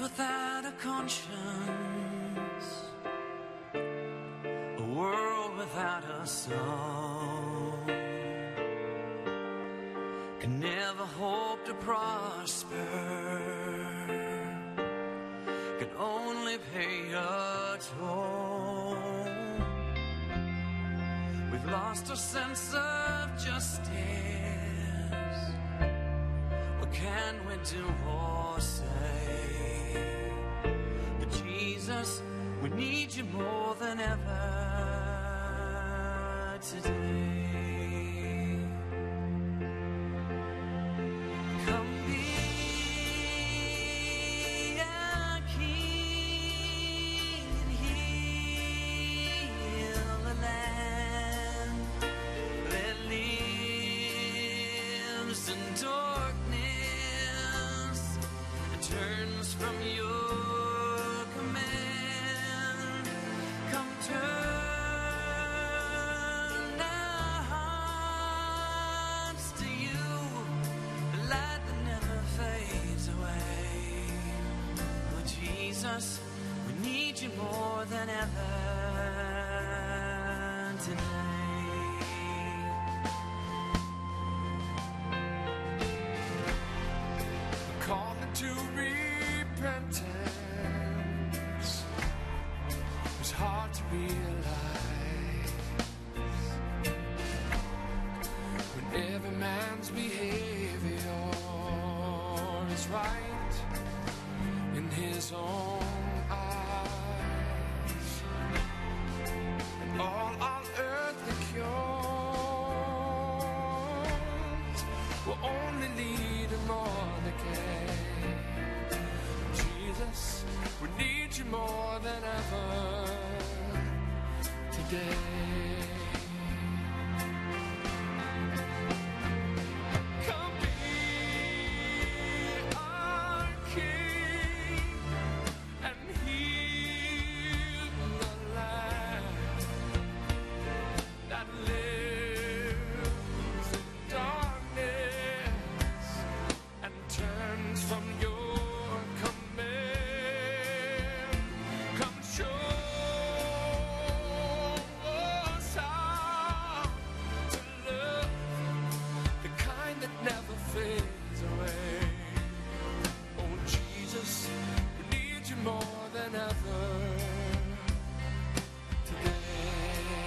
without a conscience, a world without a soul, can never hope to prosper, can only pay a toll. We've lost our sense of justice. What can we do or say? But Jesus, we need you more than ever today. Come be our King and heal the land that lives in darkness and turns from your command. Come turn our hearts to you, the light that never fades away. Oh Jesus, we need you more than ever today. Calling to repentance was hard to realize when every man's behavior is right in his own eyes, and all our earthly cures will only lead to more decay. Jesus, we need you more than ever today. Come be our King and heal the land that lives in darkness and turns from your command. Come show us how to love, the kind that never fades away. Oh Jesus, we need you more than ever today.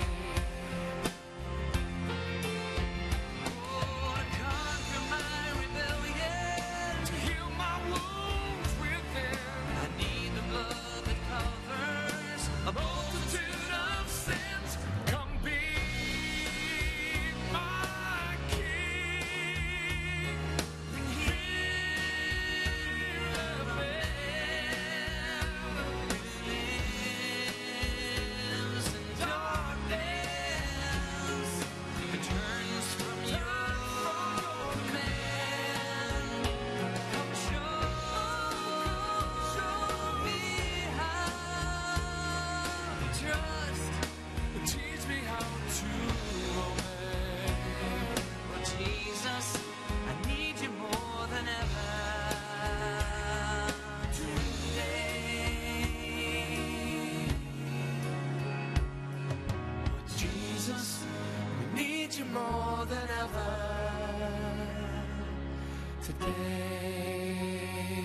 Oh, conquer my rebellion, to heal my wounds within. I need the blood that covers a multitude of sins. Come be my King and heal the land that lives in darkness and turns from your command. Come show me how to trust, teach me how to obey. Oh Jesus, I need you more than ever today. Oh Jesus, we need you more than ever today.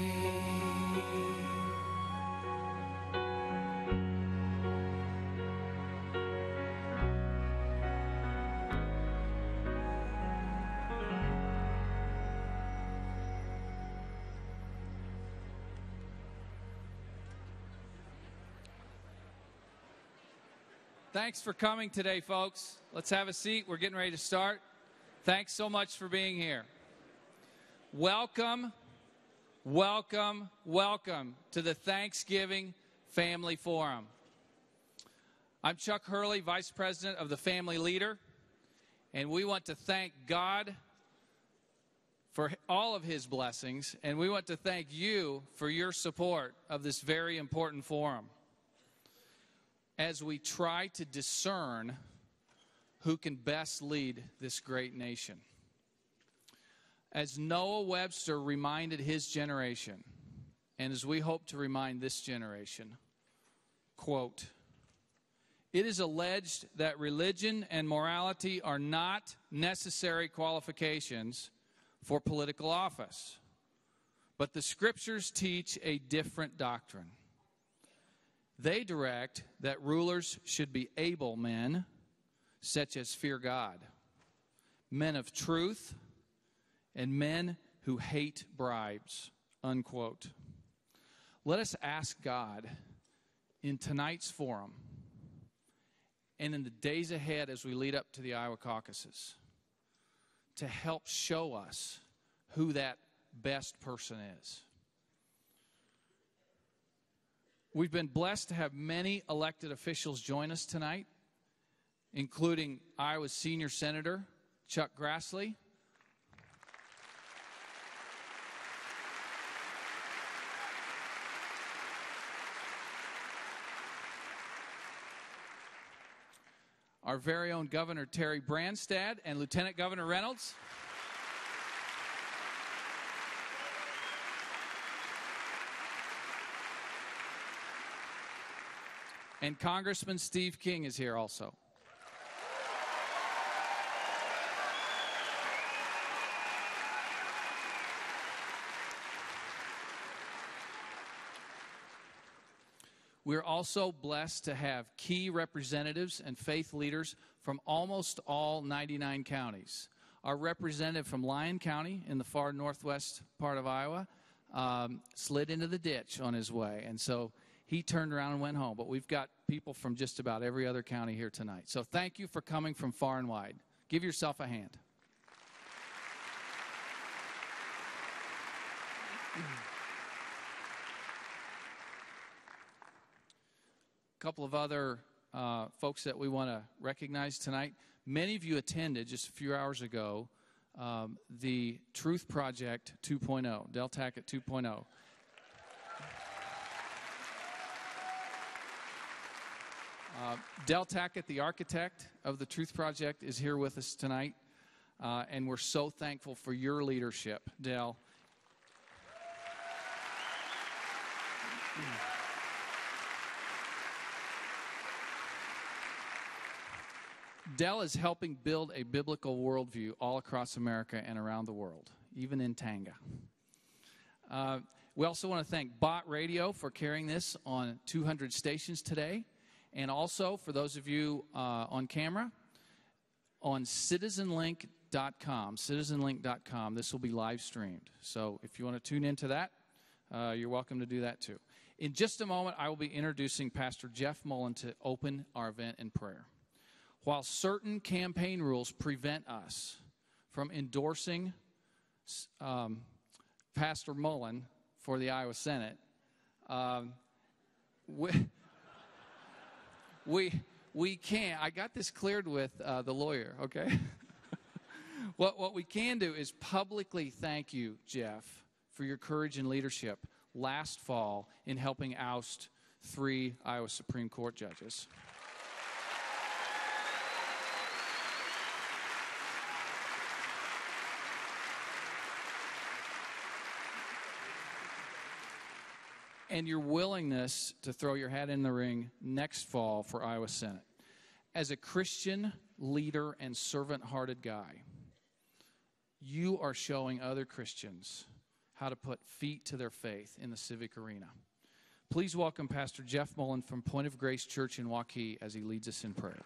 Thanks for coming today, folks. Let's have a seat. We're getting ready to start. Thanks so much for being here. Welcome, welcome, welcome to the Thanksgiving Family Forum. I'm Chuck Hurley, Vice President of the Family Leader, and we want to thank God for all of his blessings, and we want to thank you for your support of this very important forum as we try to discern who can best lead this great nation. As Noah Webster reminded his generation, and as we hope to remind this generation, quote, "It is alleged that religion and morality are not necessary qualifications for political office, but the Scriptures teach a different doctrine. They direct that rulers should be able men, such as fear God, men of truth, and men who hate bribes," unquote. Let us ask God in tonight's forum and in the days ahead as we lead up to the Iowa caucuses to help show us who that best person is. We've been blessed to have many elected officials join us tonight, including Iowa's senior senator, Chuck Grassley, our very own Governor Terry Branstad, and Lieutenant Governor Reynolds, and Congressman Steve King is here also. We're also blessed to have key representatives and faith leaders from almost all 99 counties. Our representative from Lyon County in the far northwest part of Iowa slid into the ditch on his way, and so he turned around and went home. But we've got people from just about every other county here tonight. So thank you for coming from far and wide. Give yourself a hand. A couple of other folks that we want to recognize tonight. Many of you attended just a few hours ago the Truth Project 2.0, Del Tackett 2.0. Del Tackett, the architect of the Truth Project, is here with us tonight, and we're so thankful for your leadership, Del. Del is helping build a biblical worldview all across America and around the world, even in Tanga. We also want to thank Bot Radio for carrying this on 200 stations today, and also for those of you on camera, on citizenlink.com. Citizenlink.com. This will be live streamed. So if you want to tune into that, you're welcome to do that too. In just a moment, I will be introducing Pastor Jeff Mullen to open our event in prayer. While certain campaign rules prevent us from endorsing Pastor Mullen for the Iowa Senate, we can. I got this cleared with the lawyer, okay? What we can do is publicly thank you, Jeff, for your courage and leadership last fall in helping oust 3 Iowa Supreme Court judges. And your willingness to throw your hat in the ring next fall for Iowa Senate. As a Christian leader and servant-hearted guy, you are showing other Christians how to put feet to their faith in the civic arena. Please welcome Pastor Jeff Mullen from Point of Grace Church in Waukee as he leads us in prayer.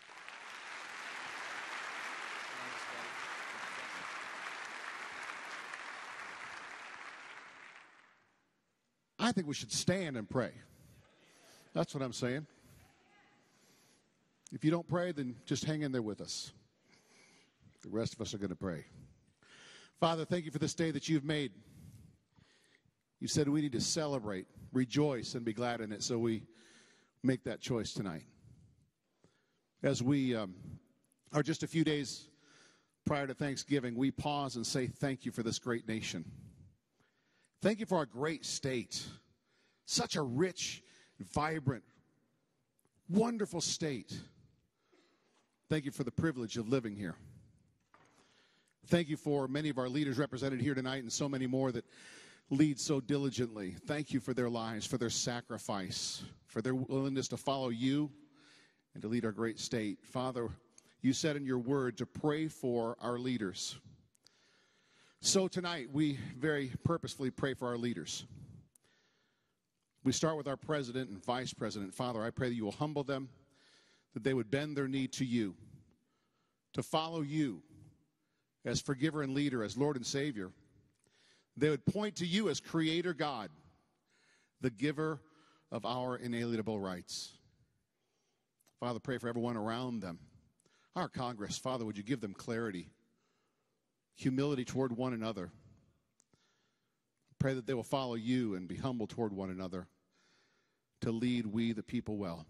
I think we should stand and pray. That's what I'm saying. If you don't pray, then just hang in there with us. The rest of us are going to pray. Father, thank you for this day that you've made. You said we need to celebrate, rejoice, and be glad in it, so we make that choice tonight. As we are just a few days prior to Thanksgiving, we pause and say thank you for this great nation. Thank you for our great state. Such a rich, vibrant, wonderful state. Thank you for the privilege of living here. Thank you for many of our leaders represented here tonight and so many more that lead so diligently. Thank you for their lives, for their sacrifice, for their willingness to follow you and to lead our great state. Father, you said in your word to pray for our leaders. So tonight, we very purposefully pray for our leaders. We start with our president and vice president. Father, I pray that you will humble them, that they would bend their knee to you, to follow you as forgiver and leader, as Lord and Savior. They would point to you as Creator God, the giver of our inalienable rights. Father, pray for everyone around them. Our Congress, Father, would you give them clarity, humility toward one another. Pray that they will follow you and be humble toward one another to lead we the people well.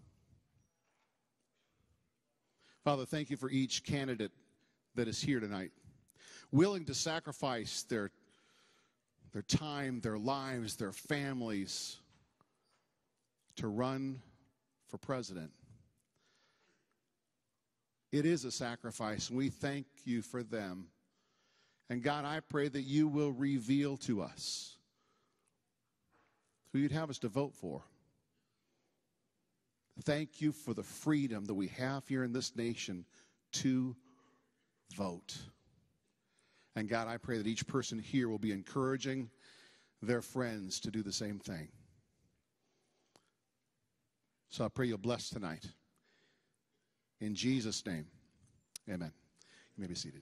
Father, thank you for each candidate that is here tonight, willing to sacrifice their time, their lives, their families to run for president. It is a sacrifice, and we thank you for them. And God, I pray that you will reveal to us who you'd have us to vote for. Thank you for the freedom that we have here in this nation to vote. And God, I pray that each person here will be encouraging their friends to do the same thing. So I pray you'll bless tonight. In Jesus' name, amen. You may be seated.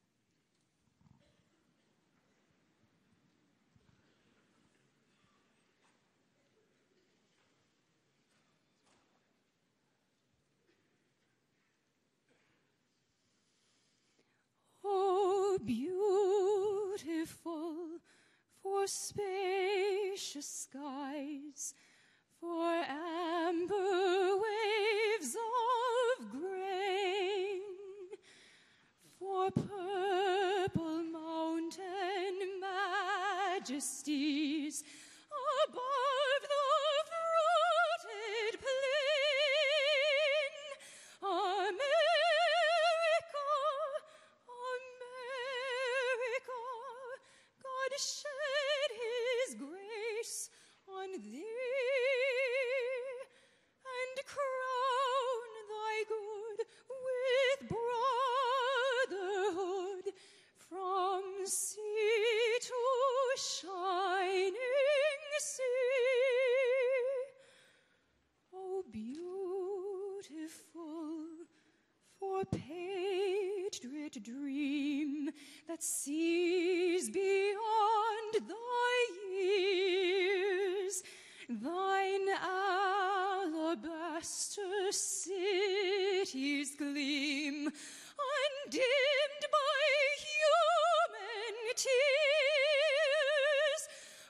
Oh, beautiful for spacious skies, for amber waves of grain, for purple mountain majesties above the fruited plain. America, America, God shed his grace on thee and crown thy good with brotherhood from sea to shining sea. Oh, beautiful for patriot dream that sees beyond thy years, thine alabaster cities gleam, undimmed by human tears.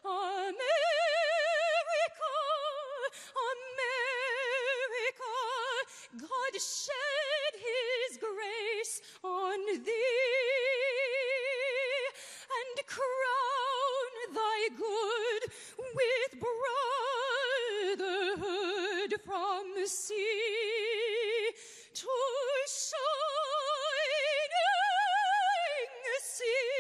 America, America, God shed his grace on thee and crown thy good with brotherhood from sea to shining sea.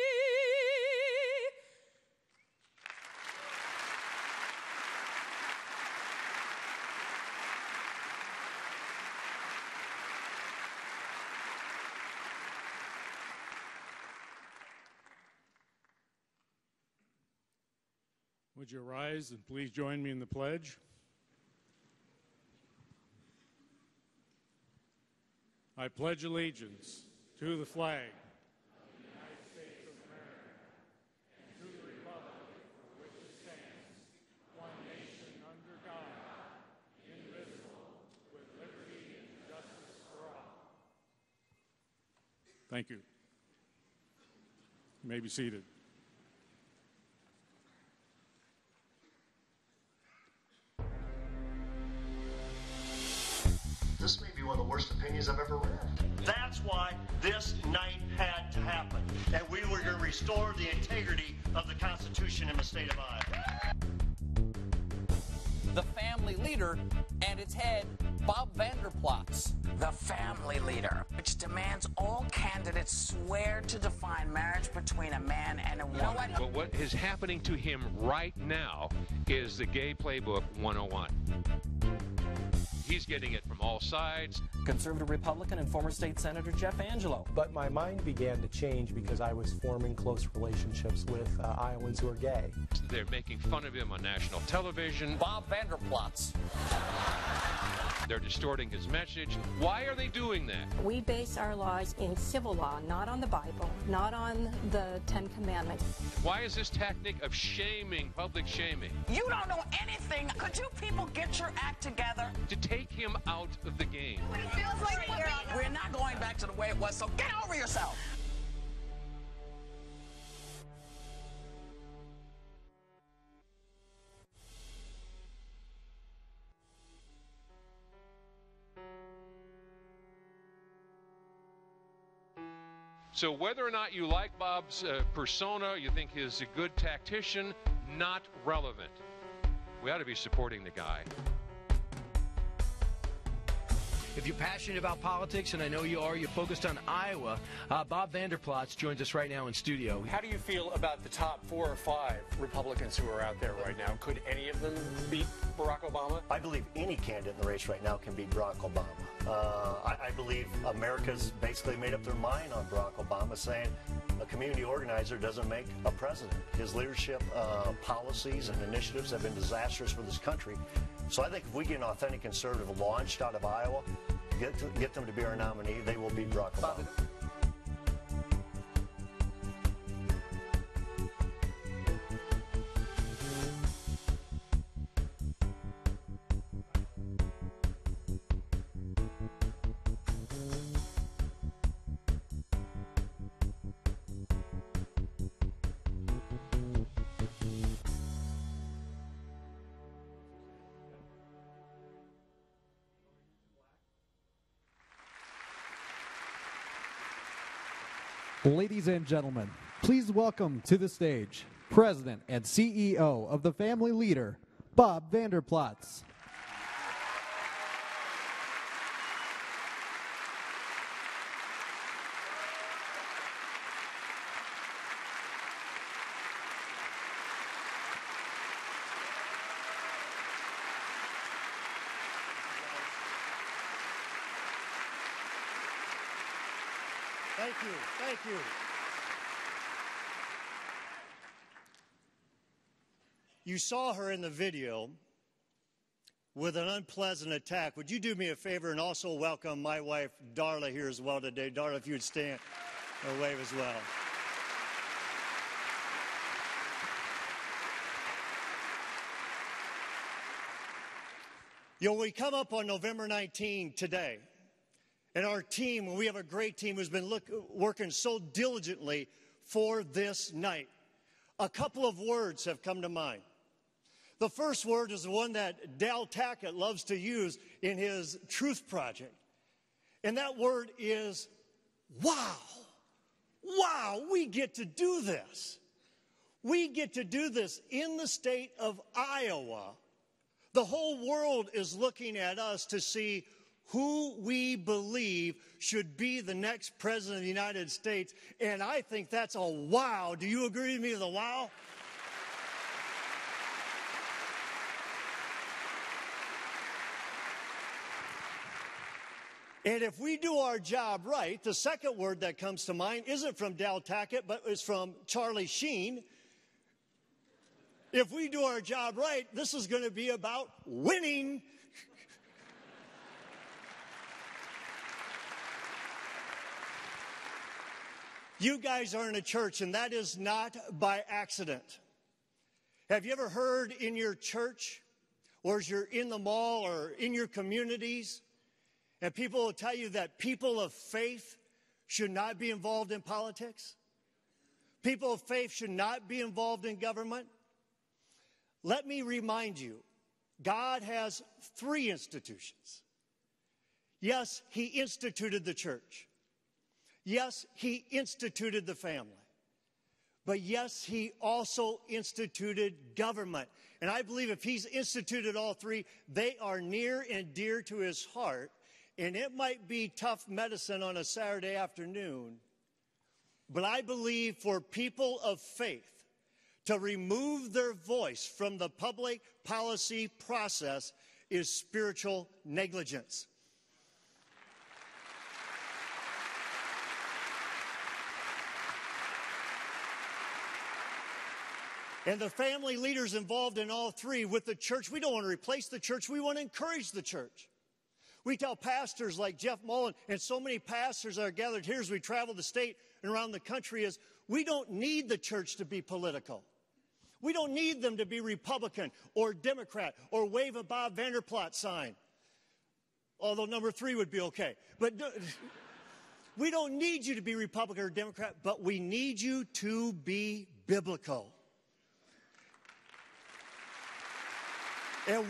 Would you rise and please join me in the pledge? I pledge allegiance to the flag of the United States of America and to the republic for which it stands, one nation under God, indivisible, with liberty and justice for all. Thank you. You may be seated. This may be one of the worst opinions I've ever read. That's why this night had to happen. And we were going to restore the integrity of the Constitution in the state of Iowa. The family leader and its head Bob Vanderplots, the family leader, which demands all candidates swear to define marriage between a man and a woman. But what is happening to him right now is the Gay Playbook 101. He's getting it from all sides. Conservative Republican and former state senator Jeff Angelo. But my mind began to change because I was forming close relationships with Iowans who are gay. They're making fun of him on national television. Bob Vanderplots. They're distorting his message. Why are they doing that? We base our laws in civil law, not on the Bible, not on the Ten Commandments. Why is this tactic of shaming, public shaming? You don't know anything. Could you people get your act together? To take him out of the game. It feels like we're not going back to the way it was, so get over yourself. So whether or not you like Bob's persona, you think he's a good tactician, not relevant. We ought to be supporting the guy. If you're passionate about politics, and I know you are, you're focused on Iowa, Bob Vanderplots joins us right now in studio. How do you feel about the top 4 or 5 Republicans who are out there right now? Could any of them beat Barack Obama? I believe any candidate in the race right now can beat Barack Obama. I believe America's basically made up their mind on Barack Obama, saying a community organizer doesn't make a president. His leadership, policies, and initiatives have been disastrous for this country. So I think if we get an authentic conservative launched out of Iowa, get them to be our nominee, they will beat Barack Obama. Ladies and gentlemen, please welcome to the stage President and CEO of the Family Leader, Bob Vanderplots. Thank you. Thank you. You saw her in the video with an unpleasant attack. Would you do me a favor and also welcome my wife, Darla, here as well today? Darla, if you would stand or wave as well. You know, we come up on November 19 today. And our team, we have a great team who's been working so diligently for this night. A couple of words have come to mind. The first word is the one that Dal Tackett loves to use in his Truth Project. And that word is, wow. Wow, we get to do this. We get to do this in the state of Iowa. The whole world is looking at us to see who we believe should be the next president of the United States. And I think that's a wow. Do you agree with me with a wow? And if we do our job right, the second word that comes to mind isn't from Dal Tackett, but it's from Charlie Sheen. If we do our job right, this is going to be about winning. You guys are in a church, and that is not by accident. Have you ever heard in your church, or as you're in the mall or in your communities, and people will tell you that people of faith should not be involved in politics? People of faith should not be involved in government? Let me remind you, God has 3 institutions. Yes, He instituted the church. Yes, He instituted the family. But yes, he also instituted government. And I believe if he's instituted all three, they are near and dear to his heart. And it might be tough medicine on a Saturday afternoon, but I believe for people of faith to remove their voice from the public policy process is spiritual negligence. And the family leaders involved in all three with the church, we don't want to replace the church, we want to encourage the church. We tell pastors like Jeff Mullen and so many pastors that are gathered here as we travel the state and around the country is we don't need the church to be political. We don't need them to be Republican or Democrat or wave a Bob Vanderplat sign, although number 3 would be okay. But we don't need you to be Republican or Democrat, but we need you to be biblical. And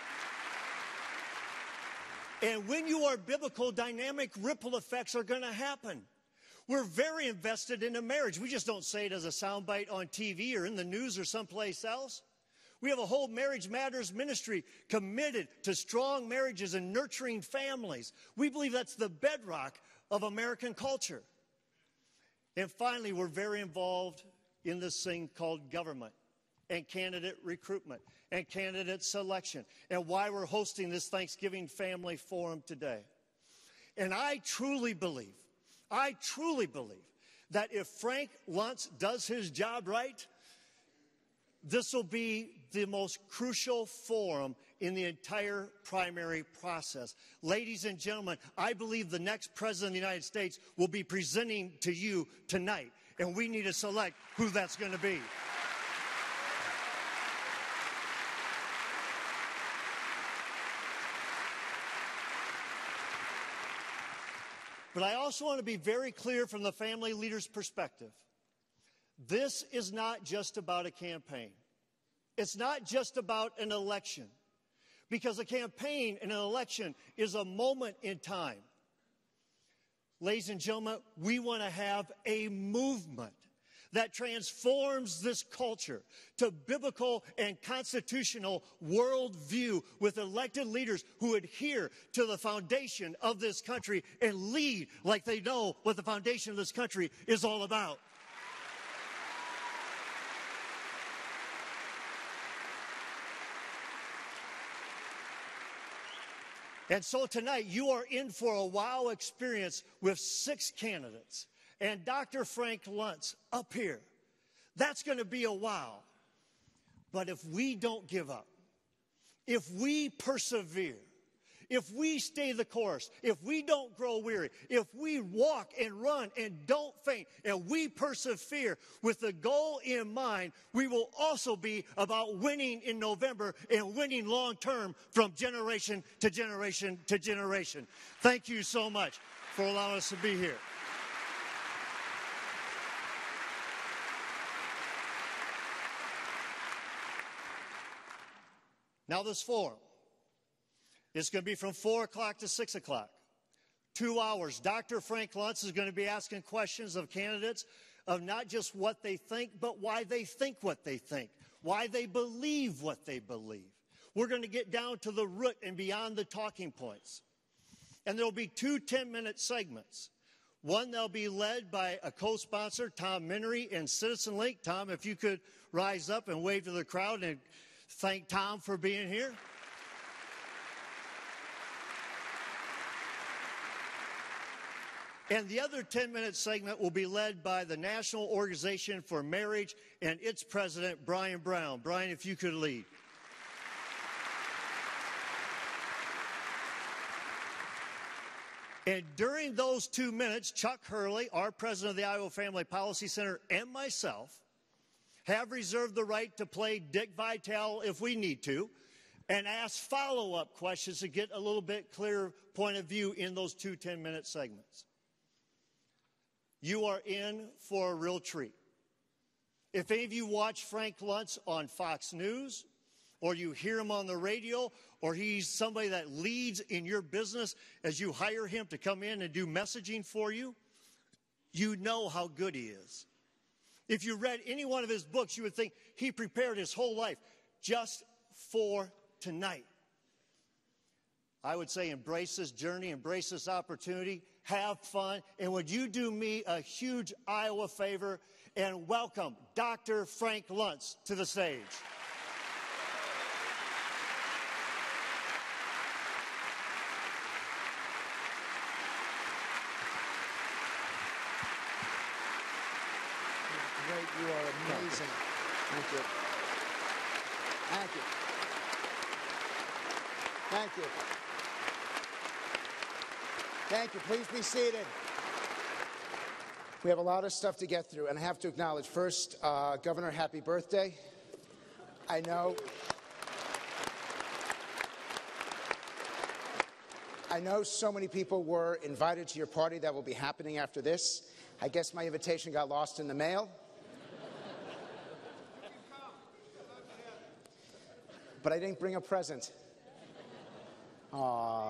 when you are biblical, dynamic ripple effects are going to happen. We're very invested in a marriage. We just don't say it as a soundbite on TV or in the news or someplace else. We have a whole Marriage Matters ministry committed to strong marriages and nurturing families. We believe that's the bedrock of American culture. And finally, we're very involved in this thing called government and candidate recruitment and candidate selection and why we're hosting this Thanksgiving Family Forum today. And I truly believe that if Frank Luntz does his job right, this will be the most crucial forum in the entire primary process. Ladies and gentlemen, I believe the next president of the United States will be presenting to you tonight, and we need to select who that's going to be. But I also want to be very clear from the family leader's perspective. This is not just about a campaign. It's not just about an election. Because a campaign and an election is a moment in time. Ladies and gentlemen, we want to have a movement that transforms this culture to biblical and constitutional worldview with elected leaders who adhere to the foundation of this country and lead like they know what the foundation of this country is all about. And so tonight you are in for a wow experience with 6 candidates. And Dr. Frank Luntz up here. That's going to be a wow. But if we don't give up, if we persevere, if we stay the course, if we don't grow weary, if we walk and run and don't faint, and we persevere with the goal in mind, we will also be about winning in November and winning long term from generation to generation to generation. Thank you so much for allowing us to be here. Now this forum, it's going to be from 4 o'clock to 6 o'clock. 2 hours. Dr. Frank Luntz is going to be asking questions of candidates of not just what they think, but why they think what they think, why they believe what they believe. We're going to get down to the root and beyond the talking points. And there will be 2 10-minute segments. One that'll be led by a co-sponsor, Tom Minery and Citizen Link. Tom, if you could rise up and wave to the crowd and thank Tom for being here. And the other 10-minute segment will be led by the National Organization for Marriage and its president, Brian Brown. Brian, if you could lead. And during those 2 minutes, Chuck Hurley, our president of the Iowa Family Policy Center, and myself have reserved the right to play Dick Vitale if we need to and ask follow-up questions to get a little bit clearer point of view in those 2 10-minute segments. You are in for a real treat. If any of you watch Frank Luntz on Fox News, or you hear him on the radio, or he's somebody that leads in your business as you hire him to come in and do messaging for you, you know how good he is. If you read any one of his books, you would think he prepared his whole life just for tonight. I would say embrace this journey, embrace this opportunity, have fun, and would you do me a huge Iowa favor and welcome Dr. Frank Luntz to the stage. Great, you are amazing. Thank you. Thank you. Thank you. Thank you. Please be seated. We have a lot of stuff to get through, and I have to acknowledge first, Governor, happy birthday. I know so many people were invited to your party that will be happening after this. I guess my invitation got lost in the mail. But I didn't bring a present. I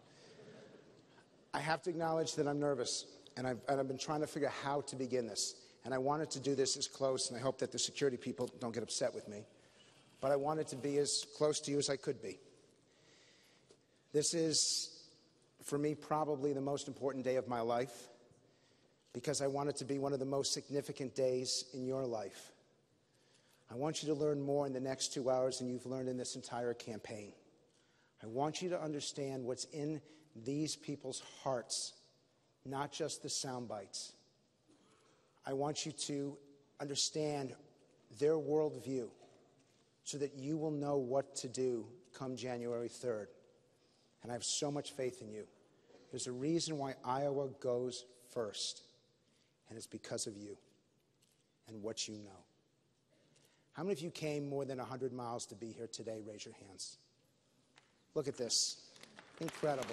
have to acknowledge that I'm nervous, and I've been trying to figure out how to begin this. And I wanted to do this as close, and I hope that the security people don't get upset with me. But I wanted to be as close to you as I could be. This is, for me, probably the most important day of my life, because I want it to be one of the most significant days in your life. I want you to learn more in the next 2 hours than you've learned in this entire campaign. I want you to understand what's in these people's hearts, not just the sound bites. I want you to understand their worldview so that you will know what to do come January 3rd. And I have so much faith in you. There's a reason why Iowa goes first, and it's because of you and what you know. How many of you came more than 100 miles to be here today? Raise your hands. Look at this. Incredible.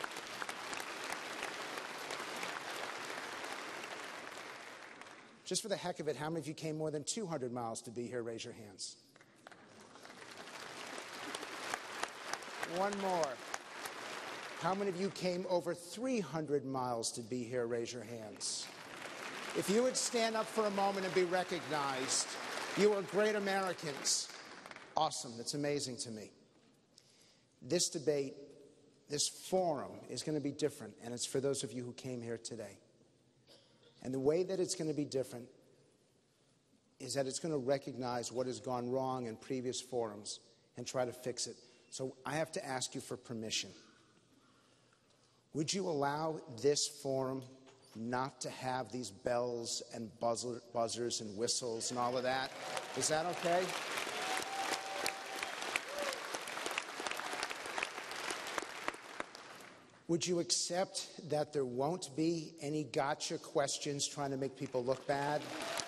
Just for the heck of it, how many of you came more than 200 miles to be here? Raise your hands. One more. How many of you came over 300 miles to be here? Raise your hands. If you would stand up for a moment and be recognized, you are great Americans. Awesome. That's amazing to me. This debate, this forum is going to be different, and it's for those of you who came here today. And the way that it's going to be different is that it's going to recognize what has gone wrong in previous forums and try to fix it. So I have to ask you for permission. Would you allow this forum not to have these bells and buzzers and whistles and all of that? Is that okay? Would you accept that there won't be any gotcha questions trying to make people look bad?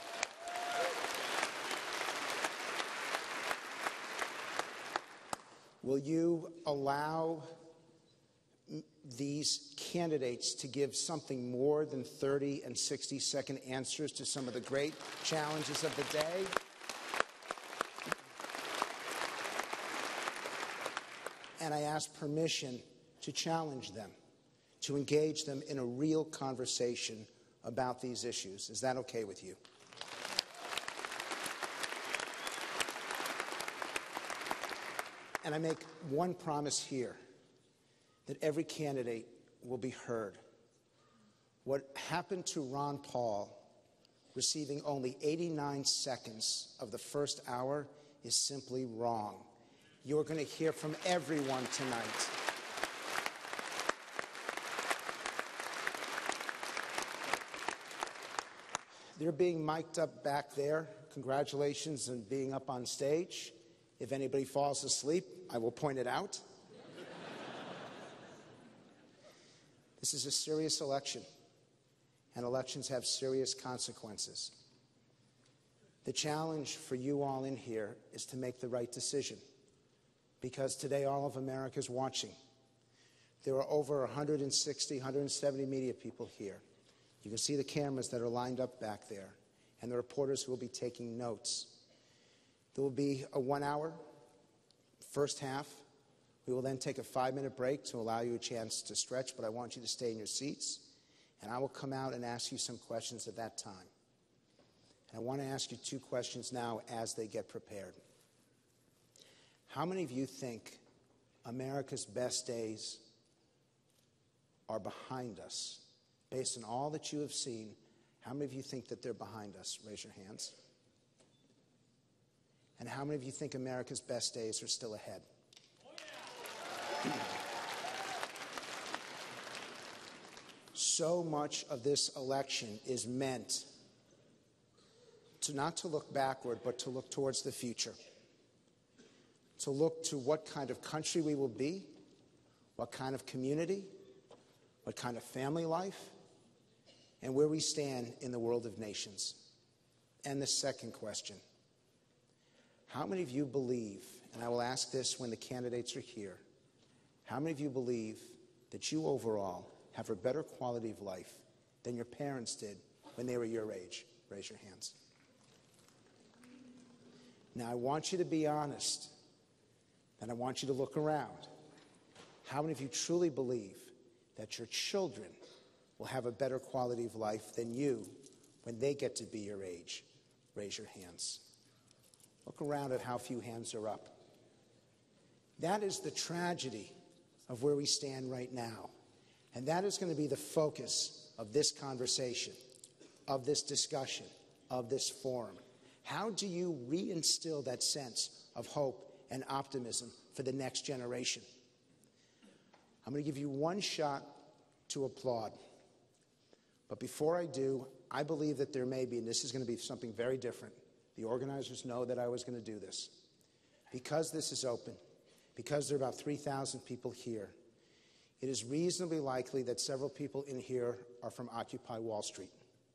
Will you allow these candidates to give something more than 30 and 60-second answers to some of the great challenges of the day? And I ask permission to challenge them, to engage them in a real conversation about these issues. Is that okay with you? And I make one promise here, that every candidate will be heard. What happened to Ron Paul, receiving only 89 seconds of the first hour, is simply wrong. You're going to hear from everyone tonight. They're being mic'd up back there. Congratulations on being up on stage. If anybody falls asleep, I will point it out. This is a serious election, and elections have serious consequences. The challenge for you all in here is to make the right decision, because today all of America is watching. There are over 160, 170 media people here. You can see the cameras that are lined up back there, and the reporters who will be taking notes. There will be a 1 hour first half. We will then take a 5-minute break to allow you a chance to stretch, but I want you to stay in your seats, and I will come out and ask you some questions at that time. And I want to ask you two questions now as they get prepared. How many of you think America's best days are behind us? Based on all that you have seen, how many of you think that they're behind us? Raise your hands. And how many of you think America's best days are still ahead? So much of this election is meant to not to look backward, but to look towards the future. To look to what kind of country we will be, what kind of community, what kind of family life, and where we stand in the world of nations. And the second question, how many of you believe, and I will ask this when the candidates are here, how many of you believe that you overall have a better quality of life than your parents did when they were your age? Raise your hands. Now, I want you to be honest, and I want you to look around. How many of you truly believe that your children will have a better quality of life than you when they get to be your age? Raise your hands. Look around at how few hands are up. That is the tragedy of where we stand right now. And that is going to be the focus of this conversation, of this discussion, of this forum. How do you reinstill that sense of hope and optimism for the next generation? I'm going to give you one shot to applaud. But before I do, I believe that there may be, and this is going to be something very different. The organizers know that I was going to do this. Because this is open, because there are about 3,000 people here, it is reasonably likely that several people in here are from Occupy Wall Street.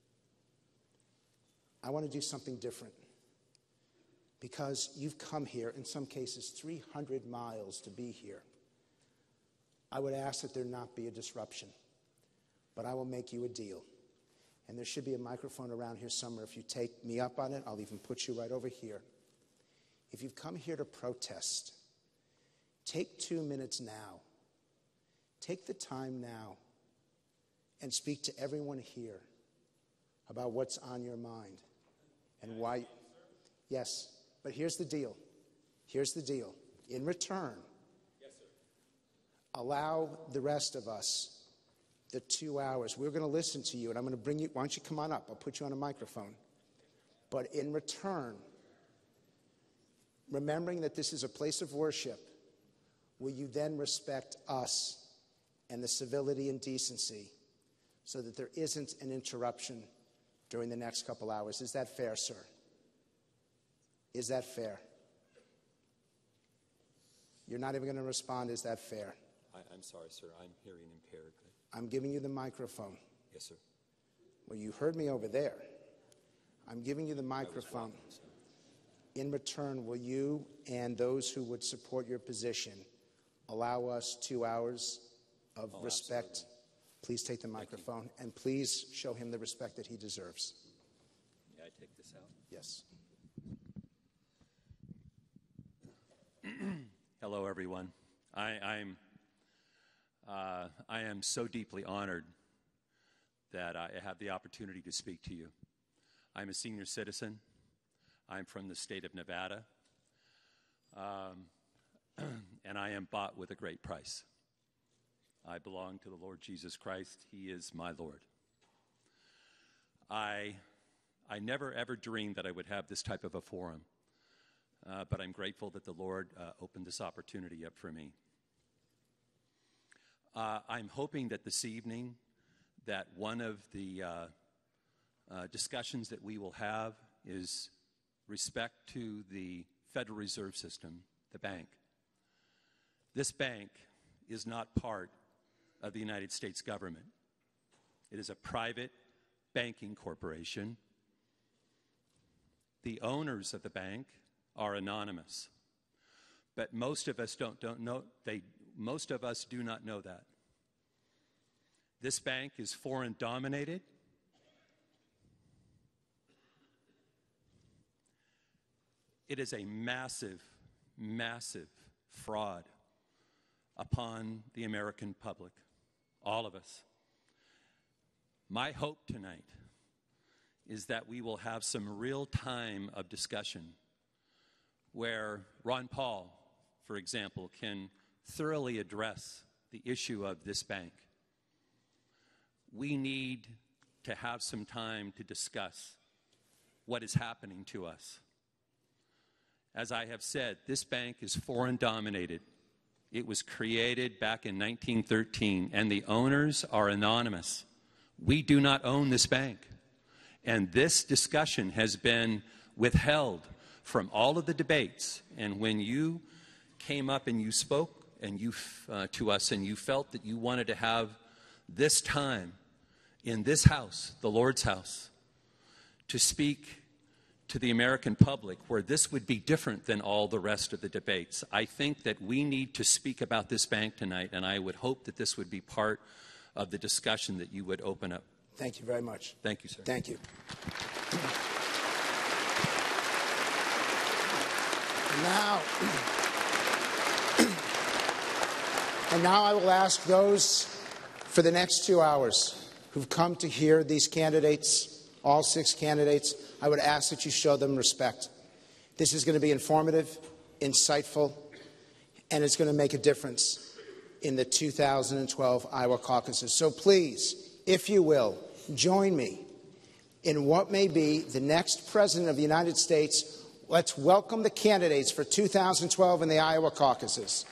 I want to do something different. Because you've come here, in some cases, 300 miles to be here. I would ask that there not be a disruption. But I will make you a deal. And there should be a microphone around here somewhere. If you take me up on it, I'll even put you right over here. If you've come here to protest, take 2 minutes now. Take the time now and speak to everyone here about what's on your mind and why. Yes, but here's the deal. Here's the deal. In return, allow the rest of us the 2 hours. We're going to listen to you, and I'm going to bring you. Why don't you come on up? I'll put you on a microphone. But in return, remembering that this is a place of worship, will you then respect us and the civility and decency so that there isn't an interruption during the next couple hours? Is that fair, sir? Is that fair? You're not even going to respond. Is that fair? I'm sorry, sir. I'm hearing impaired. I'm giving you the microphone. Yes, sir. Well, you heard me over there. I'm giving you the microphone. In return, will you and those who would support your position allow us 2 hours of respect? Absolutely. Please take the microphone, and please show him the respect that he deserves. May I take this out? Yes. Hello, everyone. I am so deeply honored that I have the opportunity to speak to you. I'm a senior citizen. I'm from the state of Nevada, and I am bought with a great price. I belong to the Lord Jesus Christ. He is my Lord. I never, ever dreamed that I would have this type of a forum, but I'm grateful that the Lord opened this opportunity up for me. I'm hoping that this evening that one of the discussions that we will have is respect to the Federal Reserve System, the bank. This bank is not part of the United States government. It is a private banking corporation. The owners of the bank are anonymous, but most of us don't know. Most of us do not know that. This bank is foreign dominated. It is a massive, massive fraud upon the American public, all of us. My hope tonight is that we will have some real time of discussion where Ron Paul, for example, can thoroughly address the issue of this bank. We need to have some time to discuss what is happening to us. As I have said, this bank is foreign dominated. It was created back in 1913, and the owners are anonymous. We do not own this bank. And this discussion has been withheld from all of the debates. And when you came up and you spoke and to us and you felt that you wanted to have this time in this house, the Lord's house, to speak to the American public where this would be different than all the rest of the debates, I think that we need to speak about this bank tonight, and I would hope that this would be part of the discussion that you would open up. Thank you very much. Thank you, sir. Thank you. And now I will ask those for the next 2 hours who've come to hear these candidates, all 6 candidates, I would ask that you show them respect. This is going to be informative, insightful, and it's going to make a difference in the 2012 Iowa caucuses. So please, if you will, join me in what may be the next President of the United States. Let's welcome the candidates for 2012 in the Iowa caucuses.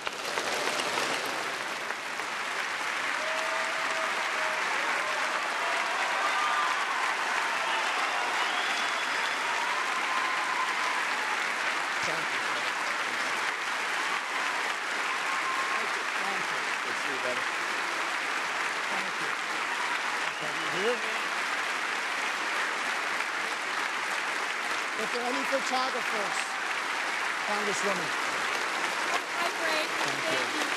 If there are any photographers, Congresswoman. Hi, Frank. Thank you.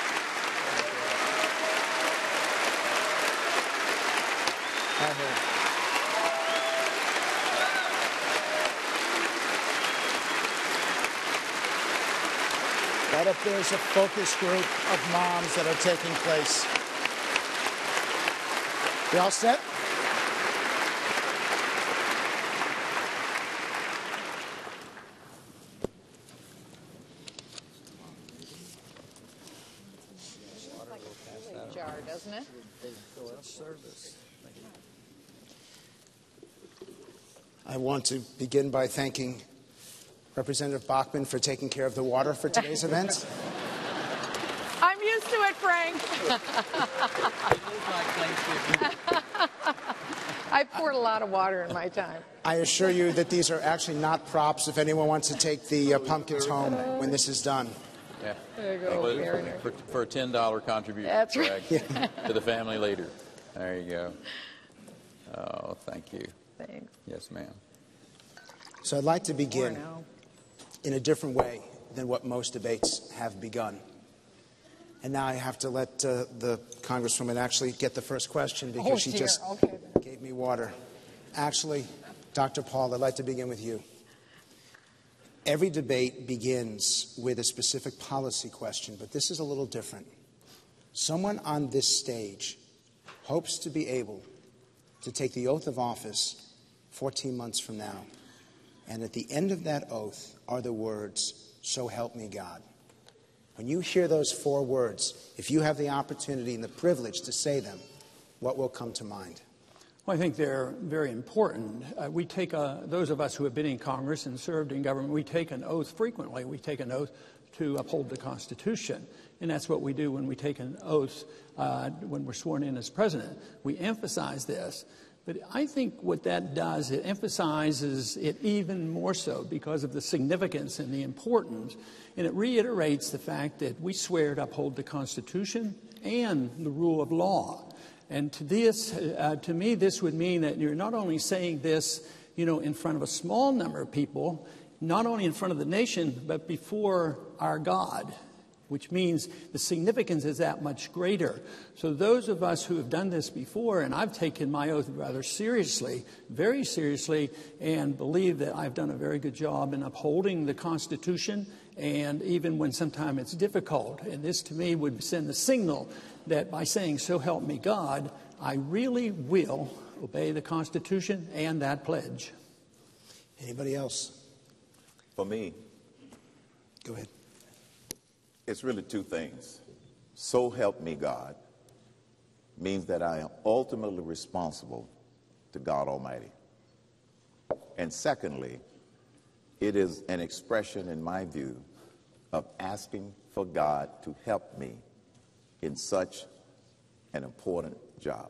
What if there's a focus group of moms that are taking place? You all set? Jar, doesn't it? I want to begin by thanking Representative Bachmann for taking care of the water for today's event. I'm used to it, Frank. I poured a lot of water in my time. I assure you that these are actually not props if anyone wants to take the pumpkins home when this is done. Yeah. There you go. Very nice. For a $10 contribution. That's right. To the family leader. There you go. Oh, thank you. Thanks. Yes, ma'am. So I'd like to begin in a different way than what most debates have begun. And now I have to let the Congresswoman actually get the first question because she just gave me water. Actually, Dr. Paul, I'd like to begin with you. Every debate begins with a specific policy question, but this is a little different. Someone on this stage hopes to be able to take the oath of office 14 months from now. And at the end of that oath are the words, "So help me God." When you hear those 4 words, if you have the opportunity and the privilege to say them, what will come to mind? Well, I think they're very important. We take those of us who have been in Congress and served in government, we take an oath frequently. We take an oath to uphold the Constitution. And that's what we do when we take an oath when we're sworn in as president. We emphasize this. But I think what that does, it emphasizes it even more so because of the significance and the importance. And it reiterates the fact that we swear to uphold the Constitution and the rule of law. And to me, this would mean that you're not only saying this, in front of a small number of people, not only in front of the nation, but before our God, which means the significance is that much greater. So those of us who have done this before, and I've taken my oath rather seriously, very seriously, and believe that I've done a very good job in upholding the Constitution, and even when sometimes it's difficult. And this, to me, would send the signal that by saying, "So help me God," I really will obey the Constitution and that pledge. Anybody else? For me, go ahead. It's really two things. So help me God means that I am ultimately responsible to God Almighty. And secondly, it is an expression, in my view, of asking for God to help me in such an important job.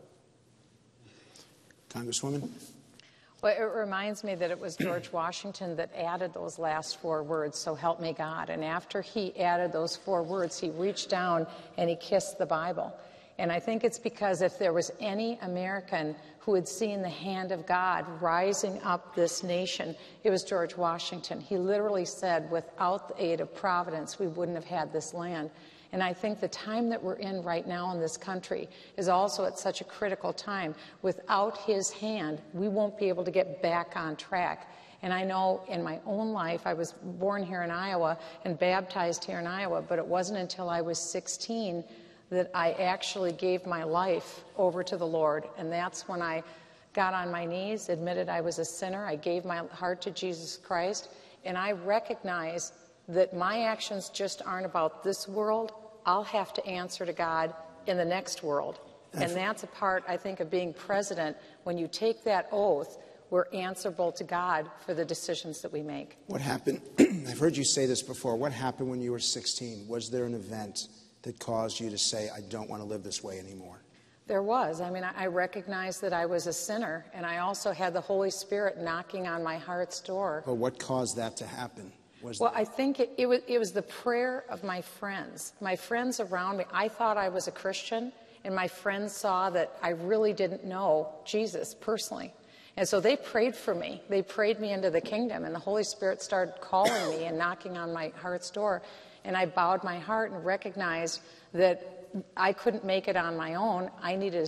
Congresswoman? Well, it reminds me that it was George Washington that added those last 4 words, so help me God. And after he added those 4 words, he reached down and he kissed the Bible. And I think it's because if there was any American who had seen the hand of God rising up this nation, it was George Washington. He literally said, without the aid of providence, we wouldn't have had this land. And I think the time that we're in right now in this country is also at such a critical time. Without his hand, we won't be able to get back on track. And I know in my own life, I was born here in Iowa and baptized here in Iowa, but it wasn't until I was 16 that I actually gave my life over to the Lord. And that's when I got on my knees, admitted I was a sinner. I gave my heart to Jesus Christ. And I recognize that my actions just aren't about this world. I'll have to answer to God in the next world. And that's a part, I think, of being president. When you take that oath, we're answerable to God for the decisions that we make. What happened? I've heard you say this before. What happened when you were 16? Was there an event that caused you to say, I don't want to live this way anymore? There was. I mean, I recognized that I was a sinner, and I also had the Holy Spirit knocking on my heart's door. But what caused that to happen? Well, I think it was the prayer of my friends around me. I thought I was a Christian, and my friends saw that I really didn't know Jesus personally. And so they prayed for me. They prayed me into the kingdom, and the Holy Spirit started calling me and knocking on my heart's door. And I bowed my heart and recognized that I couldn't make it on my own. I needed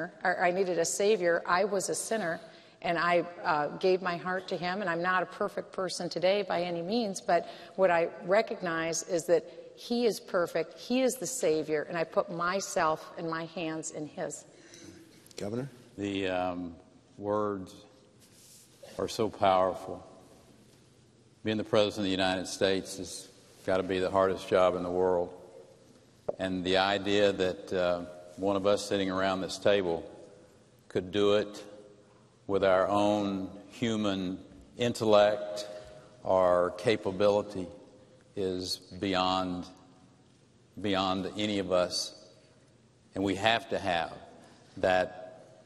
a Savior. I was a sinner. And I gave my heart to him, and I'm not a perfect person today by any means, but what I recognize is that he is perfect, he is the Savior, and I put myself and my hands in his. Governor? The words are so powerful. Being the President of the United States has got to be the hardest job in the world. And the idea that one of us sitting around this table could do it with our own human intellect or capability is beyond any of us. And we have to have that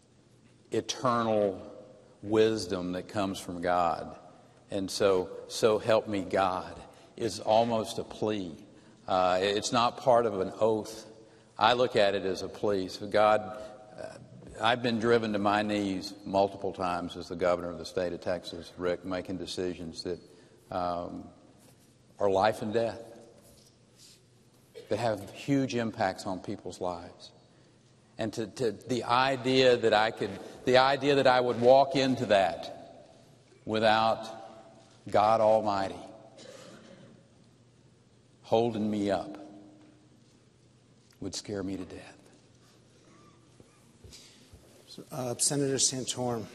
eternal wisdom that comes from God. And so help me God is almost a plea. It's not part of an oath. I look at it as a plea. So God, I've been driven to my knees multiple times as the governor of the state of Texas, Rick, making decisions that are life and death, that have huge impacts on people's lives. And to the idea that I would walk into that without God Almighty holding me up would scare me to death. Senator Santorum,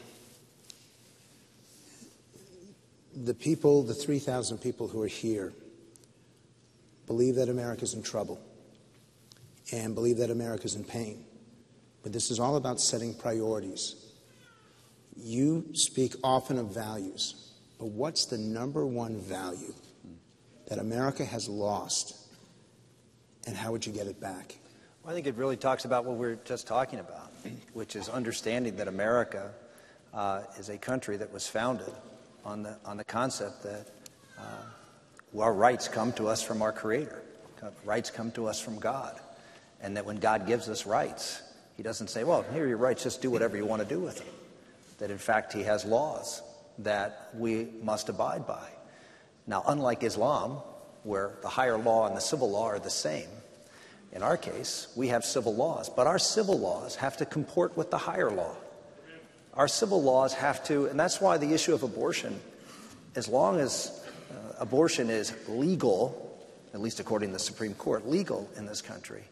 the people, the 3,000 people who are here, believe that America's in trouble and believe that America's in pain. But this is all about setting priorities. You speak often of values, but what's the number one value that America has lost, and how would you get it back? Well, I think it really talks about what we were just talking about, which is understanding that America is a country that was founded on the concept that our rights come to us from our Creator. Rights come to us from God. And that when God gives us rights, he doesn't say, well, here are your rights, just do whatever you want to do with them. That in fact he has laws that we must abide by. Now, unlike Islam, where the higher law and the civil law are the same, in our case, we have civil laws, but our civil laws have to comport with the higher law. Our civil laws have to, and that's why the issue of abortion, as long as abortion is legal, at least according to the Supreme Court, legal in this country,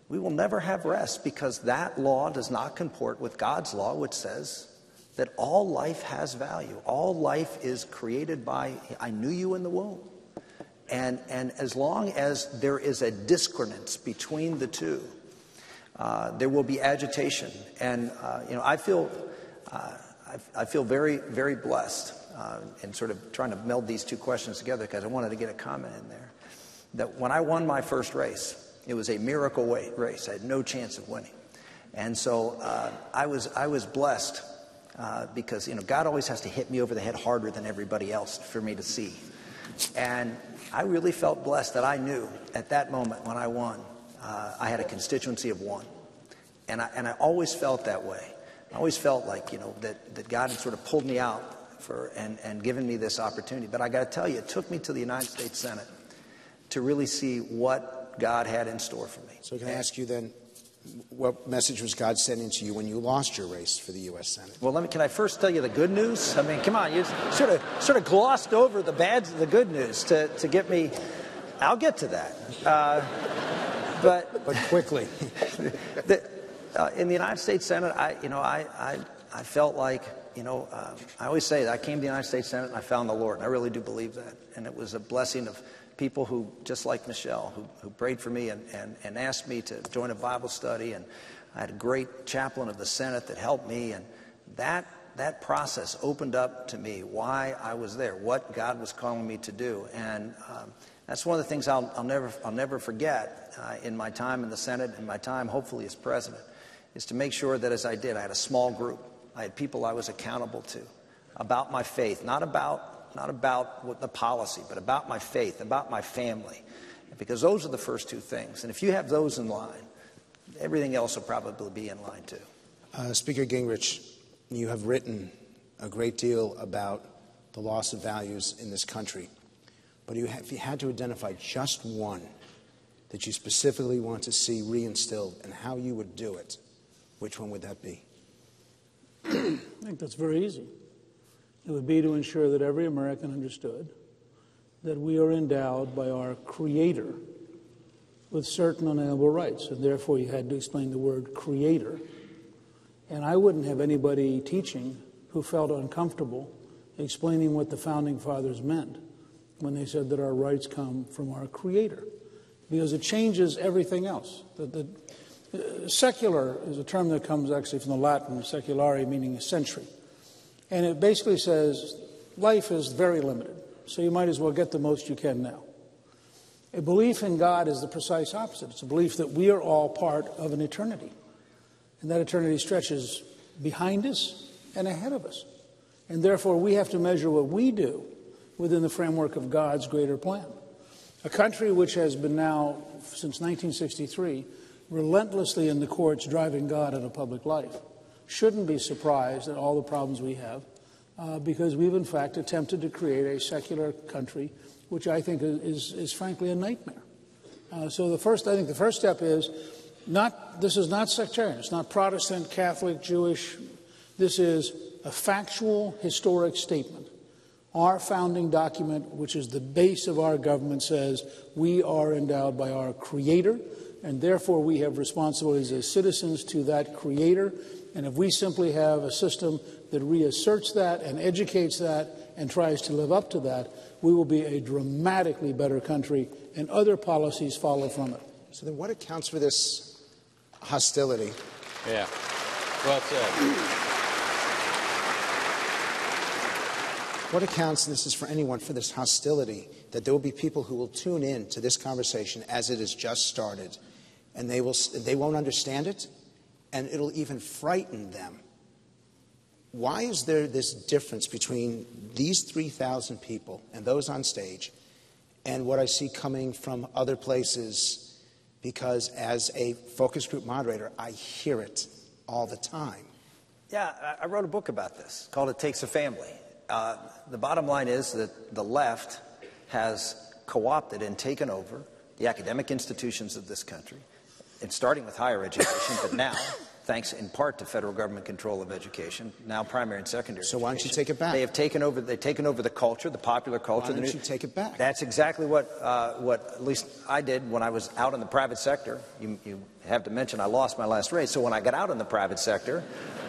we will never have rest, because that law does not comport with God's law, which says that all life has value. All life is created by, I knew you in the womb. And as long as there is a discordance between the two, there will be agitation. And, I feel very, very blessed in sort of trying to meld these two questions together, because I wanted to get a comment in there. That when I won my first race, it was a miracle race. I had no chance of winning. And so I was blessed because, God always has to hit me over the head harder than everybody else for me to see. And I really felt blessed that I knew at that moment when I won, I had a constituency of one. And I always felt that way. I always felt like, that God had sort of pulled me out and given me this opportunity. But I got to tell you, it took me to the United States Senate to really see what God had in store for me. So can I ask you then, what message was God sending to you when you lost your race for the U.S. Senate? Well, can I first tell you the good news? I mean, come on, you sort of glossed over the good news to get me. I'll get to that, but quickly. In the United States Senate, I felt like, I always say that I came to the United States Senate and I found the Lord, and I really do believe that. And it was a blessing of people who, just like Michelle, who prayed for me and asked me to join a Bible study. And I had a great chaplain of the Senate that helped me. And that process opened up to me why I was there, what God was calling me to do. And that's one of the things I'll never forget in my time in the Senate and my time, hopefully, as president, is to make sure that as I did, I had a small group. I had people I was accountable to about my faith, not about what the policy, but about my faith, about my family. Because those are the first two things. And if you have those in line, everything else will probably be in line too. Speaker Gingrich, you have written a great deal about the loss of values in this country. But if you had to identify just one that you specifically want to see reinstilled and how you would do it, which one would that be? I think that's very easy. It would be to ensure that every American understood that we are endowed by our Creator with certain unalienable rights, and therefore you had to explain the word Creator. And I wouldn't have anybody teaching who felt uncomfortable explaining what the Founding Fathers meant when they said that our rights come from our Creator, because it changes everything else. Secular is a term that comes actually from the Latin seculare, meaning a century. And it basically says life is very limited, so you might as well get the most you can now. A belief in God is the precise opposite. It's a belief that we are all part of an eternity. And that eternity stretches behind us and ahead of us. And therefore, we have to measure what we do within the framework of God's greater plan. A country which has been now, since 1963, relentlessly in the courts driving God out of public life shouldn't be surprised at all the problems we have, because we've in fact attempted to create a secular country, which I think is frankly a nightmare. So I think the first step is this is not sectarian. It's not Protestant, Catholic, Jewish. This is a factual, historic statement. Our founding document, which is the base of our government, says we are endowed by our Creator, and therefore we have responsibilities as citizens to that Creator. And if we simply have a system that reasserts that and educates that and tries to live up to that, we will be a dramatically better country, and other policies follow from it. So then what accounts for this hostility? Yeah, well said. What accounts, and this is for anyone, for this hostility, that there will be people who will tune in to this conversation as it has just started, and they won't understand it, and it'll even frighten them. Why is there this difference between these 3,000 people and those on stage and what I see coming from other places? Because as a focus group moderator, I hear it all the time. Yeah, I wrote a book about this called It Takes a Family. The bottom line is that the left has co-opted and taken over the academic institutions of this country, and starting with higher education, but now thanks in part to federal government control of education, now primary and secondary So why don't you education. take it back? They've taken over the culture, the popular culture. Why don't you take it back? That's exactly what at least I did when I was out in the private sector. You have to mention I lost my last race, so when I got out in the private sector,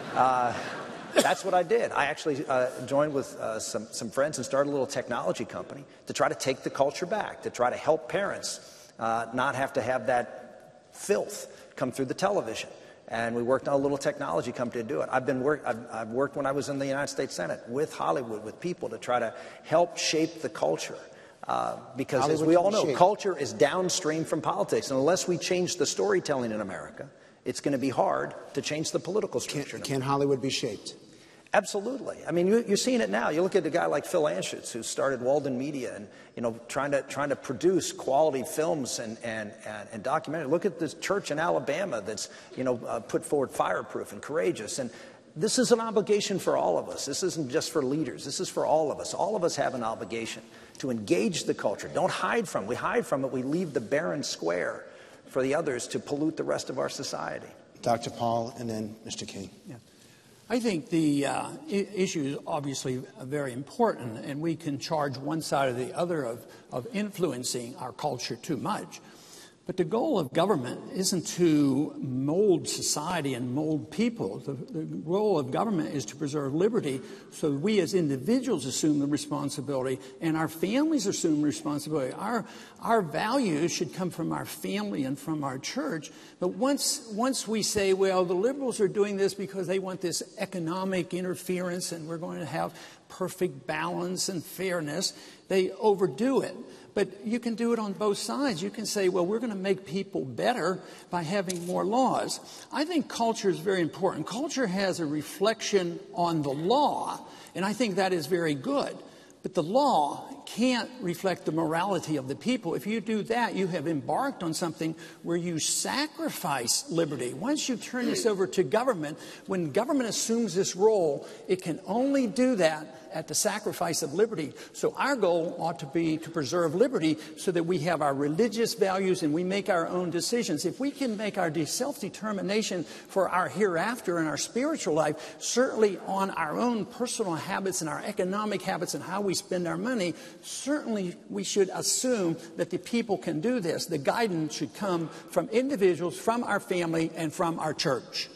that's what I did. I actually joined with some friends and started a little technology company to try to take the culture back, to try to help parents not have to have that filth come through the television. And we worked on a little technology company to do it. I've worked when I was in the United States Senate with Hollywood, with people to try to help shape the culture. Because Hollywood, as we all know, shape. culture is downstream from politics. And unless we change the storytelling in America, it's going to be hard to change the political structure. Can Hollywood be shaped? Absolutely. I mean, you're seeing it now. You look at a guy like Phil Anschutz, who started Walden Media, and trying to produce quality films and documentaries. Look at this church in Alabama that's put forward Fireproof and Courageous. And this is an obligation for all of us. This isn't just for leaders. This is for all of us. All of us have an obligation to engage the culture. Don't hide from it. We hide from it. We leave the barren square for the others to pollute the rest of our society. Dr. Paul, and then Mr. King. Yeah. I think the issue is obviously very important, and we can charge one side or the other of influencing our culture too much. But the goal of government isn't to mold society and mold people. The goal of government is to preserve liberty so we as individuals assume the responsibility and our families assume responsibility. Our values should come from our family and from our church. But once we say, well, the liberals are doing this because they want this economic interference and we're going to have perfect balance and fairness, they overdo it. But you can do it on both sides. You can say, well, we're going to make people better by having more laws. I think culture is very important. Culture has a reflection on the law, and I think that is very good. But the law can't reflect the morality of the people. If you do that, you have embarked on something where you sacrifice liberty. Once you turn this over to government, when government assumes this role, it can only do that at the sacrifice of liberty. So our goal ought to be to preserve liberty so that we have our religious values and we make our own decisions. If we can make our self-determination for our hereafter and our spiritual life, certainly on our own personal habits and our economic habits and how we spend our money, certainly we should assume that the people can do this. The guidance should come from individuals, from our family, and from our church.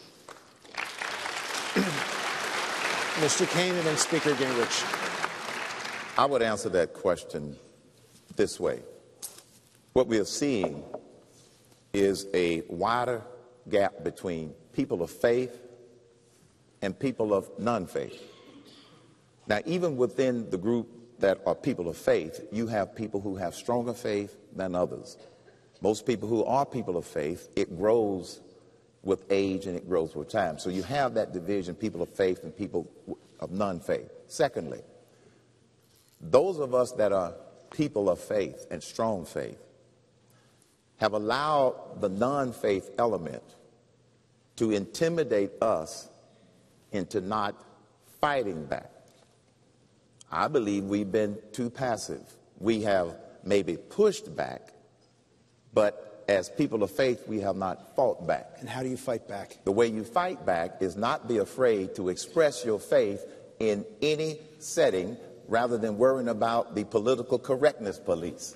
Mr. Kane and then Speaker Gingrich. I would answer that question this way. What we are seeing is a wider gap between people of faith and people of non-faith. Now, even within the group that are people of faith, you have people who have stronger faith than others. Most people who are people of faith, it grows with age and it grows with time. So you have that division, people of faith and people of non-faith. Secondly, those of us that are people of faith and strong faith have allowed the non-faith element to intimidate us into not fighting back. I believe we've been too passive. We have maybe pushed back, but as people of faith, we have not fought back. And how do you fight back? The way you fight back is not be afraid to express your faith in any setting rather than worrying about the political correctness police.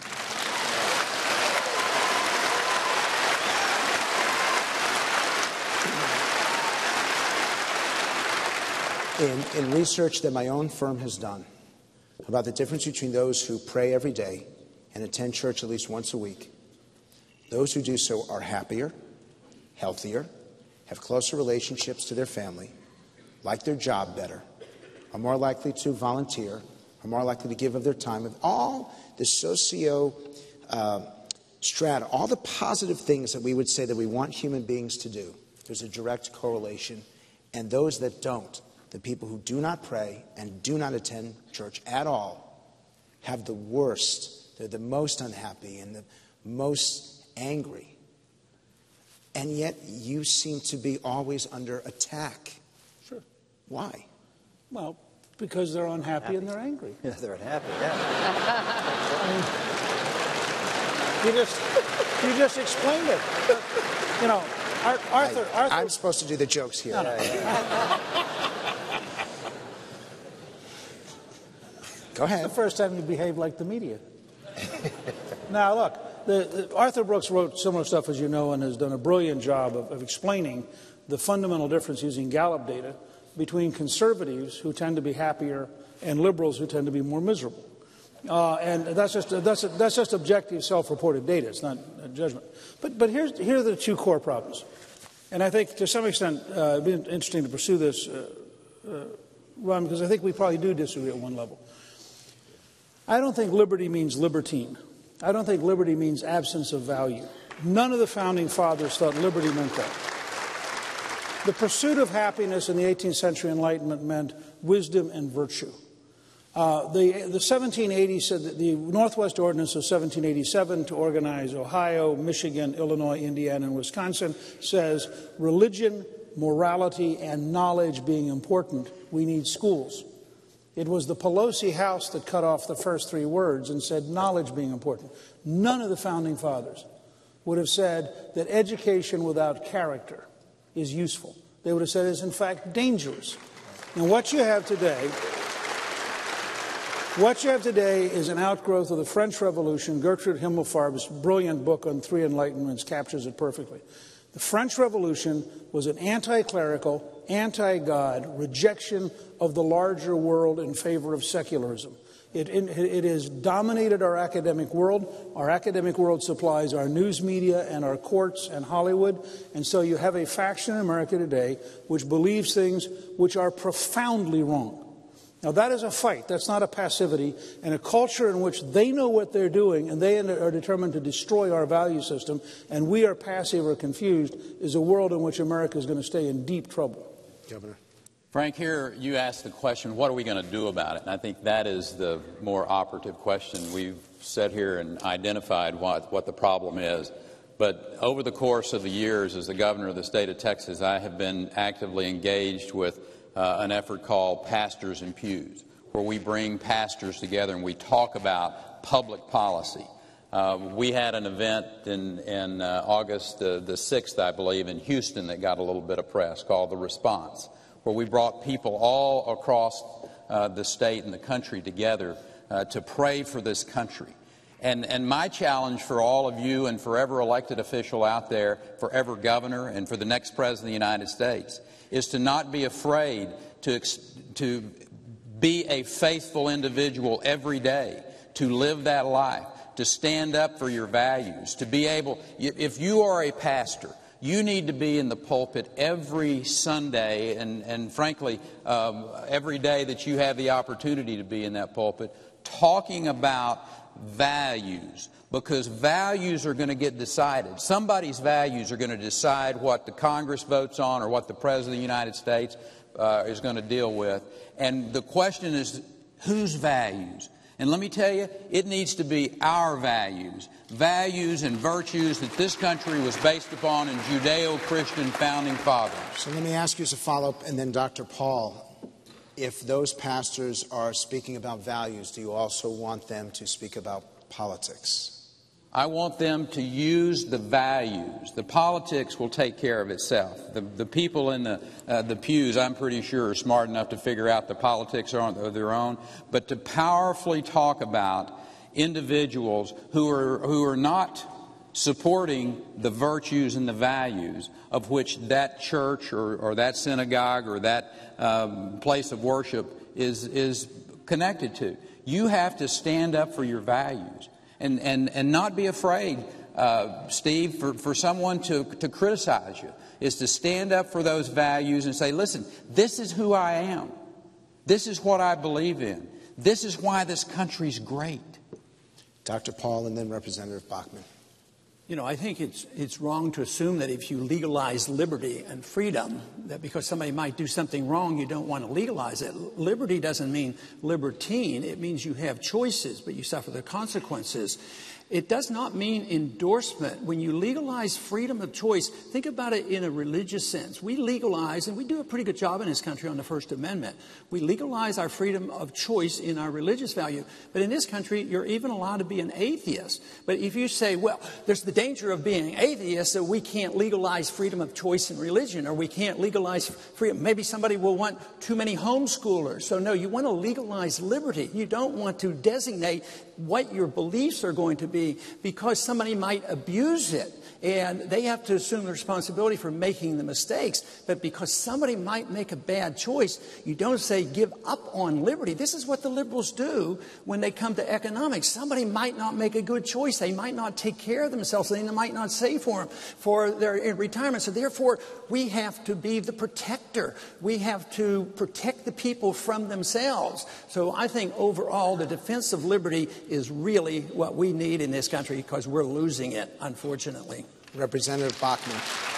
In research that my own firm has done about the difference between those who pray every day and attend church at least once a week, those who do so are happier, healthier, have closer relationships to their family, like their job better, are more likely to volunteer, are more likely to give of their time. Of all the strata, all the positive things that we would say that we want human beings to do, there's a direct correlation. And those that don't, the people who do not pray and do not attend church at all, have the worst. They're the most unhappy and the most angry. And yet you seem to be always under attack. Sure. Why? Well, because they're unhappy and they're angry. Yeah, they're unhappy, yeah. You just explained it. Arthur. I'm supposed to do the jokes here. Go ahead. It's the first time you behave like the media. Now, look, Arthur Brooks wrote similar stuff, as you know, and has done a brilliant job of explaining the fundamental difference using Gallup data between conservatives who tend to be happier and liberals who tend to be more miserable. And that's just objective, self-reported data. It's not a judgment. But here are the two core problems. And I think, to some extent, it'd be interesting to pursue this, Ron, because I think we probably do disagree at one level. I don't think liberty means libertine. I don't think liberty means absence of value. None of the founding fathers thought liberty meant that. The pursuit of happiness in the 18th century Enlightenment meant wisdom and virtue. The 1780s said that the Northwest Ordinance of 1787 to organize Ohio, Michigan, Illinois, Indiana, and Wisconsin says religion, morality, and knowledge being important, we need schools. It was the Pelosi House that cut off the first three words and said knowledge being important. None of the founding fathers would have said that education without character is useful. They would have said it's in fact dangerous. And what you have today is an outgrowth of the French Revolution. Gertrude Himmelfarb's brilliant book on Three Enlightenments captures it perfectly. The French Revolution was an anti-clerical, anti-God rejection of the larger world in favor of secularism. It has dominated our academic world. Our academic world supplies our news media and our courts and Hollywood. And so you have a faction in America today which believes things which are profoundly wrong. Now, that is a fight. That's not a passivity. And a culture in which they know what they're doing and they are determined to destroy our value system and we are passive or confused is a world in which America is going to stay in deep trouble. Governor. Frank, here you asked the question, what are we going to do about it? And I think that is the more operative question. We've sat here and identified what the problem is. But over the course of the years as the governor of the state of Texas, I have been actively engaged with an effort called Pastors in Pews, where we bring pastors together and we talk about public policy. We had an event in August the 6th, I believe, in Houston that got a little bit of press called The Response, where we brought people all across the state and the country together to pray for this country. And my challenge for all of you and for every elected official out there, for every governor and for the next president of the United States, is to not be afraid to be a faithful individual every day, to live that life, to stand up for your values, to be able, if you are a pastor, you need to be in the pulpit every Sunday and frankly, every day that you have the opportunity to be in that pulpit, talking about values, because values are going to get decided. Somebody's values are going to decide what the Congress votes on or what the President of the United States is going to deal with. And the question is, whose values? And let me tell you, it needs to be our values, values and virtues that this country was based upon in Judeo-Christian founding fathers. So let me ask you as a follow-up, and then Dr. Paul, if those pastors are speaking about values, do you also want them to speak about politics? I want them to use the values. The politics will take care of itself. The people in the pews, I'm pretty sure, are smart enough to figure out the politics of their own. But to powerfully talk about individuals who are not supporting the virtues and the values of which that church or that synagogue or that place of worship is connected to. You have to stand up for your values. And not be afraid, Steve, for someone to criticize you, is to stand up for those values and say, listen, this is who I am. This is what I believe in. This is why this country's great. Dr. Paul and then Representative Bachman. You know, I think it's wrong to assume that if you legalize liberty and freedom, that because somebody might do something wrong, you don't want to legalize it. Liberty doesn't mean libertine. It means you have choices, but you suffer the consequences. It does not mean endorsement. When you legalize freedom of choice, think about it in a religious sense. We legalize, and we do a pretty good job in this country on the First Amendment. We legalize our freedom of choice in our religious value. But in this country, you're even allowed to be an atheist. But if you say, well, there's the danger of being atheist, so we can't legalize freedom of choice in religion, or we can't legalize freedom. Maybe somebody will want too many homeschoolers. So no, you want to legalize liberty. You don't want to designate what your beliefs are going to be, because somebody might abuse it and they have to assume the responsibility for making the mistakes. But because somebody might make a bad choice, you don't say give up on liberty. This is what the liberals do when they come to economics. Somebody might not make a good choice. They might not take care of themselves. They might not save for them for their retirement. So therefore, we have to be the protector. We have to protect the people from themselves. So I think overall, the defense of liberty is really what we need in this country, because we're losing it, unfortunately. Representative Bachmann.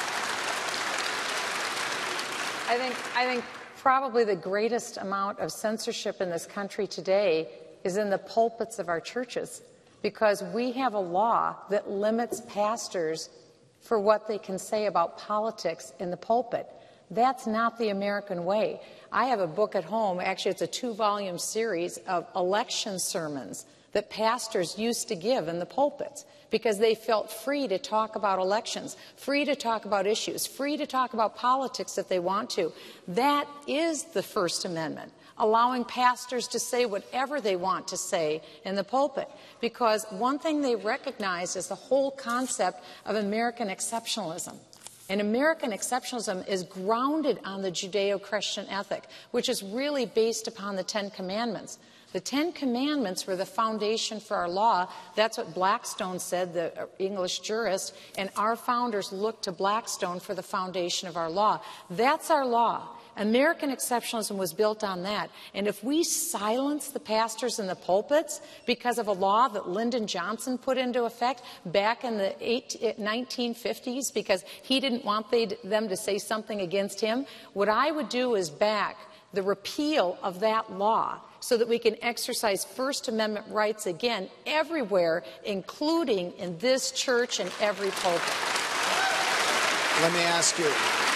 I think probably the greatest amount of censorship in this country today is in the pulpits of our churches, because we have a law that limits pastors for what they can say about politics in the pulpit. That's not the American way. I have a book at home, actually it's a 2-volume series of election sermons that pastors used to give in the pulpits, because they felt free to talk about elections, free to talk about issues, free to talk about politics if they want to. That is the First Amendment, allowing pastors to say whatever they want to say in the pulpit. Because one thing they recognize is the whole concept of American exceptionalism. And American exceptionalism is grounded on the Judeo-Christian ethic, which is really based upon the Ten Commandments. The Ten Commandments were the foundation for our law. That's what Blackstone said, the English jurist, and our founders looked to Blackstone for the foundation of our law. That's our law. American exceptionalism was built on that. And if we silence the pastors in the pulpits because of a law that Lyndon Johnson put into effect back in the 1950s because he didn't want them to say something against him, what I would do is back the repeal of that law so that we can exercise First Amendment rights again everywhere, including in this church and every pulpit. Let me ask you.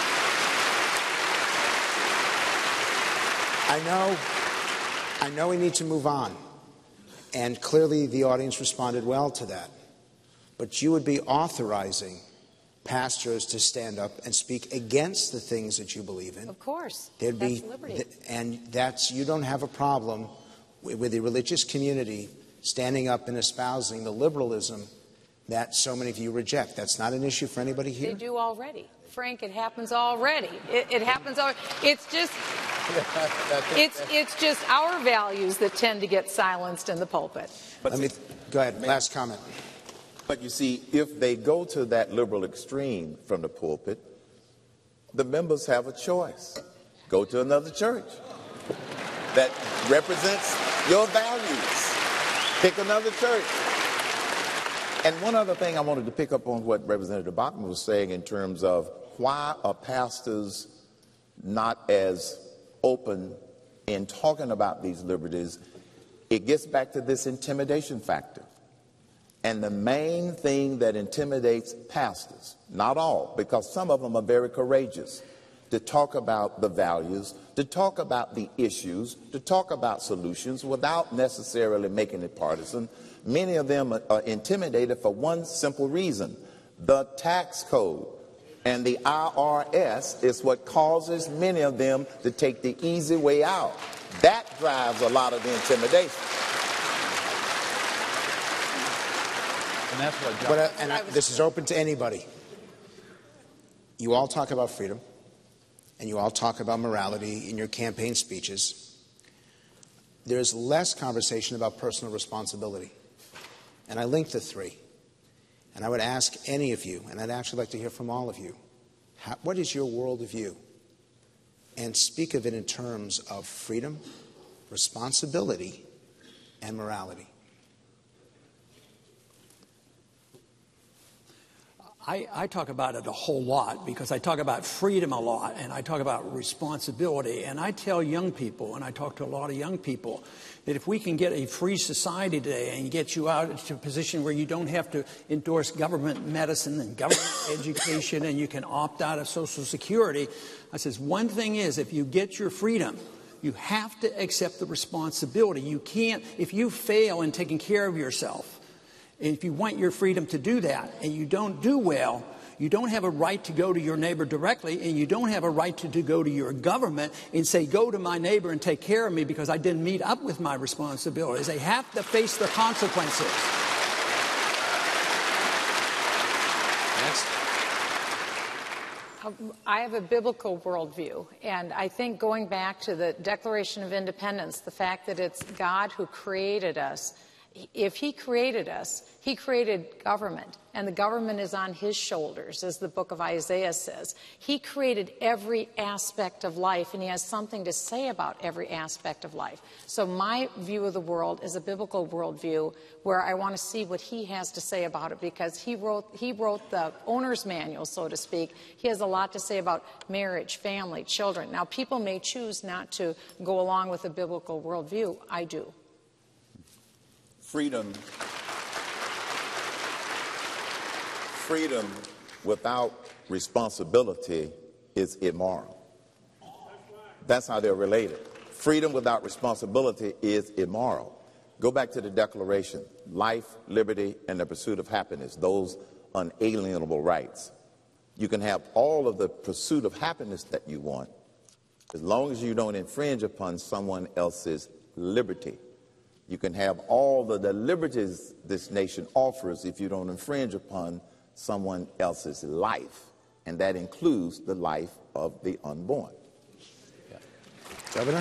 I know we need to move on, and clearly the audience responded well to that. But you would be authorizing pastors to stand up and speak against the things that you believe in. Of course. There'd that's be, liberty. And you don't have a problem with the religious community standing up and espousing the liberalism that so many of you reject. That's not an issue for anybody here? They do already. Frank, it happens already. It happens already. It's just it's just our values that tend to get silenced in the pulpit. But go ahead. Last comment. But you see, if they go to that liberal extreme from the pulpit, the members have a choice. Go to another church that represents your values. Pick another church. And one other thing I wanted to pick up on what Representative Bachmann was saying in terms of why are pastors not as open in talking about these liberties. It gets back to this intimidation factor. And the main thing that intimidates pastors, not all, because some of them are very courageous, to talk about the values, to talk about the issues, to talk about solutions without necessarily making it partisan. Many of them are intimidated for one simple reason. The tax code and the IRS is what causes many of them to take the easy way out. That drives a lot of the intimidation. And that's what this is open to anybody. You all talk about freedom, and you all talk about morality in your campaign speeches. There's less conversation about personal responsibility. And I link the three. And I would ask any of you, and I'd actually like to hear from all of you, what is your worldview? And speak of it in terms of freedom, responsibility, and morality. I talk about it a whole lot because I talk about freedom a lot and I talk about responsibility. And I tell young people, and I talk to a lot of young people, that if we can get a free society today and get you out into a position where you don't have to endorse government medicine and government education and you can opt out of Social Security, I says, one thing is, if you get your freedom, you have to accept the responsibility. You can't, if you fail in taking care of yourself, and if you want your freedom to do that and you don't do well, you don't have a right to go to your neighbor directly, and you don't have a right to go to your government and say, go to my neighbor and take care of me because I didn't meet up with my responsibilities. They have to face the consequences. Next. I have a biblical worldview, and I think going back to the Declaration of Independence, the fact that it's God who created us, if he created us, he created government, and the government is on his shoulders, as the book of Isaiah says. He created every aspect of life, and he has something to say about every aspect of life. So my view of the world is a biblical worldview where I want to see what he has to say about it, because he wrote the owner's manual, so to speak. He has a lot to say about marriage, family, children. Now, people may choose not to go along with a biblical worldview. I do. Freedom without responsibility is immoral. That's how they're related. Freedom without responsibility is immoral. Go back to the Declaration. Life, liberty, and the pursuit of happiness, those unalienable rights. You can have all of the pursuit of happiness that you want as long as you don't infringe upon someone else's liberty. You can have all the liberties this nation offers if you don't infringe upon someone else's life, and that includes the life of the unborn. Yeah. Governor?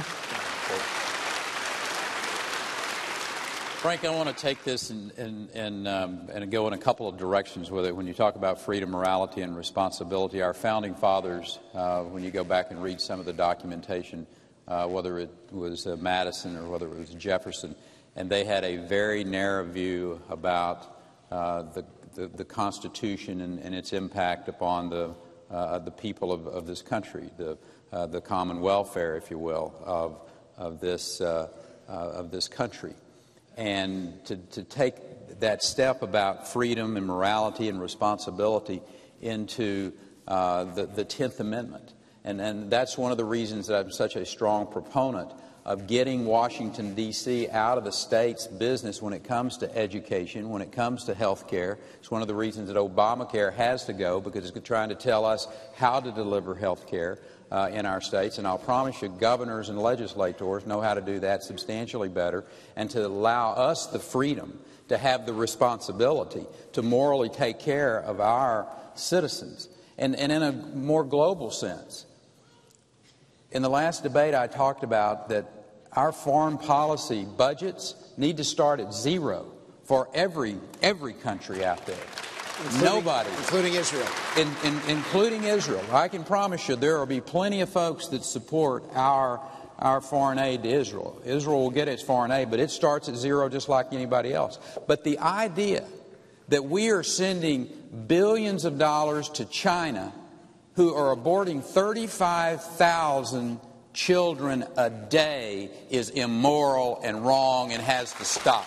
Frank, I want to take this and go in a couple of directions with it. When you talk about freedom, morality, and responsibility, our founding fathers, when you go back and read some of the documentation, whether it was Madison or whether it was Jefferson, and they had a very narrow view about the Constitution and its impact upon the people of this country, the common welfare, if you will, of this country. And to take that step about freedom and morality and responsibility into the 10th Amendment. And that's one of the reasons that I'm such a strong proponent of getting Washington, D.C. out of the state's business when it comes to education, when it comes to health care. It's one of the reasons that Obamacare has to go, because it's trying to tell us how to deliver health care in our states. And I'll promise you, governors and legislators know how to do that substantially better, and to allow us the freedom to have the responsibility to morally take care of our citizens. And in a more global sense, in the last debate, I talked about that our foreign policy budgets need to start at zero for every country out there. Nobody. Including Israel. Including Israel. I can promise you there will be plenty of folks that support our foreign aid to Israel. Israel will get its foreign aid, but it starts at zero just like anybody else. But the idea that we are sending billions of dollars to China, who are aborting 35,000 children a day, is immoral and wrong and has to stop.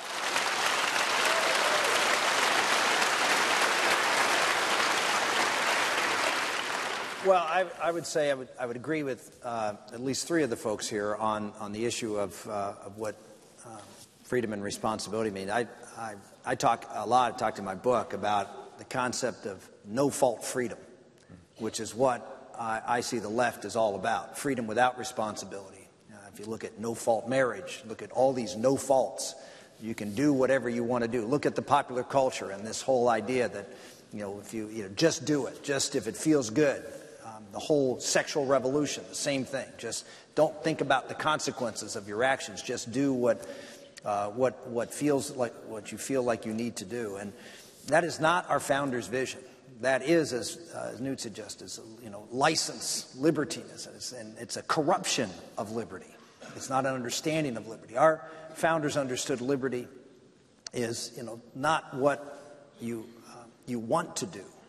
Well, I would say I would agree with at least three of the folks here on the issue of what freedom and responsibility mean. I talk a lot. I talked in my book about the concept of no-fault freedom, which is what I see the left is all about, freedom without responsibility. If you look at no-fault marriage, look at all these no faults, you can do whatever you want to do. Look at the popular culture and this whole idea that, if you just do it, just if it feels good. The whole sexual revolution, the same thing. Just don't think about the consequences of your actions. Just do what feels like what you feel like you need to do. And that is not our founders' vision. That is, as Newt suggested, license, libertiness, and it's a corruption of liberty. It's not an understanding of liberty. Our founders understood liberty is, not what you want to do,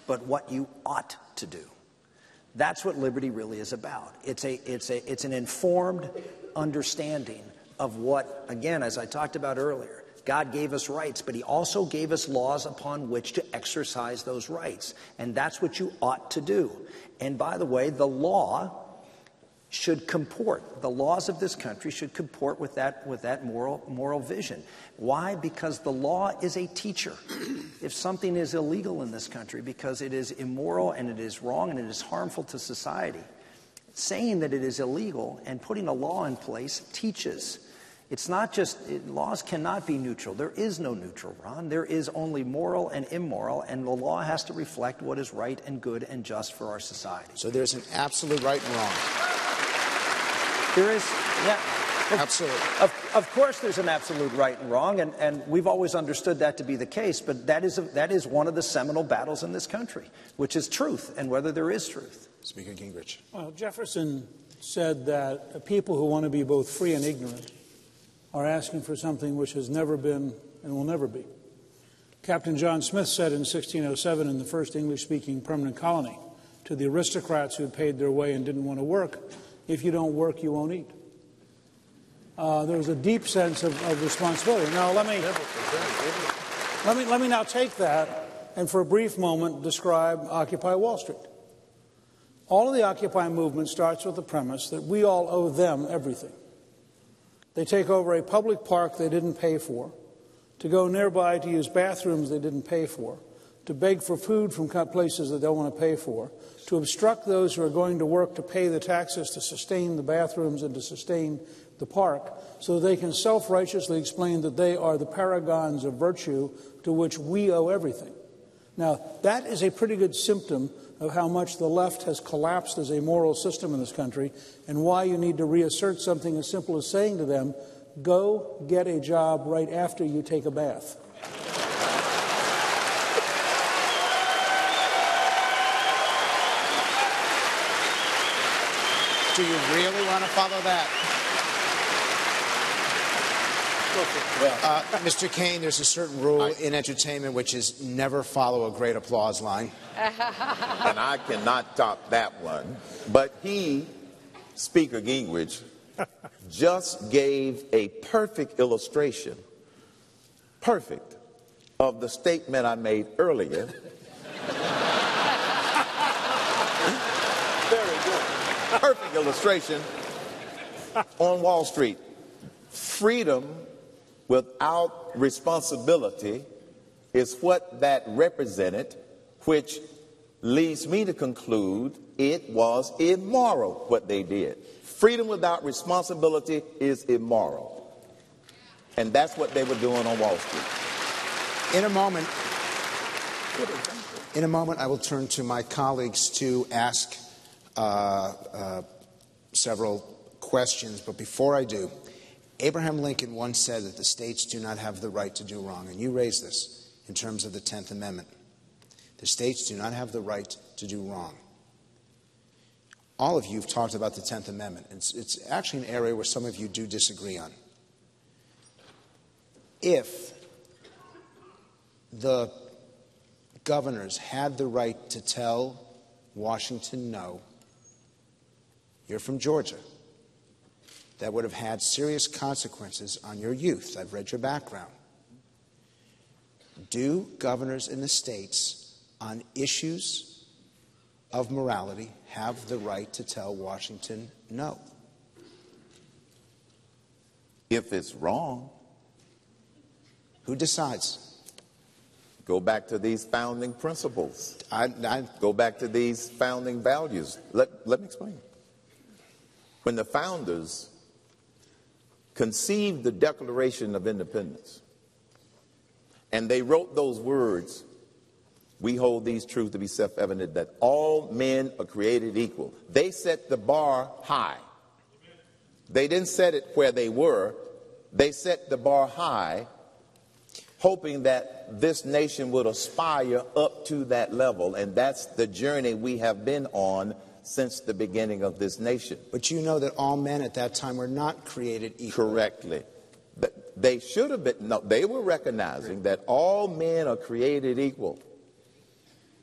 but what you ought to do. That's what liberty really is about. It's an informed understanding of what, again, as I talked about earlier, God gave us rights, but he also gave us laws upon which to exercise those rights. And that's what you ought to do. And by the way, the law should comport. The laws of this country should comport with that moral vision. Why? Because the law is a teacher. If something is illegal in this country because it is immoral and it is wrong and it is harmful to society, saying that it is illegal and putting a law in place teaches. It's not just, laws cannot be neutral. There is no neutral, Ron. There is only moral and immoral, and the law has to reflect what is right and good and just for our society. So there's an absolute right and wrong. There is, yeah. Absolutely. Of course there's an absolute right and wrong, and we've always understood that to be the case, but that is one of the seminal battles in this country, which is truth and whether there is truth. Speaker Gingrich. Well, Jefferson said that people who want to be both free and ignorant are asking for something which has never been and will never be. Captain John Smith said in 1607 in the first English-speaking permanent colony to the aristocrats who had paid their way and didn't want to work, if you don't work, you won't eat. There was a deep sense of responsibility. Now, let me now take that and for a brief moment describe Occupy Wall Street. All of the Occupy movement starts with the premise that we all owe them everything. They take over a public park they didn't pay for, to go nearby to use bathrooms they didn't pay for, to beg for food from places they don't want to pay for, to obstruct those who are going to work to pay the taxes to sustain the bathrooms and to sustain the park, so they can self-righteously explain that they are the paragons of virtue to which we owe everything. Now, that is a pretty good symptom of how much the left has collapsed as a moral system in this country and why you need to reassert something as simple as saying to them, go get a job right after you take a bath. Do you really want to follow that? Mr. Kane, there's a certain rule in entertainment which is never follow a great applause line. And I cannot top that one. But he, Speaker Gingrich, just gave a perfect illustration, of the statement I made earlier. Very good. Perfect illustration on Wall Street. Freedom without responsibility is what that represented, which leads me to conclude it was immoral what they did. Freedom without responsibility is immoral. And that's what they were doing on Wall Street. In a moment, I will turn to my colleagues to ask several questions. But before I do, Abraham Lincoln once said that the states do not have the right to do wrong. And you raised this in terms of the 10th Amendment. The states do not have the right to do wrong. All of you have talked about the 10th Amendment. It's actually an area where some of you do disagree on. If the governors had the right to tell Washington no, you're from Georgia, that would have had serious consequences on your youth. I've read your background. Do governors in the states on issues of morality have the right to tell Washington no? If it's wrong. Who decides? Go back to these founding principles. Go back to these founding values. Let me explain. When the founders conceived the Declaration of Independence, and they wrote those words, we hold these truths to be self-evident that all men are created equal. They set the bar high. They didn't set it where they were. They set the bar high, hoping that this nation would aspire up to that level. And that's the journey we have been on since the beginning of this nation. But you know that all men at that time were not created equal. Correctly. They should have been. No, they were recognizing that all men are created equal.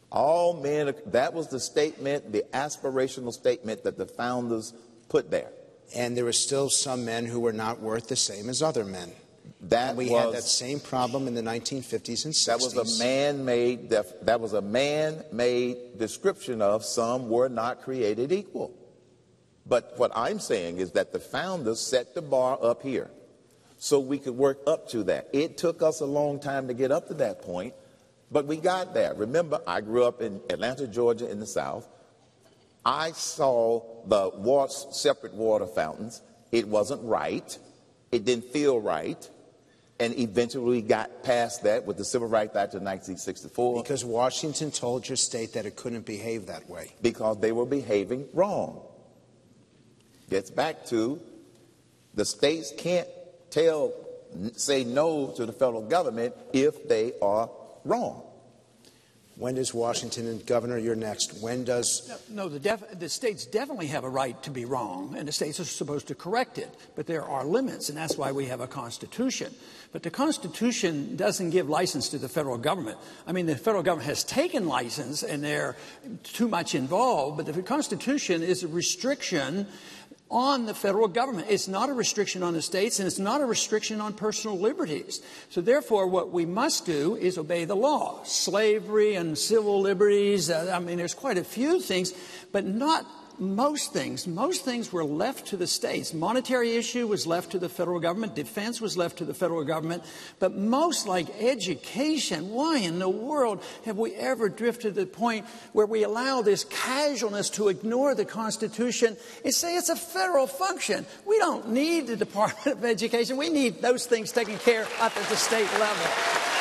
All men, that was the statement, the aspirational statement that the founders put there. And there were still some men who were not worth the same as other men. That and we had that same problem in the 1950s and 60s. That was a man-made description of some were not created equal. But what I'm saying is that the founders set the bar up here so we could work up to that. It took us a long time to get up to that point, but we got there. Remember, I grew up in Atlanta, Georgia, in the South. I saw the separate water fountains. It wasn't right. It didn't feel right. And eventually we got past that with the Civil Rights Act of 1964. Because Washington told your state that it couldn't behave that way. Because they were behaving wrong. Gets back to the states can't say no to the federal government if they are wrong. When does Washington, and Governor, you're next, when does... No, the states definitely have a right to be wrong, and the states are supposed to correct it. But there are limits, and that's why we have a Constitution. But the Constitution doesn't give license to the federal government. I mean, the federal government has taken license, and they're too much involved, but the Constitution is a restriction on the federal government. It's not a restriction on the states, and it's not a restriction on personal liberties. So therefore, what we must do is obey the law. Slavery and civil liberties, I mean, there's quite a few things, but not most things. Most things were left to the states. Monetary issue was left to the federal government. Defense was left to the federal government. But most, like education, why in the world have we ever drifted to the point where we allow this casualness to ignore the Constitution and say it's a federal function? We don't need the Department of Education. We need those things taken care of up at the state level.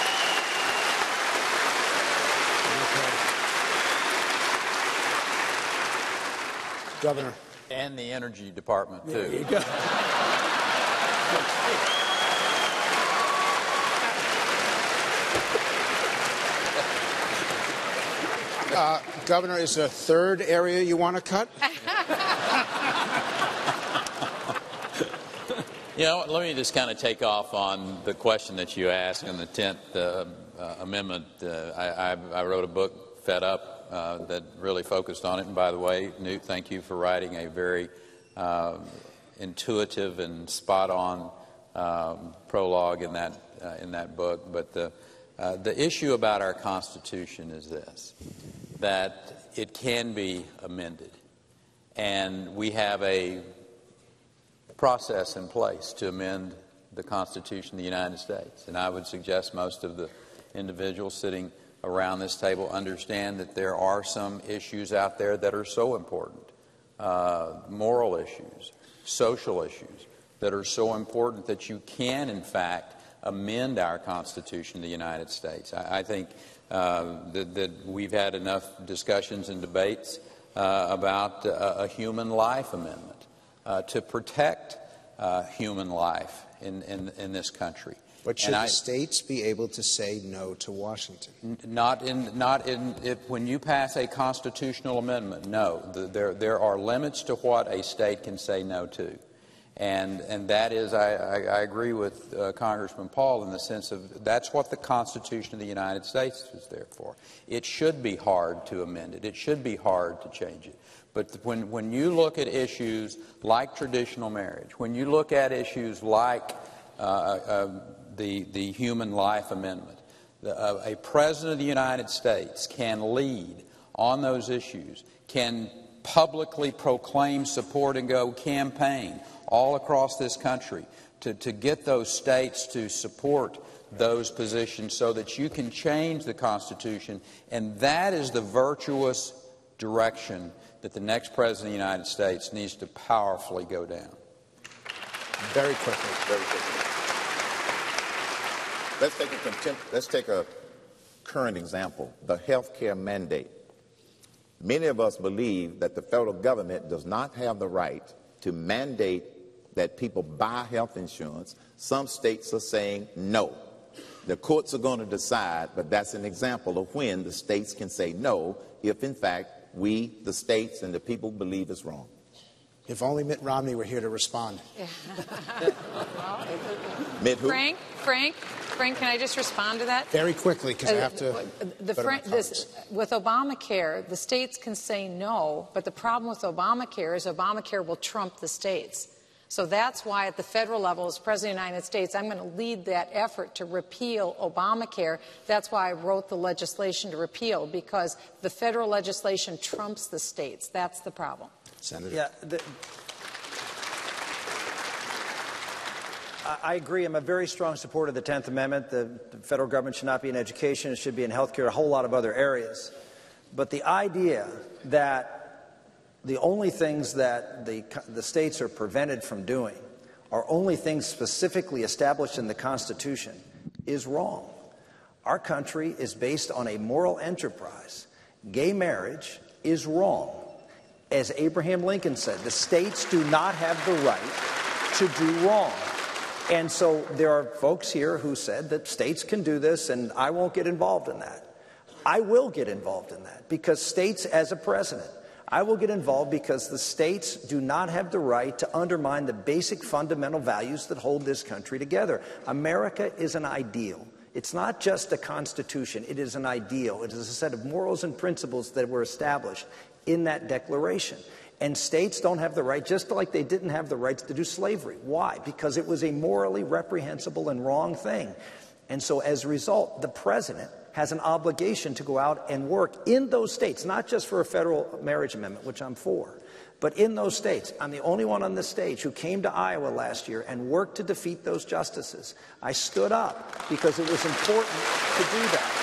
Governor. And the Energy Department, too. There you go. Governor, is there a third area you want to cut? You know, let me just kind of take off on the question that you asked on the 10th Amendment. I wrote a book, Fed Up, that really focused on it. And by the way, Newt, thank you for writing a very intuitive and spot-on prologue in that book. But the issue about our Constitution is this, that it can be amended. And we have a process in place to amend the Constitution of the United States. And I would suggest most of the individuals sitting around this table understand that there are some issues out there that are so important, moral issues, social issues, that are so important that you can, in fact, amend our Constitution of the United States. I think that we've had enough discussions and debates about a human life amendment to protect human life in this country. But should the states be able to say no to Washington? When you pass a constitutional amendment, no. There are limits to what a state can say no to. And that is, I agree with Congressman Paul in the sense of that's what the Constitution of the United States is there for. It should be hard to amend it. It should be hard to change it. But when you look at issues like traditional marriage, when you look at issues like the Human Life Amendment, a President of the United States can lead on those issues, can publicly proclaim support and go campaign all across this country to get those states to support those positions so that you can change the Constitution. And that is the virtuous direction that the next President of the United States needs to powerfully go down. Very quickly. Very quickly. Let's take a current example, the health care mandate. Many of us believe that the federal government does not have the right to mandate that people buy health insurance. Some states are saying no. The courts are going to decide, but that's an example of when the states can say no if, in fact, we, the states, and the people believe it's wrong. If only Mitt Romney were here to respond. Mitt who? Frank, can I just respond to that? Very quickly, because I have to with Obamacare, the states can say no, but the problem with Obamacare is Obamacare will trump the states. So that's why at the federal level, as President of the United States, I'm going to lead that effort to repeal Obamacare. That's why I wrote the legislation to repeal, because the federal legislation trumps the states. That's the problem. Senator. Yeah, I agree. I'm a very strong supporter of the 10th Amendment. The federal government should not be in education. It should be in health care, a whole lot of other areas. But the idea that the only things that the states are prevented from doing are only things specifically established in the Constitution is wrong. Our country is based on a moral enterprise. Gay marriage is wrong. As Abraham Lincoln said, the states do not have the right to do wrong. And so there are folks here who said that states can do this and I won't get involved in that. I will get involved in that because states, as a president, I will get involved because the states do not have the right to undermine the basic fundamental values that hold this country together. America is an ideal. It's not just a constitution. It is an ideal. It is a set of morals and principles that were established in that declaration. And states don't have the right, just like they didn't have the rights to do slavery. Why? Because it was a morally reprehensible and wrong thing. And so as a result, the president has an obligation to go out and work in those states, not just for a federal marriage amendment, which I'm for, but in those states. I'm the only one on this stage who came to Iowa last year and worked to defeat those justices. I stood up because it was important to do that.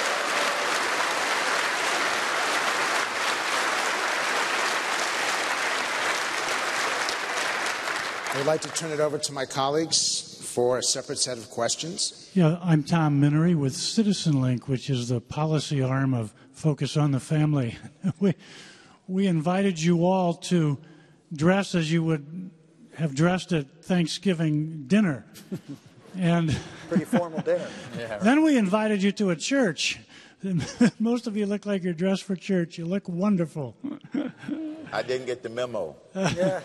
I'd like to turn it over to my colleagues for a separate set of questions. Yeah, I'm Tom Minery with CitizenLink, which is the policy arm of Focus on the Family. We invited you all to dress as you would have dressed at Thanksgiving dinner. And pretty formal dinner. Yeah, right. Then we invited you to a church. Most of you look like you're dressed for church. You look wonderful. I didn't get the memo. Yeah.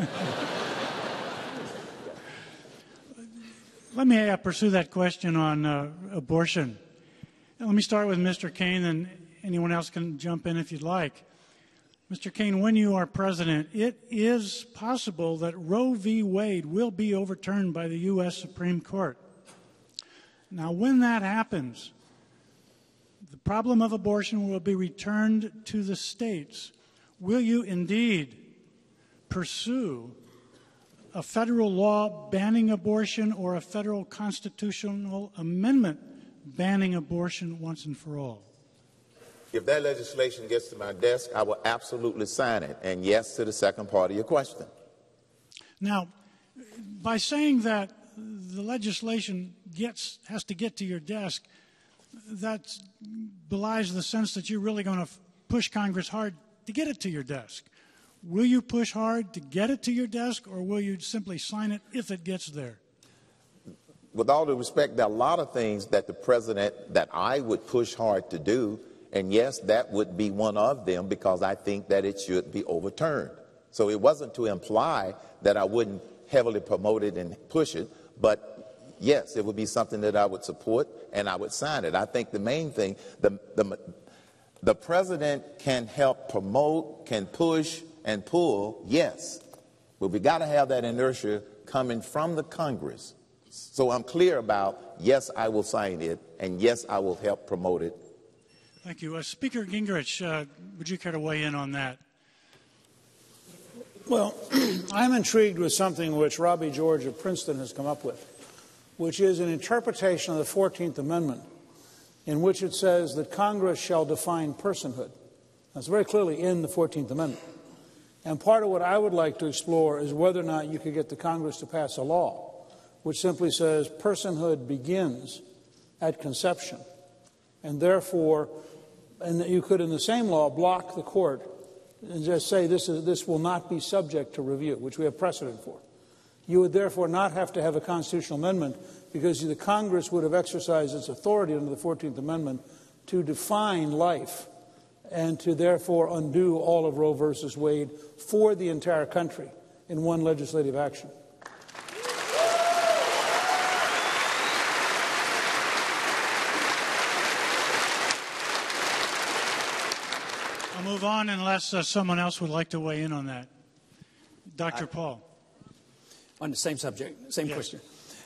Let me pursue that question on abortion. Let me start with Mr. Kaine, and anyone else can jump in if you'd like. Mr. Kaine, when you are president, it is possible that Roe v. Wade will be overturned by the U.S. Supreme Court. Now, when that happens, the problem of abortion will be returned to the states. Will you indeed pursue a federal law banning abortion or a federal constitutional amendment banning abortion once and for all? If that legislation gets to my desk, I will absolutely sign it. And yes to the second part of your question. Now, by saying that the legislation has to get to your desk, that belies the sense that you're really going to push Congress hard to get it to your desk. Will you push hard to get it to your desk, or will you simply sign it if it gets there? With all due respect, there are a lot of things that the president, that I would push hard to do, and yes, that would be one of them because I think that it should be overturned. So it wasn't to imply that I wouldn't heavily promote it and push it, but yes, it would be something that I would support and I would sign it. I think the main thing, the president can help promote, can push and pull, yes, but we got to have that inertia coming from the Congress. So I'm clear about, yes, I will sign it, and yes, I will help promote it. Thank you. Speaker Gingrich, would you care to weigh in on that? Well, I'm intrigued with something which Robbie George of Princeton has come up with, which is an interpretation of the 14th Amendment in which it says that Congress shall define personhood. That's very clearly in the 14th Amendment. And part of what I would like to explore is whether or not you could get the Congress to pass a law which simply says personhood begins at conception. And therefore, and you could in the same law block the court and just say this will not be subject to review, which we have precedent for. You would therefore not have to have a constitutional amendment because the Congress would have exercised its authority under the 14th Amendment to define life and to therefore undo all of Roe versus Wade for the entire country. in one legislative action. I'll move on unless someone else would like to weigh in on that. Dr. Paul. On the same subject, same Yes. question.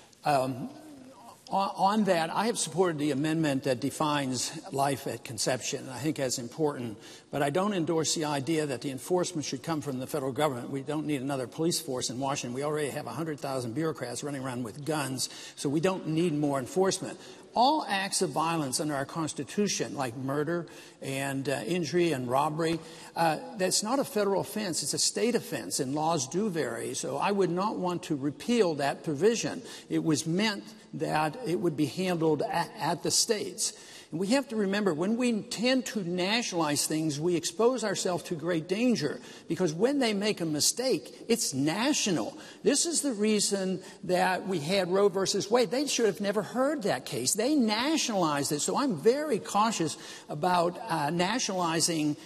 On that, I have supported the amendment that defines life at conception. I think that's important, but I don't endorse the idea that the enforcement should come from the federal government. We don't need another police force in Washington. We already have 100,000 bureaucrats running around with guns, so we don't need more enforcement. All acts of violence under our Constitution, like murder and injury and robbery, that's not a federal offense. It's a state offense, and laws do vary. So I would not want to repeal that provision. It was meant that it would be handled at the states. And we have to remember, when we tend to nationalize things, we expose ourselves to great danger, because when they make a mistake, it's national. This is the reason that we had Roe versus Wade. They should have never heard that case. They nationalized it. So I'm very cautious about nationalizing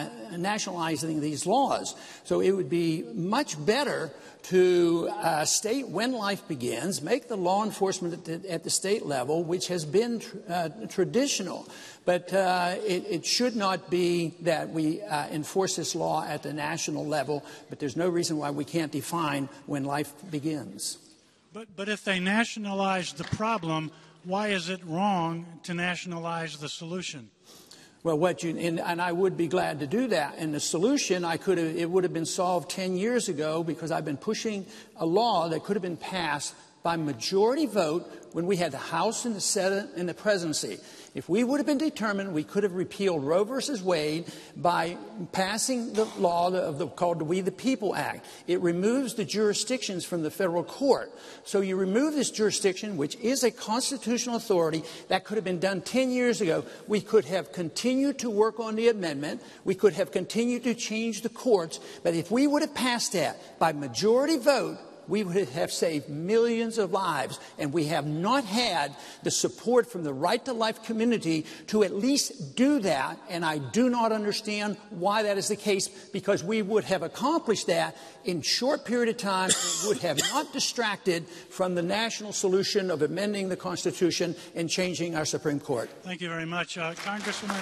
these laws. So it would be much better to state when life begins, make the law enforcement at the state level, which has been traditional. But it should not be that we enforce this law at the national level, but there's no reason why we can't define when life begins. But if they nationalize the problem, why is it wrong to nationalize the solution? Well, and I would be glad to do that. And the solution, it would have been solved 10 years ago, because I've been pushing a law that could have been passed by majority vote when we had the House and the Senate and the presidency. If we would have been determined, we could have repealed Roe versus Wade by passing the law called the We the People Act. It removes the jurisdictions from the federal court. So you remove this jurisdiction, which is a constitutional authority. That could have been done 10 years ago. We could have continued to work on the amendment. We could have continued to change the courts. But if we would have passed that by majority vote, we would have saved millions of lives, and we have not had the support from the Right to Life community to at least do that, and I do not understand why that is the case, because we would have accomplished that in a short period of time and would have not distracted from the national solution of amending the Constitution and changing our Supreme Court. Thank you very much. Congresswoman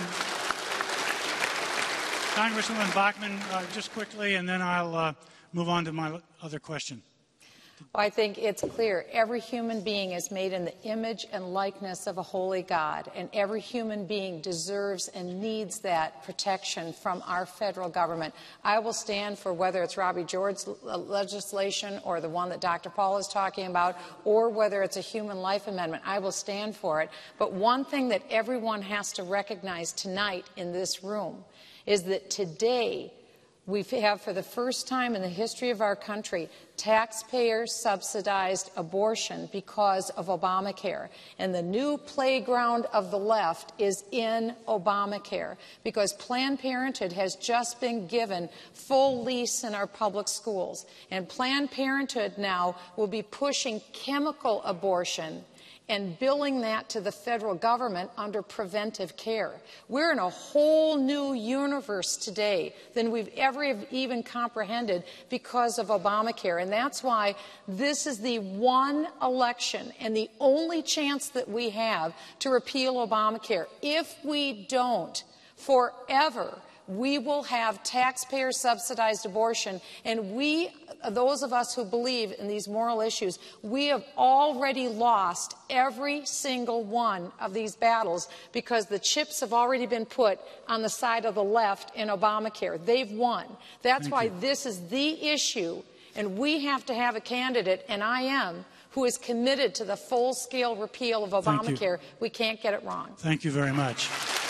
Bachmann, just quickly, and then I'll move on to my other question. I think it's clear. Every human being is made in the image and likeness of a holy God, and every human being deserves and needs that protection from our federal government. I will stand for whether it's Robbie George's legislation or the one that Dr. Paul is talking about, or whether it's a human life amendment. I will stand for it. But one thing that everyone has to recognize tonight in this room is that today we have, for the first time in the history of our country, taxpayer-subsidized abortion because of Obamacare. And the new playground of the left is in Obamacare, because Planned Parenthood has just been given full lease in our public schools. And Planned Parenthood now will be pushing chemical abortion and billing that to the federal government under preventive care. We're in a whole new universe today than we've ever even comprehended because of Obamacare. And that's why this is the one election and the only chance that we have to repeal Obamacare. If we don't, forever, we will have taxpayer-subsidized abortion, and those of us who believe in these moral issues, we have already lost every single one of these battles, because the chips have already been put on the side of the left in Obamacare. They've won. That's why this is the issue, and we have to have a candidate, and I am, who is committed to the full-scale repeal of Obamacare. We can't get it wrong. Thank you very much.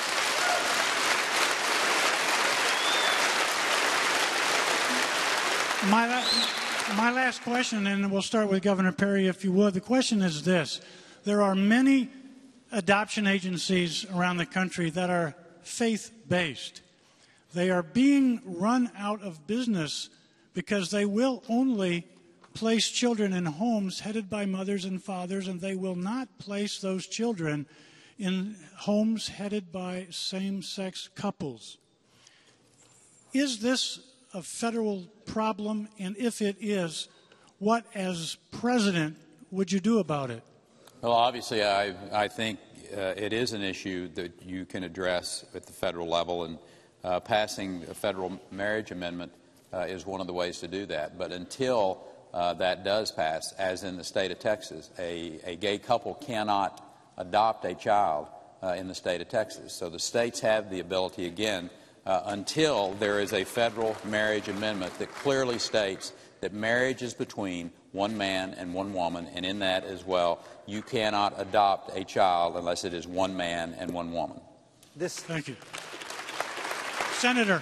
My last question, and we'll start with Governor Perry, if you would. The question is this. There are many adoption agencies around the country that are faith-based. They are being run out of business because they will only place children in homes headed by mothers and fathers, and they will not place those children in homes headed by same-sex couples. Is this a federal problem? And if it is, what, as president, would you do about it? Well, obviously, I think it is an issue that you can address at the federal level, and passing a federal marriage amendment is one of the ways to do that. But until that does pass, as in the state of Texas, a gay couple cannot adopt a child in the state of Texas. So the states have the ability, again, until there is a federal marriage amendment that clearly states that marriage is between one man and one woman, and in that as well, you cannot adopt a child unless it is one man and one woman. Thank you. Senator.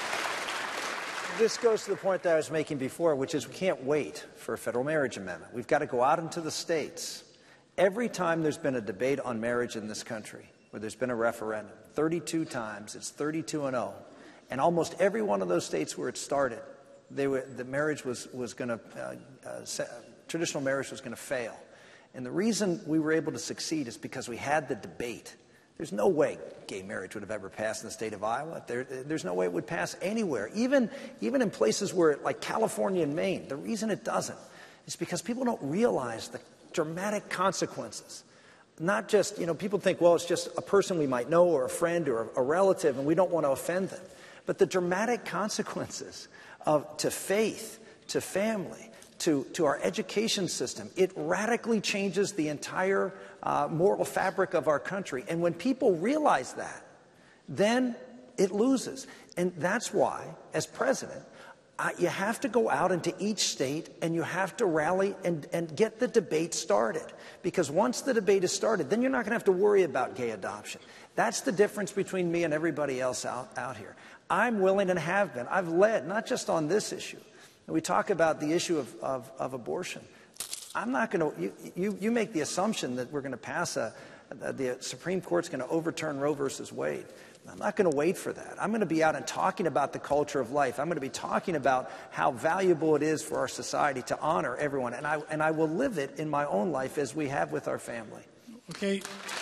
This goes to the point that I was making before, which is we can't wait for a federal marriage amendment. We've got to go out into the states. Every time there's been a debate on marriage in this country, where there's been a referendum, 32 times, it's 32-0. And almost every one of those states where it started, the marriage was going to, traditional marriage was going to fail. And the reason we were able to succeed is because we had the debate. There's no way gay marriage would have ever passed in the state of Iowa. There's no way it would pass anywhere, even in places where, like California and Maine. The reason it doesn't is because people don't realize the dramatic consequences. Not just, people think, well, it's just a person we might know or a friend or a relative, and we don't want to offend them. But the dramatic consequences to faith, to family, to our education system, it radically changes the entire moral fabric of our country. And when people realize that, then it loses. And that's why, as president, you have to go out into each state and you have to rally and get the debate started. Because once the debate is started, then you're not going to have to worry about gay adoption. That's the difference between me and everybody else out here. I'm willing and have been. I've led, not just on this issue. We talk about the issue of abortion. I'm not going to, you make the assumption that we're going to pass the Supreme Court's going to overturn Roe versus Wade. I'm not going to wait for that. I'm going to be out and talking about the culture of life. I'm going to be talking about how valuable it is for our society to honor everyone. And I will live it in my own life as we have with our family. Okay.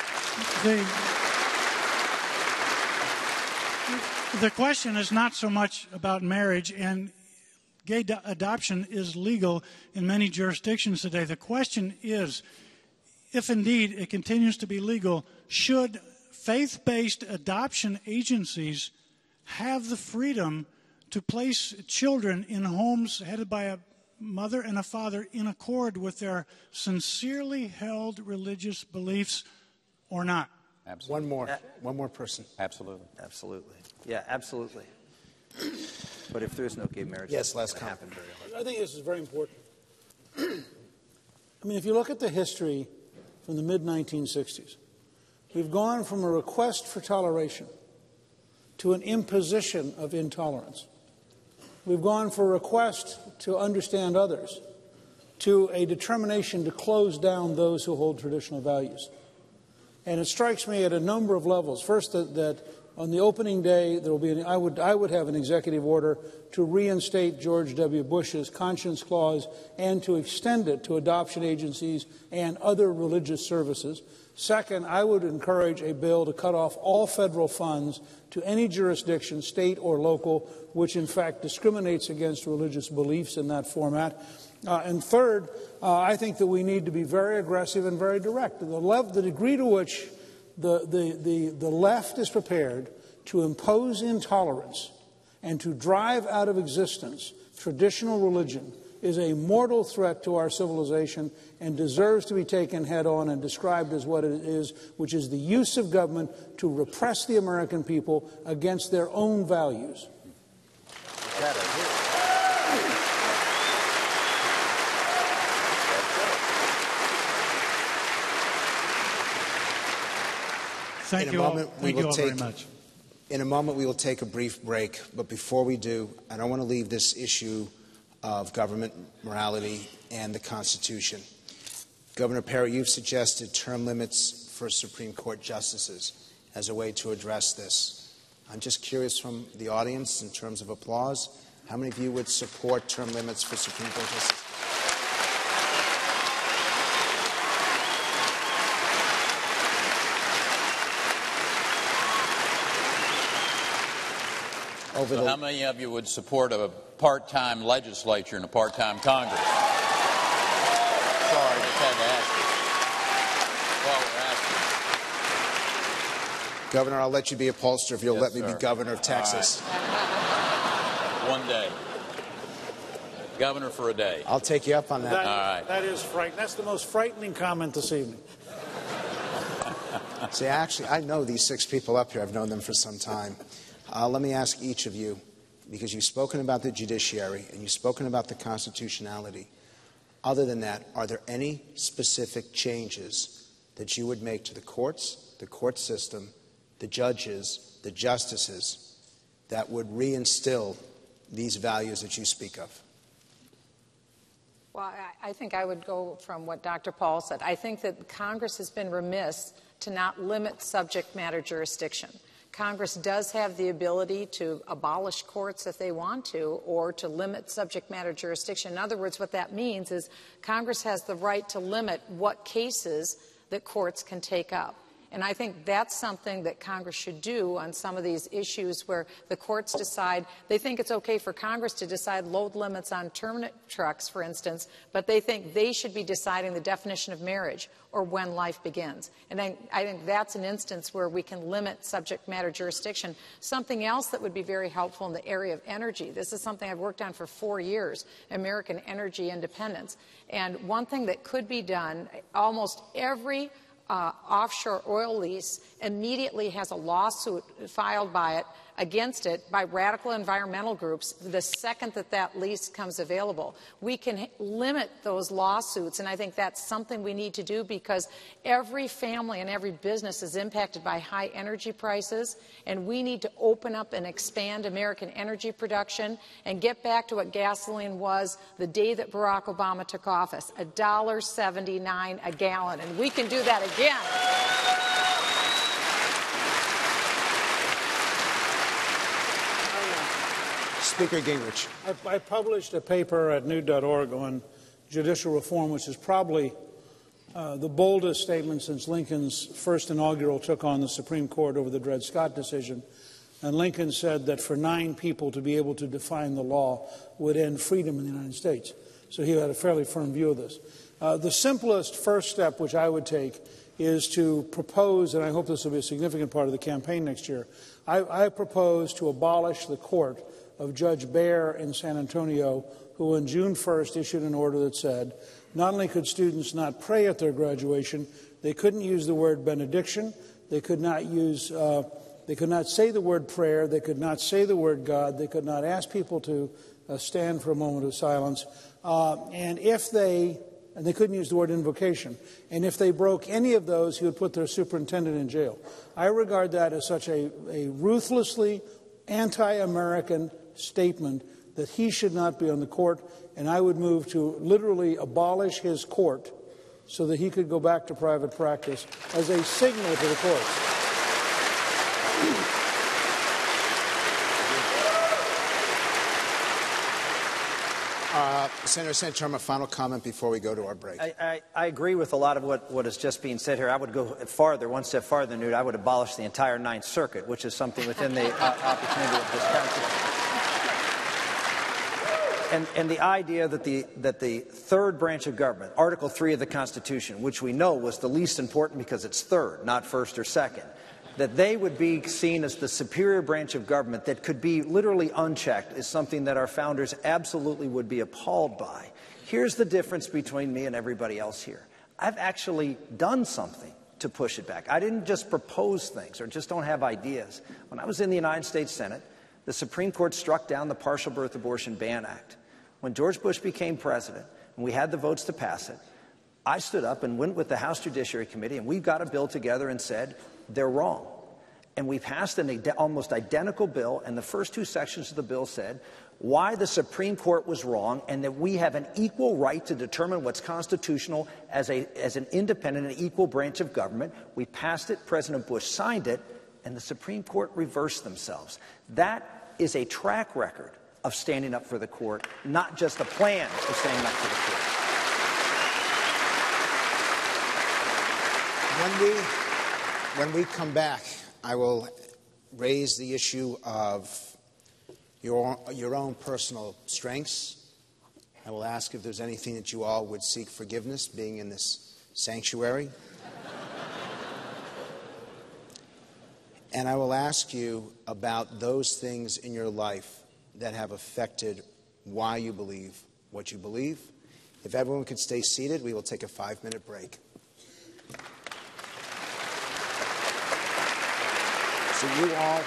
The question is not so much about marriage, and gay adoption is legal in many jurisdictions today. The question is, if indeed it continues to be legal, should faith-based adoption agencies have the freedom to place children in homes headed by a mother and a father in accord with their sincerely held religious beliefs or not? Absolutely. One more person. Absolutely. Absolutely. Yeah, absolutely. But if there is no gay marriage, yes, last comment. Happen very hard. I think this is very important. I mean, if you look at the history from the mid-1960s, we've gone from a request for toleration to an imposition of intolerance. We've gone from a request to understand others to a determination to close down those who hold traditional values. And it strikes me at a number of levels. First, that on the opening day, there will be I would have an executive order to reinstate George W. Bush's conscience clause and to extend it to adoption agencies and other religious services. Second, I would encourage a bill to cut off all federal funds to any jurisdiction, state or local, which in fact discriminates against religious beliefs in that format. And third, I think that we need to be very aggressive and very direct. The degree to which the left is prepared to impose intolerance and to drive out of existence traditional religion is a mortal threat to our civilization and deserves to be taken head on and described as what it is, which is the use of government to repress the American people against their own values. Thank you all very much. In a moment, we will take a brief break. But before we do, I don't want to leave this issue of government morality and the Constitution. Governor Perry, you've suggested term limits for Supreme Court justices as a way to address this. I'm just curious from the audience, in terms of applause, how many of you would support term limits for Supreme Court justices? over So how many of you would support a part-time legislature and a part-time Congress? Sorry, just had to ask you. Well, we're asking. Governor, I'll let you be a pollster if you'll Yes, let me sir. be governor of Texas. One day. Governor for a day. I'll take you up on that. All right. That is frightening. That's the most frightening comment this evening. See, actually, I know these 6 people up here. I've known them for some time. Let me ask each of you, because you've spoken about the judiciary and you've spoken about the constitutionality. Other than that, are there any specific changes that you would make to the courts, the court system, the judges, the justices, that would reinstill these values that you speak of? Well, I think I would go from what Dr. Paul said. I think that Congress has been remiss to not limit subject matter jurisdiction. Congress does have the ability to abolish courts if they want to, or to limit subject matter jurisdiction. In other words, what that means is Congress has the right to limit what cases that courts can take up. And I think that's something that Congress should do on some of these issues where the courts decide, they think it's okay for Congress to decide load limits on turnip trucks, for instance, but they think they should be deciding the definition of marriage or when life begins. And I think that's an instance where we can limit subject matter jurisdiction. Something else that would be very helpful in the area of energy. This is something I've worked on for 4 years, American energy independence. And one thing that could be done, almost every offshore oil lease immediately has a lawsuit filed against it by radical environmental groups the second that that lease comes available. We can limit those lawsuits, and I think that's something we need to do because every family and every business is impacted by high energy prices, and we need to open up and expand American energy production and get back to what gasoline was the day that Barack Obama took office, $1.79 a gallon, and we can do that again. Speaker Gingrich. I published a paper at nude.org on judicial reform, which is probably the boldest statement since Lincoln's first inaugural took on the Supreme Court over the Dred Scott decision. And Lincoln said that for 9 people to be able to define the law would end freedom in the United States. So he had a fairly firm view of this. The simplest first step, which I would take, is to propose, and I hope this will be a significant part of the campaign next year, I propose to abolish the court of Judge Baer in San Antonio, who on June 1st issued an order that said not only could students not pray at their graduation, they couldn't use the word benediction, they could not say the word prayer, they could not say the word God, they could not ask people to stand for a moment of silence, and they couldn't use the word invocation. And if they broke any of those, he would put their superintendent in jail. I regard that as such a ruthlessly anti-American statement that he should not be on the court, and I would move to literally abolish his court so that he could go back to private practice as a signal to the courts. Senator Santorum, a final comment before we go to our break. I agree with a lot of what is just being said here. I would go farther, one step farther, Newt. I would abolish the entire Ninth Circuit, which is something within the opportunity of this country. And the idea that the third branch of government, Article 3 of the Constitution, which we know was the least important because it's third, not first or second, that they would be seen as the superior branch of government that could be literally unchecked is something that our founders absolutely would be appalled by. Here's the difference between me and everybody else here. I've actually done something to push it back. I didn't just propose things or just don't have ideas. When I was in the United States Senate, the Supreme Court struck down the Partial Birth Abortion Ban Act. When George Bush became president and we had the votes to pass it, I stood up and went with the House Judiciary Committee, and we got a bill together and said, they're wrong. And we passed an almost identical bill, and the first 2 sections of the bill said why the Supreme Court was wrong and that we have an equal right to determine what's constitutional as an independent and equal branch of government. We passed it, President Bush signed it, and the Supreme Court reversed themselves. That is a track record of standing up for the court, not just a plan of standing up for the court. When we come back, I will raise the issue of your own personal strengths. I will ask if there's anything that you all would seek forgiveness, being in this sanctuary. And I will ask you about those things in your life that have affected why you believe what you believe. If everyone could stay seated, we will take a 5-minute break. So you all...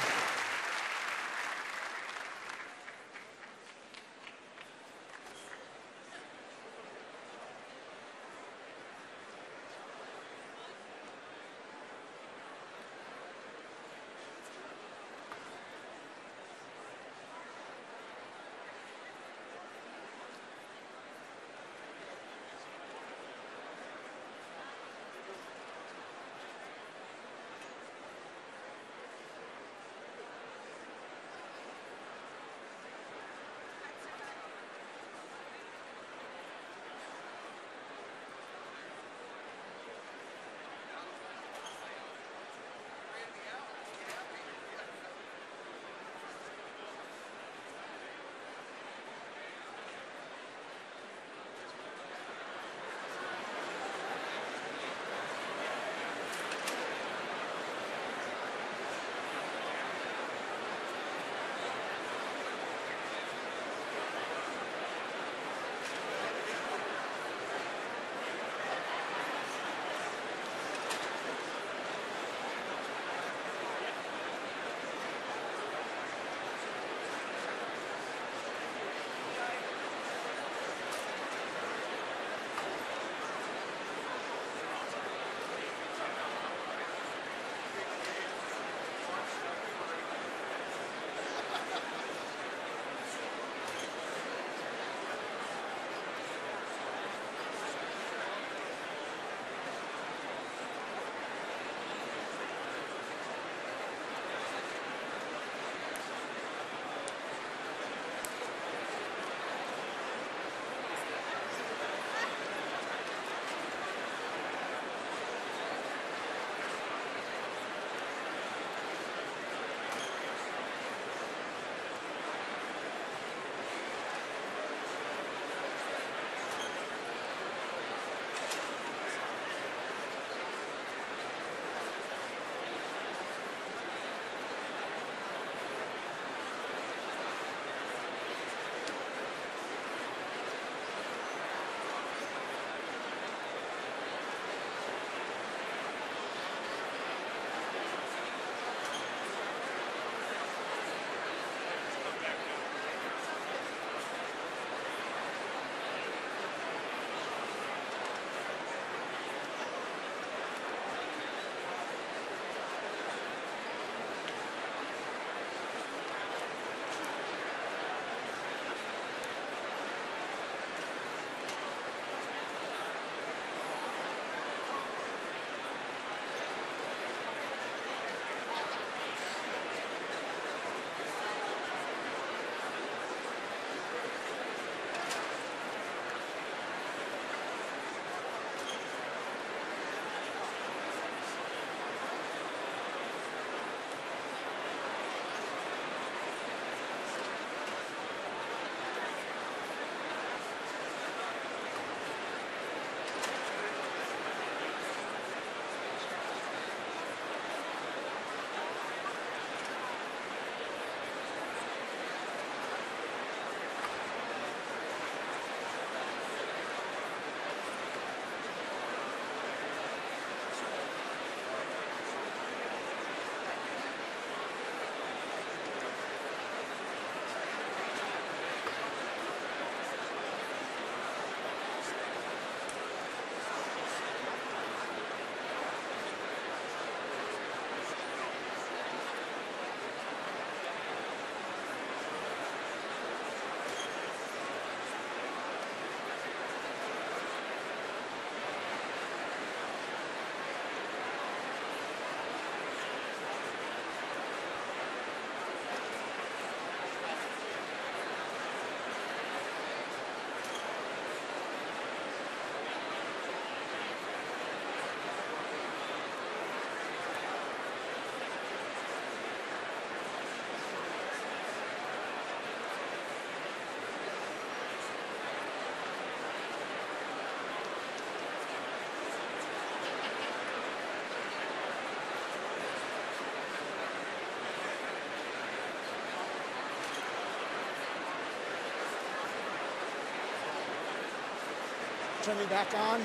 Turn me back on.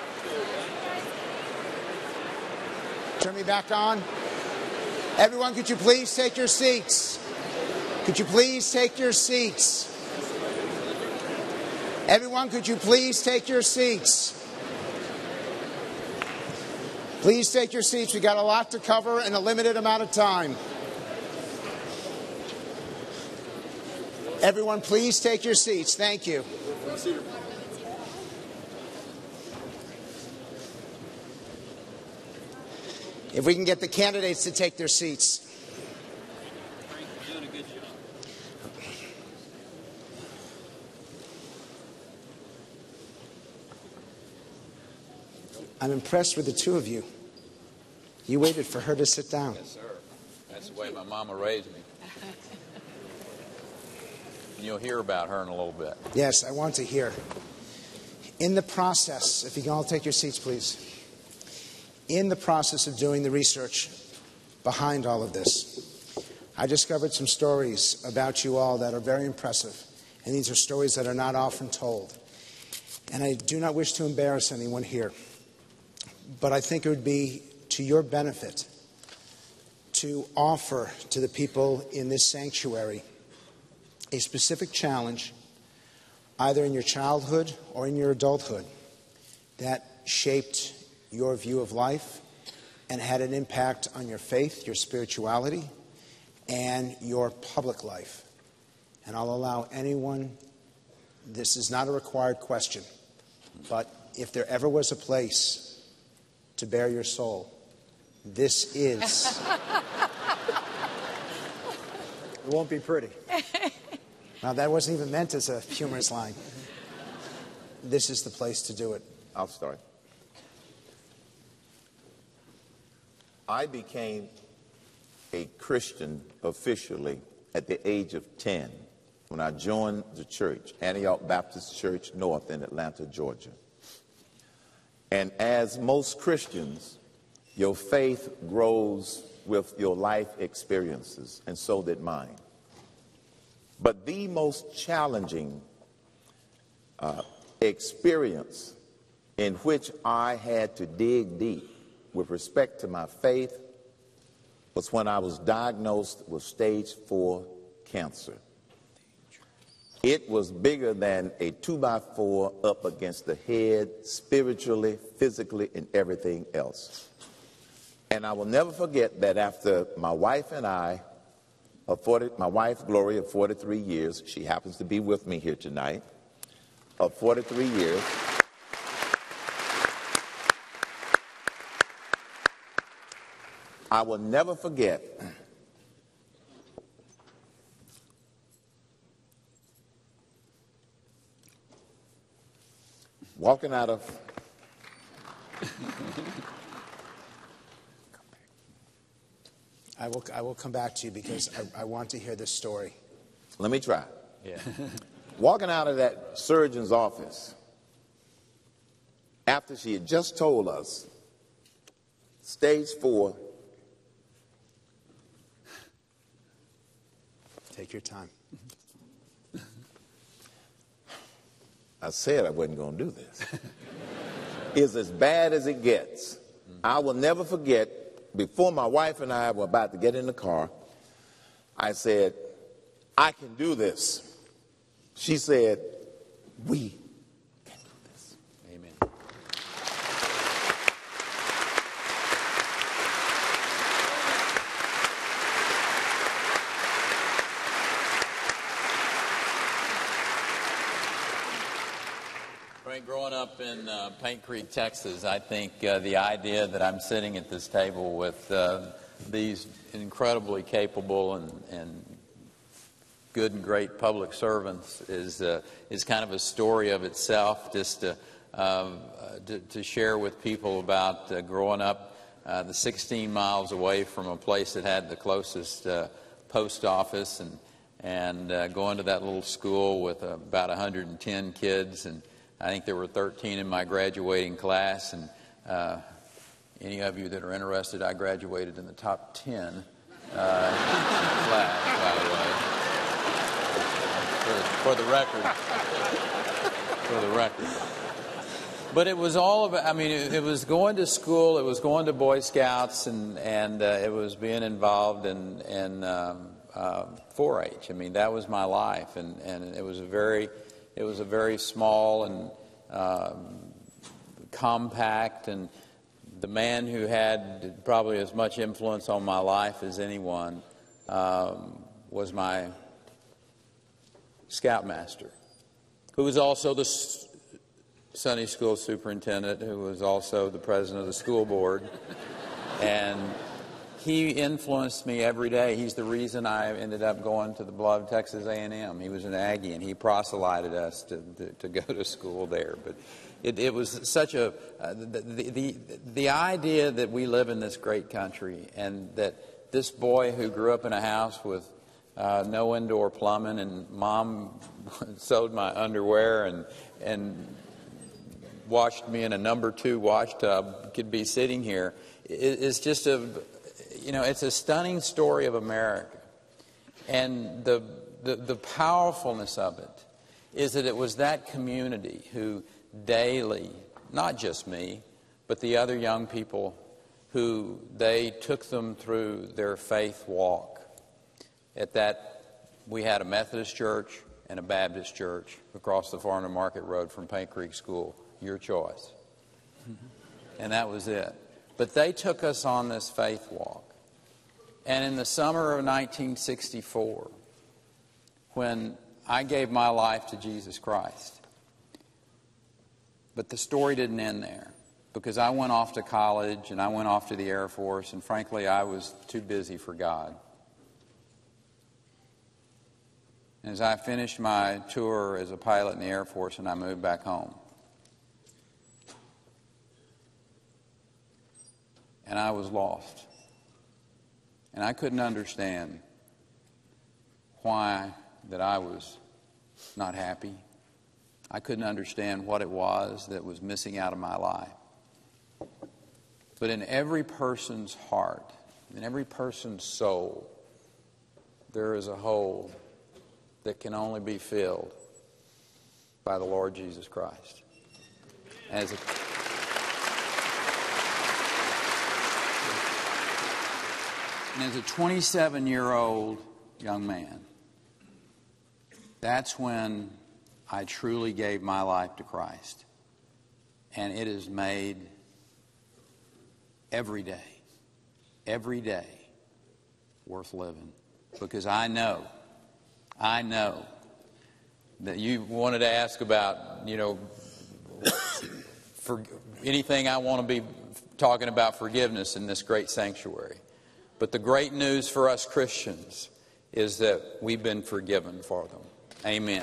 Turn me back on. Everyone, could you please take your seats? Could you please take your seats? Everyone, could you please take your seats? Please take your seats. We've got a lot to cover in a limited amount of time. Everyone, please take your seats. Thank you. If we can get the candidates to take their seats. I'm impressed with the two of you. You waited for her to sit down. Yes, sir. That's the way my mama raised me. And you'll hear about her in a little bit. Yes, I want to hear. In the process, if you can all take your seats, please. In the process of doing the research behind all of this, I discovered some stories about you all that are very impressive. And these are stories that are not often told. And I do not wish to embarrass anyone here. But I think it would be to your benefit to offer to the people in this sanctuary a specific challenge, either in your childhood or in your adulthood, that shaped your view of life and had an impact on your faith, your spirituality, and your public life. And I'll allow anyone, this is not a required question, but if there ever was a place to bare your soul, this is. It won't be pretty. Now, that wasn't even meant as a humorous line. This is the place to do it. I'll start. I became a Christian officially at the age of 10 when I joined the church, Antioch Baptist Church North in Atlanta, Georgia. And as most Christians, your faith grows with your life experiences, and so did mine. But the most challenging experience in which I had to dig deep with respect to my faith was when I was diagnosed with stage 4 cancer. It was bigger than a 2x4 up against the head, spiritually, physically, and everything else. And I will never forget that after my wife and I, my wife, Gloria, of 43 years, she happens to be with me here tonight, of 43 years, I will never forget walking out of I will come back to you because I want to hear this story. Let me try. Yeah. Walking out of that surgeon's office after she had just told us stage 4. Take your time. I said I wasn't going to do this. It's as bad as it gets. I will never forget, before my wife and I were about to get in the car, I said, I can do this. She said, we can do this. Amen. Growing up in Paint Creek, Texas, I think the idea that I'm sitting at this table with these incredibly capable and good and great public servants is kind of a story of itself, just to share with people about growing up the 16 miles away from a place that had the closest post office and going to that little school with about 110 kids, and I think there were 13 in my graduating class, and any of you that are interested, I graduated in the top 10 in the class, by the way. For the record. But it was all about, I mean, it was going to school, it was going to Boy Scouts, and it was being involved in 4-H. I mean, that was my life, and it was a very small and compact, and the man who had probably as much influence on my life as anyone was my scoutmaster, who was also the Sunday school superintendent, who was also the president of the school board. And he influenced me every day. He's the reason I ended up going to the beloved Texas A&M. He was an Aggie, and he proselyted us to go to school there. But it was such a the idea that we live in this great country, and that this boy who grew up in a house with no indoor plumbing, and Mom sewed my underwear and washed me in a number 2 wash tub, could be sitting here, is just it's a stunning story of America. And the powerfulness of it is that it was that community who daily, not just me, but the other young people, who they took them through their faith walk. At that, we had a Methodist church and a Baptist church across the Farnham Market Road from Paint Creek School. Your choice. And that was it. But they took us on this faith walk. And in the summer of 1964, when I gave my life to Jesus Christ, but the story didn't end there, because I went off to college and I went off to the Air Force, and frankly, I was too busy for God. As I finished my tour as a pilot in the Air Force and I moved back home, and I was lost. And I couldn't understand why that I was not happy. I couldn't understand what it was that was missing out of my life. But in every person's heart, in every person's soul, there is a hole that can only be filled by the Lord Jesus Christ. As a 27-year-old young man, that's when I truly gave my life to Christ. And it has made every day worth living. Because I know that you wanted to ask about, for anything. I want to be talking about forgiveness in this great sanctuary. But the great news for us Christians is that we've been forgiven for them. Amen.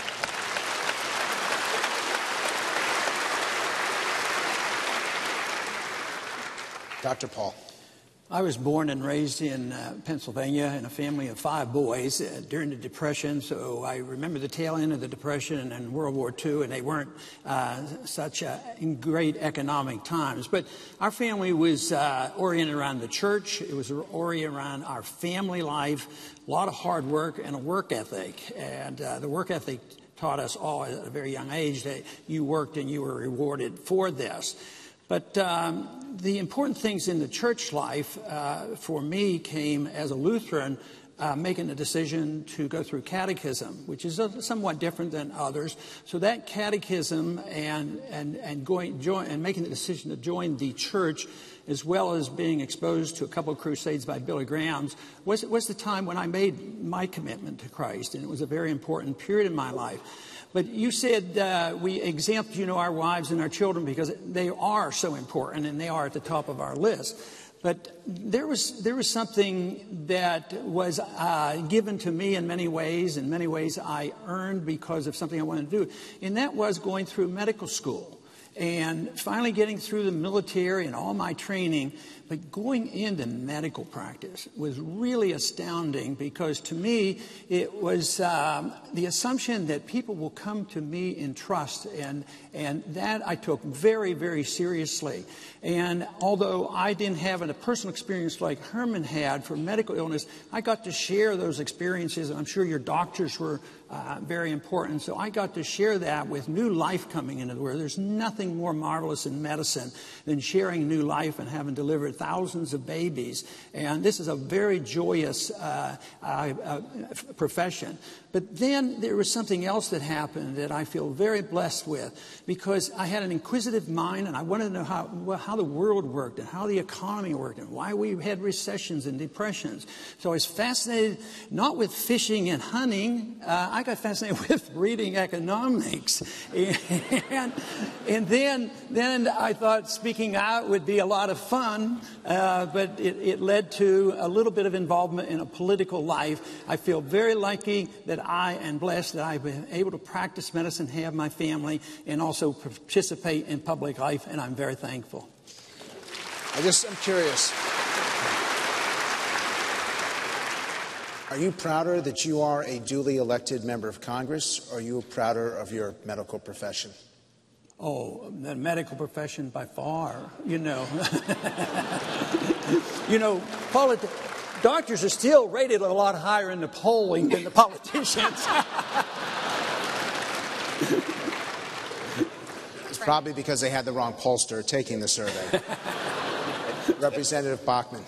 Dr. Paul. I was born and raised in Pennsylvania in a family of 5 boys during the Depression, so I remember the tail end of the Depression and World War II, and they weren't such great economic times. But our family was oriented around the church. It was oriented around our family life, a lot of hard work and a work ethic. And the work ethic taught us all at a very young age that you worked and you were rewarded for this. But the important things in the church life for me came as a Lutheran, making a decision to go through catechism, which is somewhat different than others. So that catechism and making the decision to join the church, as well as being exposed to a couple of crusades by Billy Graham, was the time when I made my commitment to Christ, and it was a very important period in my life. But you said we exempt, our wives and our children because they are so important and they are at the top of our list. But there was something that was given to me in many ways. In many ways I earned because of something I wanted to do. And that was going through medical school and finally getting through the military and all my training. But going into medical practice was really astounding because to me it was the assumption that people will come to me in trust, and that I took very, very seriously. And although I didn't have a personal experience like Herman had for medical illness, I got to share those experiences, and I'm sure your doctors were very important. So I got to share that with new life coming into the world. There's nothing more marvelous in medicine than sharing new life and having delivered thousands of babies. And this is a very joyous profession. But then there was something else that happened that I feel very blessed with, because I had an inquisitive mind and I wanted to know how the world worked and how the economy worked and why we had recessions and depressions. So I was fascinated not with fishing and hunting. I got fascinated with reading economics. And then I thought speaking out would be a lot of fun, but it led to a little bit of involvement in a political life. I feel very lucky that I am blessed that I've been able to practice medicine, have my family, and also participate in public life, and I'm very thankful. I'm curious. Are you prouder that you are a duly elected member of Congress, or are you prouder of your medical profession? Oh, the medical profession by far, doctors are still rated a lot higher in the polling than the politicians. It's probably because they had the wrong pollster taking the survey. Representative Bachman.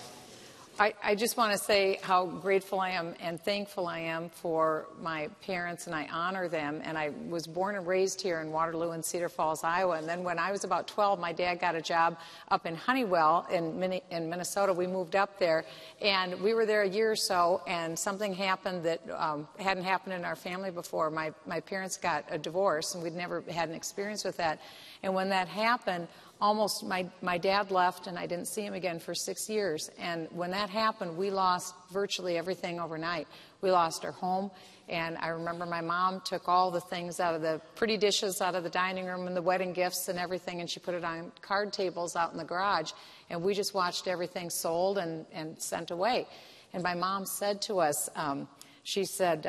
I just want to say how grateful I am and thankful I am for my parents, and I honor them. And I was born and raised here in Waterloo and Cedar Falls, Iowa. And then when I was about 12, my dad got a job up in Honeywell in Minnesota. We moved up there, and we were there a year or so, and something happened that hadn't happened in our family before. My parents got a divorce, and we'd never had an experience with that. And when that happened, almost my dad left, and I didn't see him again for 6 years. And when that happened, we lost virtually everything overnight. We lost our home, and I remember my mom took all the things out of the pretty dishes out of the dining room and the wedding gifts and everything, and she put it on card tables out in the garage, and we just watched everything sold and sent away. And my mom said to us, she said,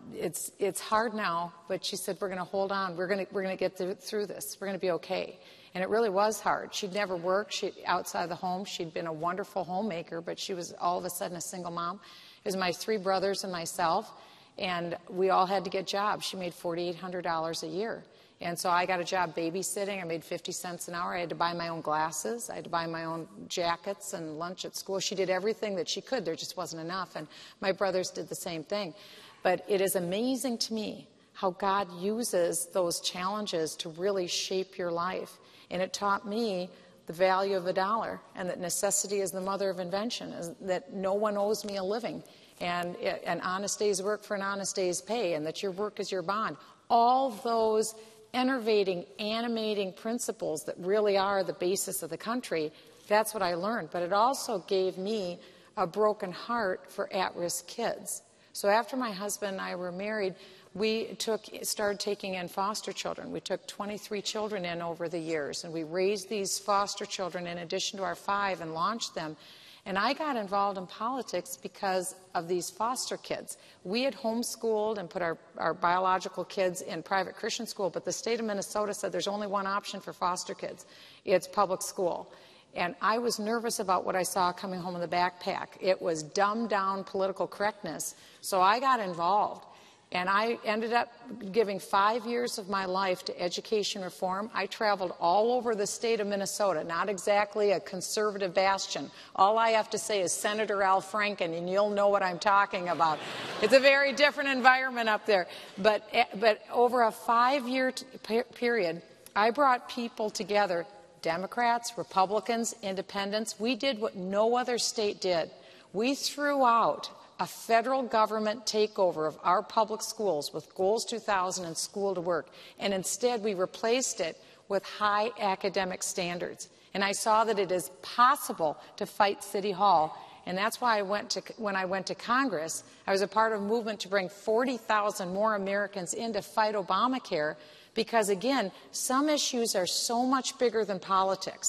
it's hard now, but she said, we're going to hold on. We're going to get through this. We're going to be okay. And it really was hard. She'd never worked outside of the home. She'd been a wonderful homemaker, but she was all of a sudden a single mom. It was my 3 brothers and myself, and we all had to get jobs. She made $4,800 a year. And so I got a job babysitting. I made 50 cents an hour. I had to buy my own glasses. I had to buy my own jackets and lunch at school. She did everything that she could. There just wasn't enough. And my brothers did the same thing. But it is amazing to me how God uses those challenges to really shape your life. And it taught me the value of a dollar, and that necessity is the mother of invention, that no one owes me a living, and an honest day's work for an honest day's pay, and that your work is your bond. All those enervating, animating principles that really are the basis of the country, that's what I learned. But it also gave me a broken heart for at-risk kids. So after my husband and I were married, we started taking in foster children. We took 23 children in over the years, and we raised these foster children in addition to our 5 and launched them. And I got involved in politics because of these foster kids. We had homeschooled and put our biological kids in private Christian school, but the state of Minnesota said there's only one option for foster kids. It's public school. And I was nervous about what I saw coming home in the backpack. It was dumbed down political correctness. So I got involved. And I ended up giving 5 years of my life to education reform. I traveled all over the state of Minnesota, not exactly a conservative bastion. All I have to say is Senator Al Franken, and you'll know what I'm talking about. It's a very different environment up there. But over a 5-year period, I brought people together, Democrats, Republicans, Independents. We did what no other state did. We threw out a federal government takeover of our public schools with Goals 2000 and School to Work, and instead we replaced it with high academic standards. And I saw that it is possible to fight City Hall, and that's why when I went to Congress, I was a part of a movement to bring 40,000 more Americans in to fight Obamacare, because again, some issues are so much bigger than politics.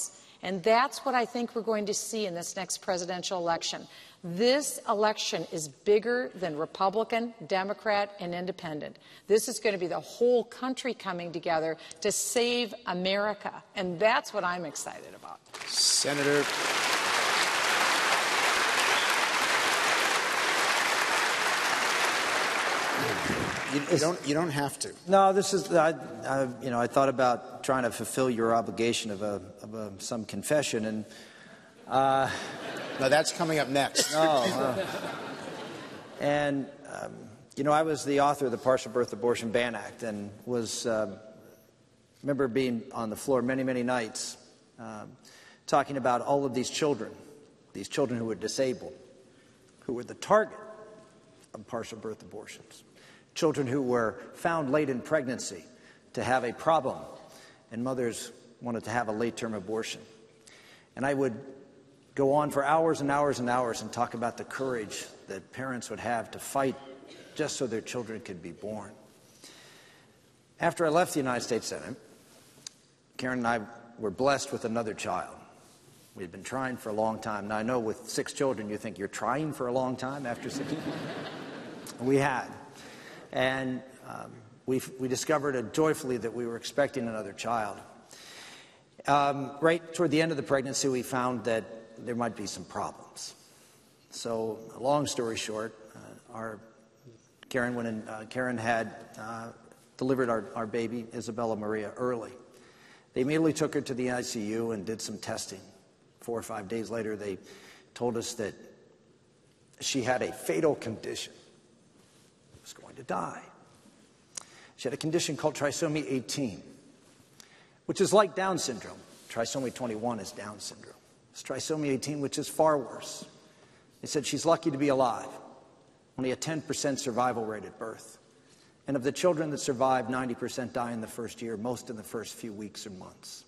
And that's what I think we're going to see in this next presidential election. This election is bigger than Republican, Democrat, and Independent. This is going to be the whole country coming together to save America. And that's what I'm excited about. Senator. You don't have to. No, this is I thought about trying to fulfill your obligation of some confession, and no, that's coming up next. And I was the author of the Partial Birth Abortion Ban Act, and remember being on the floor many nights talking about all of these children who were disabled, who were the target of partial birth abortions. Children who were found late in pregnancy to have a problem, and mothers wanted to have a late-term abortion. And I would go on for hours and hours and hours and talk about the courage that parents would have to fight just so their children could be born. After I left the United States Senate, Karen and I were blessed with another child. We had been trying for a long time. Now, I know with 6 children, you think you're trying for a long time after 6. We had. And we discovered joyfully that we were expecting another child. Right toward the end of the pregnancy, we found that there might be some problems. So, long story short, Karen had delivered our baby, Isabella Maria, early. They immediately took her to the ICU and did some testing. 4 or 5 days later, they told us that she had a fatal condition. Was going to die. She had a condition called trisomy 18, which is like Down syndrome. Trisomy 21 is Down syndrome. It's trisomy 18, which is far worse. They said she's lucky to be alive. Only a 10% survival rate at birth. And of the children that survive, 90% die in the first year, most in the first few weeks or months.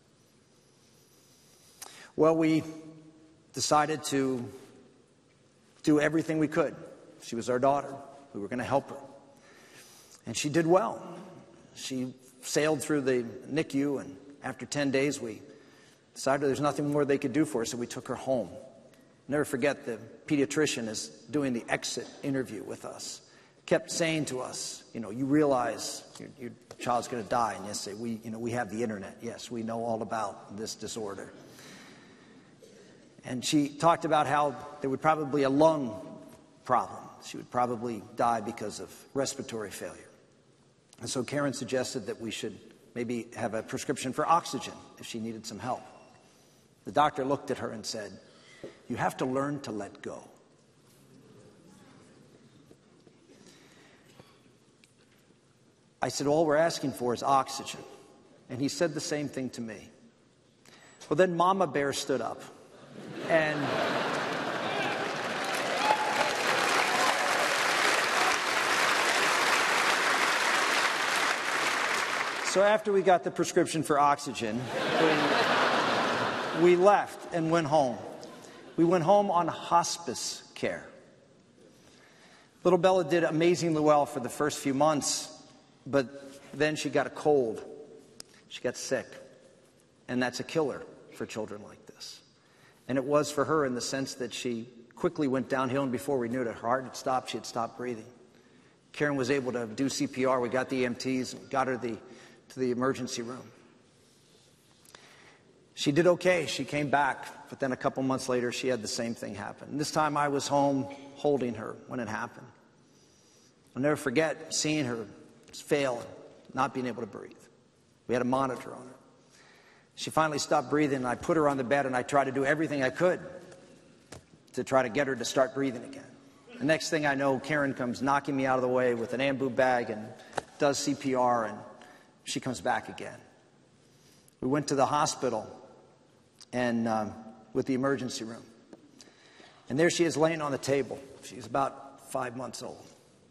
Well, we decided to do everything we could. She was our daughter. We were going to help her. And she did well. She sailed through the NICU, and after 10 days, we decided there's nothing more they could do for her, so we took her home. Never forget, the pediatrician is doing the exit interview with us. Kept saying to us, you realize your child's going to die. And yes, we have the internet. Yes, we know all about this disorder. And she talked about how there would probably be a lung problem. She would probably die because of respiratory failure. And so Karen suggested that we should maybe have a prescription for oxygen if she needed some help. The doctor looked at her and said, "You have to learn to let go." I said, "All we're asking for is oxygen." And he said the same thing to me. Well, then Mama Bear stood up. And so after we got the prescription for oxygen, we left and went home. We went home on hospice care. Little Bella did amazingly well for the first few months, but then she got a cold. She got sick. And that's a killer for children like this. And it was for her in the sense that she quickly went downhill, and before we knew it, her heart had stopped. She had stopped breathing. Karen was able to do CPR. We got the EMTs and got her to the emergency room. She did okay. She came back, but then a couple months later, she had the same thing happen. And this time I was home holding her when it happened. I'll never forget seeing her fail and not being able to breathe. We had a monitor on her. She finally stopped breathing, and I put her on the bed, and I tried to do everything I could to try to get her to start breathing again. The next thing I know, Karen comes knocking me out of the way with an ambu bag and does CPR, and she comes back again. We went to the hospital and with the emergency room. And there she is laying on the table. She's about 5 months old.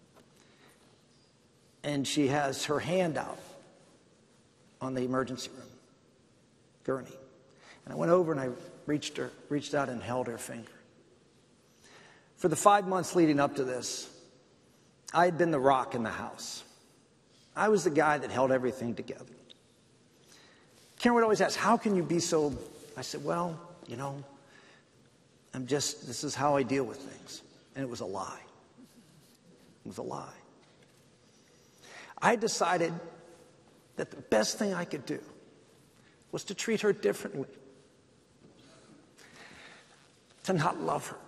And she has her hand out on the emergency room gurney. And I went over and I reached out and held her finger. For the 5 months leading up to this, I had been the rock in the house. I was the guy that held everything together. Karen would always ask, how can you be so I said, well, you know, this is how I deal with things. And it was a lie. It was a lie. I decided that the best thing I could do was to treat her differently, to not love her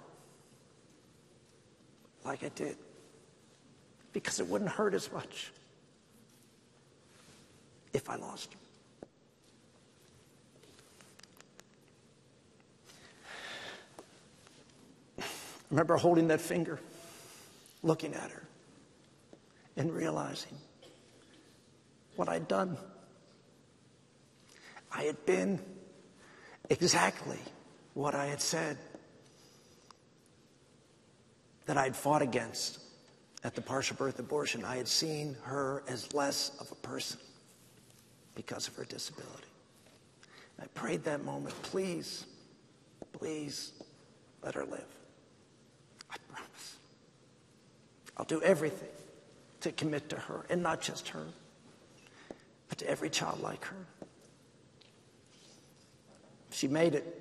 like I did, because it wouldn't hurt as much if I lost her. I remember holding that finger, looking at her, and realizing what I'd done. I had been exactly what I had said that I'd fought against at the partial birth abortion. I had seen her as less of a person because of her disability. I prayed that moment, please, please let her live. I promise. I'll do everything to commit to her, and not just her, but to every child like her. She made it.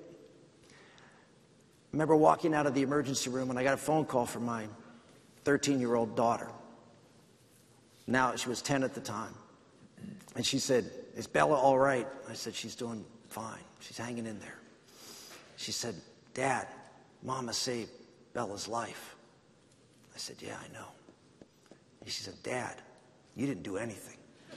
I remember walking out of the emergency room and I got a phone call from my 13-year-old daughter. Now, she was 10 at the time. And she said, is Bella all right? I said, she's doing fine. She's hanging in there. She said, Dad, Mama saved Bella's life. I said, yeah, I know. And she said, Dad, you didn't do anything.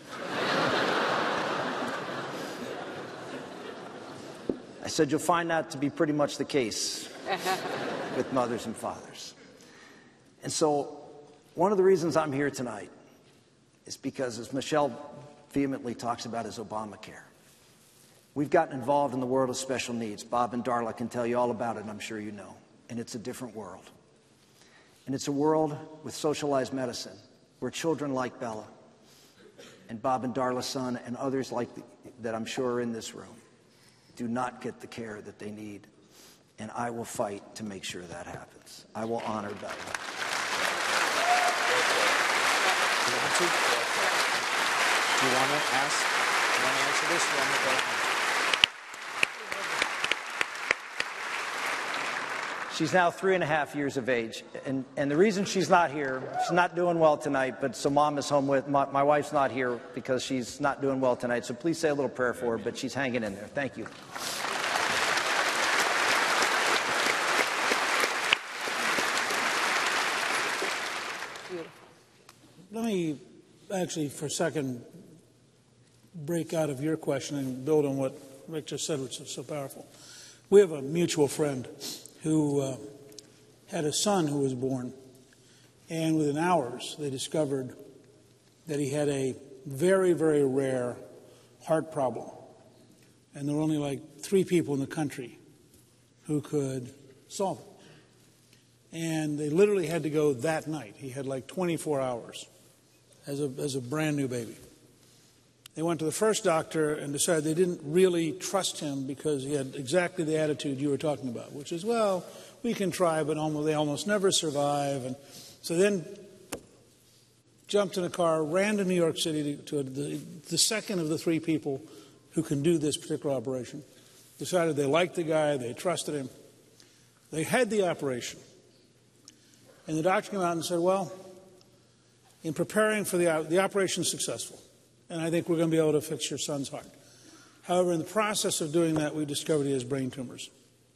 I said, you'll find that to be pretty much the case with mothers and fathers. And so one of the reasons I'm here tonight is because, as Michelle vehemently talks about, is Obamacare. We've gotten involved in the world of special needs. Bob and Darla can tell you all about it, I'm sure you know. And it's a different world. And it's a world with socialized medicine where children like Bella and Bob and Darla's son and others like that I'm sure are in this room do not get the care that they need. And I will fight to make sure that happens. I will honor Bella. You want to answer this? You want to go? She's now 3.5 years of age. And the reason she's not here, she's not doing well tonight, but so Mom is home with, my wife's not here because she's not doing well tonight. So please say a little prayer for her, but she's hanging in there. Thank you. Let me actually, for a second, break out of your question and build on what Rick just said, which is so powerful. We have a mutual friend who had a son who was born, and within hours they discovered that he had a very, very rare heart problem. And there were only like 3 people in the country who could solve it. And they literally had to go that night. He had like 24 hours as a brand new baby. They went to the first doctor and decided they didn't really trust him because he had exactly the attitude you were talking about, which is, well, we can try, but they almost never survive. And so then jumped in a car, ran to New York City to the second of the 3 people who can do this particular operation. Decided they liked the guy, they trusted him. They had the operation. And the doctor came out and said, well, in preparing for the operation is successful. And I think we're going to be able to fix your son's heart. However, in the process of doing that, we discovered he has brain tumors.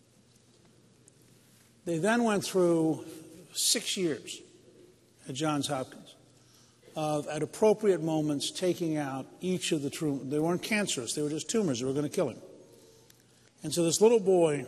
They then went through 6 years at Johns Hopkins of, at appropriate moments, taking out each of the tumors. They weren't cancerous. They were just tumors that were going to kill him. And so this little boy,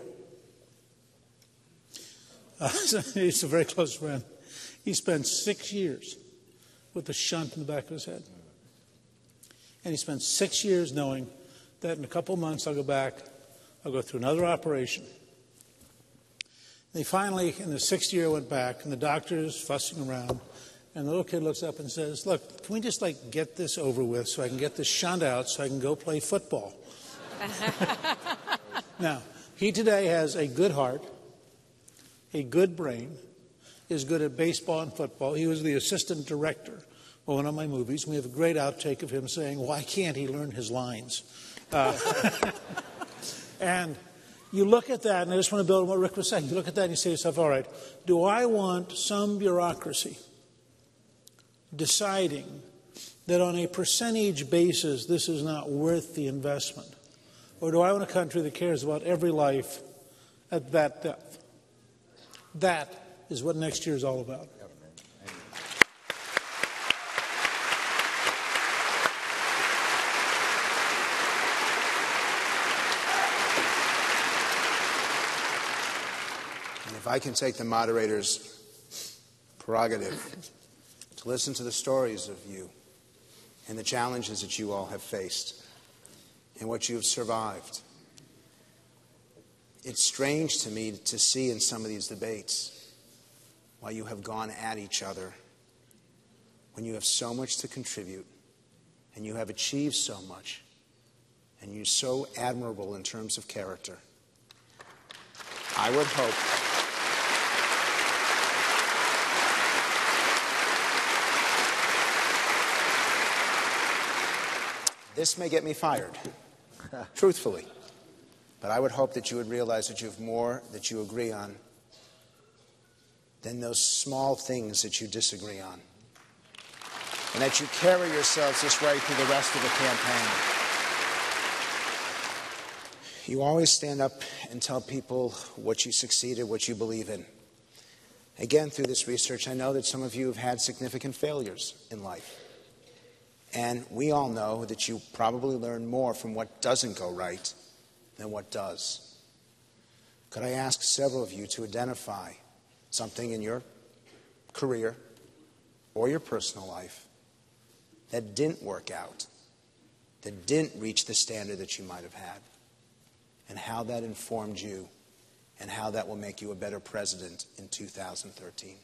he's a very close friend, he spent 6 years with a shunt in the back of his head. And he spent 6 years knowing that in a couple of months I'll go back, I'll go through another operation. They finally, in the 6th year, went back, and the doctor's fussing around, and the little kid looks up and says, look, can we just get this over with so I can get this shunt out so I can go play football? Now, he today has a good heart, a good brain, is good at baseball and football. He was the assistant director of one of my movies. We have a great outtake of him saying, why can't he learn his lines? And you look at that, and I just want to build on what Rick was saying. You look at that and you say to yourself, all right, do I want some bureaucracy deciding that on a percentage basis this is not worth the investment? Or do I want a country that cares about every life at that depth? That is what next year is all about. If I can take the moderator's prerogative to listen to the stories of you and the challenges that you all have faced and what you have survived, it's strange to me to see in some of these debates why you have gone at each other when you have so much to contribute and you have achieved so much and you're so admirable in terms of character. I would hope this may get me fired, truthfully. But I would hope that you would realize that you have more that you agree on than those small things that you disagree on. And that you carry yourselves this way through the rest of the campaign. You always stand up and tell people what you succeeded, what you believe in. Again, through this research, I know that some of you have had significant failures in life. And we all know that you probably learn more from what doesn't go right than what does. Could I ask several of you to identify something in your career or your personal life that didn't work out, that didn't reach the standard that you might have had, and how that informed you and how that will make you a better president in 2013?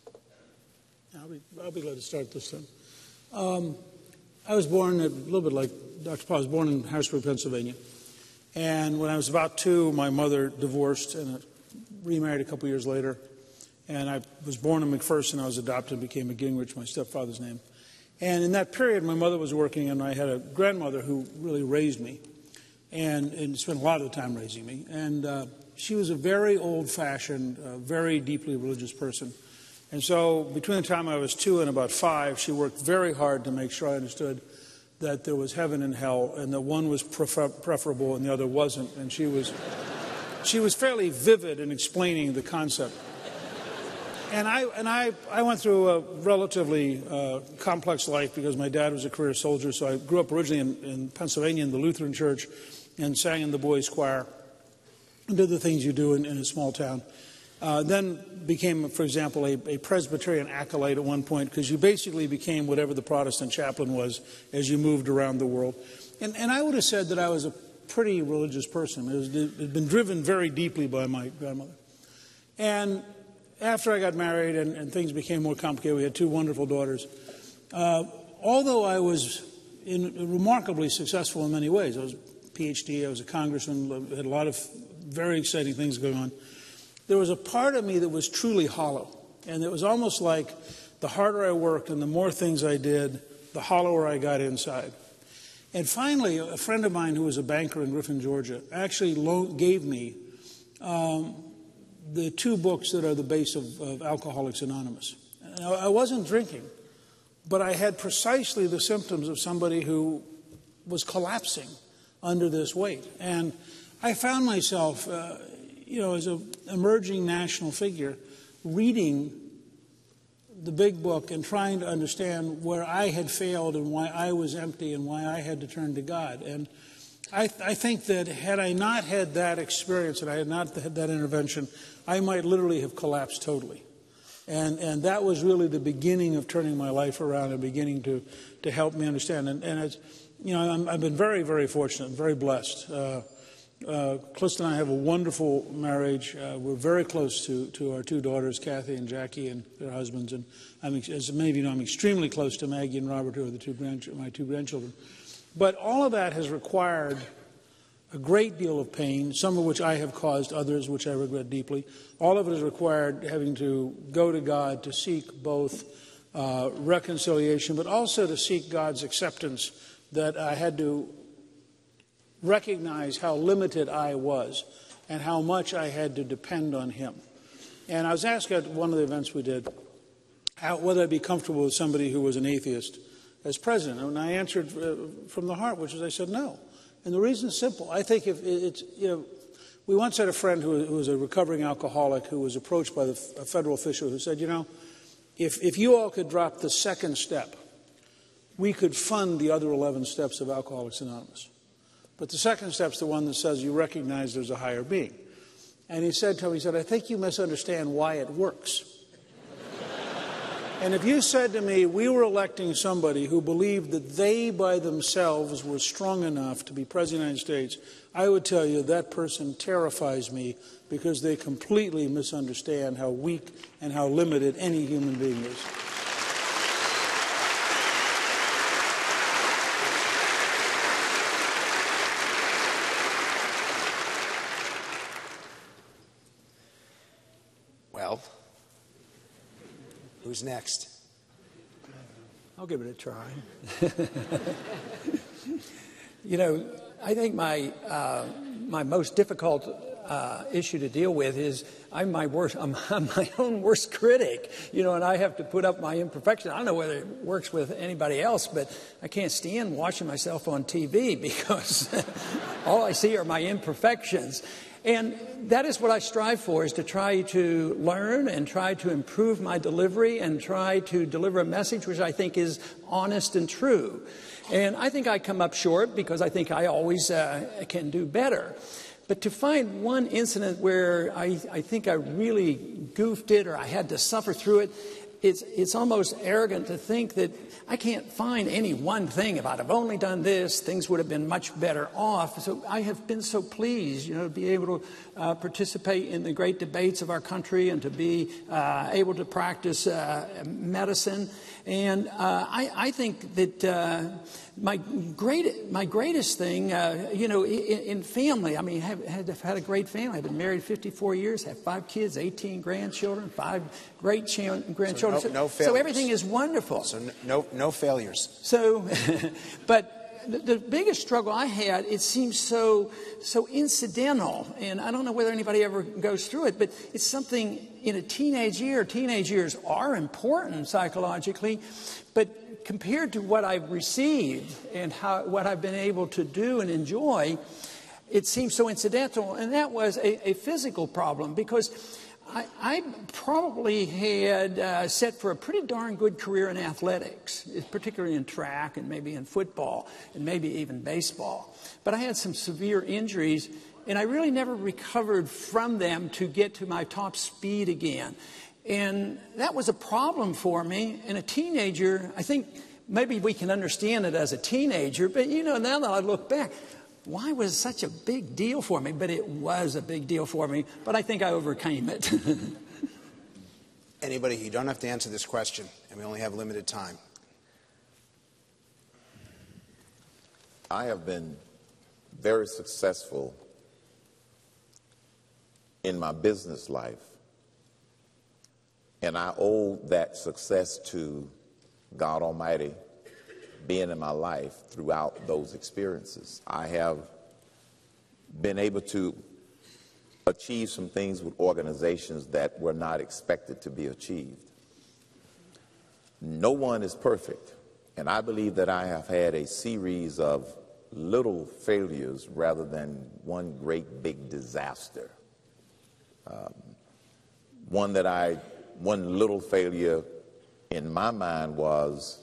I'll be glad to start this then. I was born, a little bit like Dr. Paul, I was born in Harrisburg, Pennsylvania. And when I was about 2, my mother divorced and remarried a couple years later. And I was born in McPherson. I was adopted and became McGingrich, my stepfather's name. And in that period, my mother was working, and I had a grandmother who really raised me and spent a lot of the time raising me. And she was a very old-fashioned, very deeply religious person. And so between the time I was 2 and about 5, she worked very hard to make sure I understood that there was heaven and hell, and that one was preferable and the other wasn't. And she was fairly vivid in explaining the concept. And I went through a relatively complex life because my dad was a career soldier. So I grew up originally in Pennsylvania in the Lutheran church and sang in the boys' choir and did the things you do in a small town. Then became, for example, a Presbyterian acolyte at one point, because you basically became whatever the Protestant chaplain was as you moved around the world. And I would have said that I was a pretty religious person. It had been driven very deeply by my grandmother. And after I got married and things became more complicated, we had 2 wonderful daughters. Although I was remarkably successful in many ways, I was a PhD, I was a congressman, had a lot of very exciting things going on. There was a part of me that was truly hollow. And it was almost like the harder I worked and the more things I did, the hollower I got inside. And finally, a friend of mine who was a banker in Griffin, Georgia, actually gave me the 2 books that are the base of Alcoholics Anonymous. Now, I wasn't drinking, but I had precisely the symptoms of somebody who was collapsing under this weight. And I found myself as an emerging national figure, reading the big book and trying to understand where I had failed and why I was empty and why I had to turn to God. And I think that had I not had that experience and I had not had that intervention, I might literally have collapsed totally. And that was really the beginning of turning my life around and beginning to help me understand. And it's, I've been very, very fortunate, very blessed. Clifton and I have a wonderful marriage. We're very close to our 2 daughters, Kathy and Jackie, and their husbands. And as many of you know, I'm extremely close to Maggie and Robert, who are my 2 grandchildren. But all of that has required a great deal of pain, some of which I have caused, others which I regret deeply. All of it has required having to go to God to seek both reconciliation, but also to seek God's acceptance, that I had to recognize how limited I was and how much I had to depend on him. And I was asked at one of the events we did whether I'd be comfortable with somebody who was an atheist as president. And I answered from the heart, which is I said no. And the reason is simple. I think if it's, we once had a friend who was a recovering alcoholic who was approached by a federal official who said, if you all could drop the second step, we could fund the other 11 steps of Alcoholics Anonymous. But the second step's the one that says you recognize there's a higher being. And he said to me, I think you misunderstand why it works. And if you said to me, we were electing somebody who believed that they by themselves were strong enough to be President of the United States, I would tell you that person terrifies me because they completely misunderstand how weak and how limited any human being is. Well, who's next? I'll give it a try. I think my most difficult issue to deal with is I'm my own worst critic, and I have to put up my imperfections. I don't know whether it works with anybody else, but I can't stand watching myself on TV because all I see are my imperfections. And that is what I strive for, is to try to learn and try to improve my delivery and try to deliver a message which I think is honest and true. And I think I come up short because I think I always can do better. But to find one incident where I think I really goofed it or I had to suffer through it, it's almost arrogant to think that I can't find any one thing. If I'd have only done this, things would have been much better off. So I have been so pleased, to be able to participate in the great debates of our country and to be able to practice medicine. And I think that my greatest thing, in family, I mean, I've had a great family. I've been married 54 years, have 5 kids, 18 grandchildren, 5 great grandchildren. No failures. So everything is wonderful. So no failures. So, but the biggest struggle I had, it seems so incidental, and I don't know whether anybody ever goes through it, but it's something in a teenage year. Teenage years are important psychologically, but compared to what I've received and what I've been able to do and enjoy, it seems so incidental. And that was a physical problem, because I probably had set for a pretty darn good career in athletics, particularly in track and maybe in football and maybe even baseball. But I had some severe injuries, and I really never recovered from them to get to my top speed again. And that was a problem for me. And a teenager, I think maybe we can understand it as a teenager, but now that I look back, why was it such a big deal for me? But it was a big deal for me, but I think I overcame it. Anybody, you don't have to answer this question, and we only have limited time. I have been very successful in my business life, and I owe that success to God Almighty being in my life throughout those experiences. I have been able to achieve some things with organizations that were not expected to be achieved. No one is perfect, and I believe that I have had a series of little failures rather than one great big disaster. One little failure in my mind was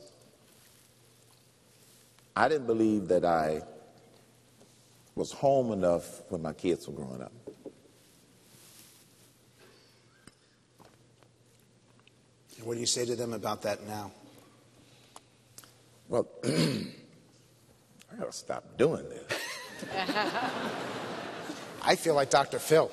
I didn't believe that I was home enough when my kids were growing up. And what do you say to them about that now? Well, I gotta stop doing this. I feel like Dr. Phil.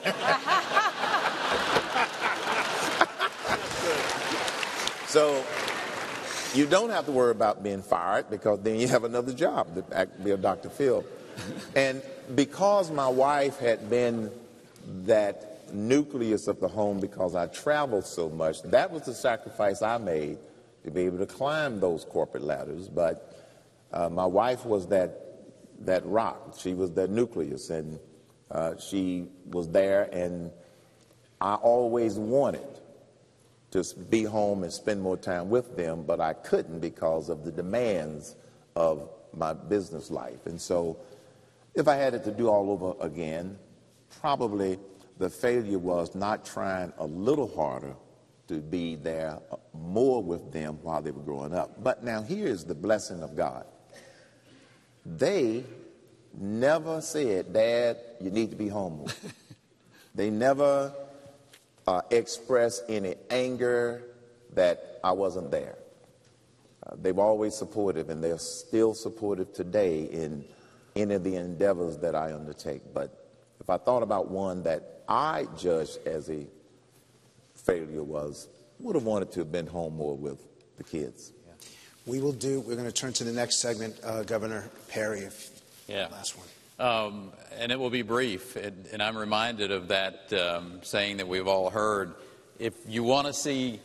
So you don't have to worry about being fired, because then you have another job to be a Dr. Phil. And because my wife had been that nucleus of the home, because I traveled so much, that was the sacrifice I made to be able to climb those corporate ladders. But my wife was that rock. She was that nucleus. And She was there, and I always wanted to be home and spend more time with them, but I couldn't because of the demands of my business life. And so if I had it to do all over again, probably the failure was not trying a little harder to be there more with them while they were growing up. But now here is the blessing of God. They never said, "Dad, you need to be home more." They never expressed any anger that I wasn't there. They were always supportive, and they're still supportive today in any of the endeavors that I undertake. But if I thought about one that I judged as a failure, would have wanted to have been home more with the kids. We're going to turn to the next segment, Governor Perry, last one. And it will be brief, and I'm reminded of that saying that we've all heard. If you want to see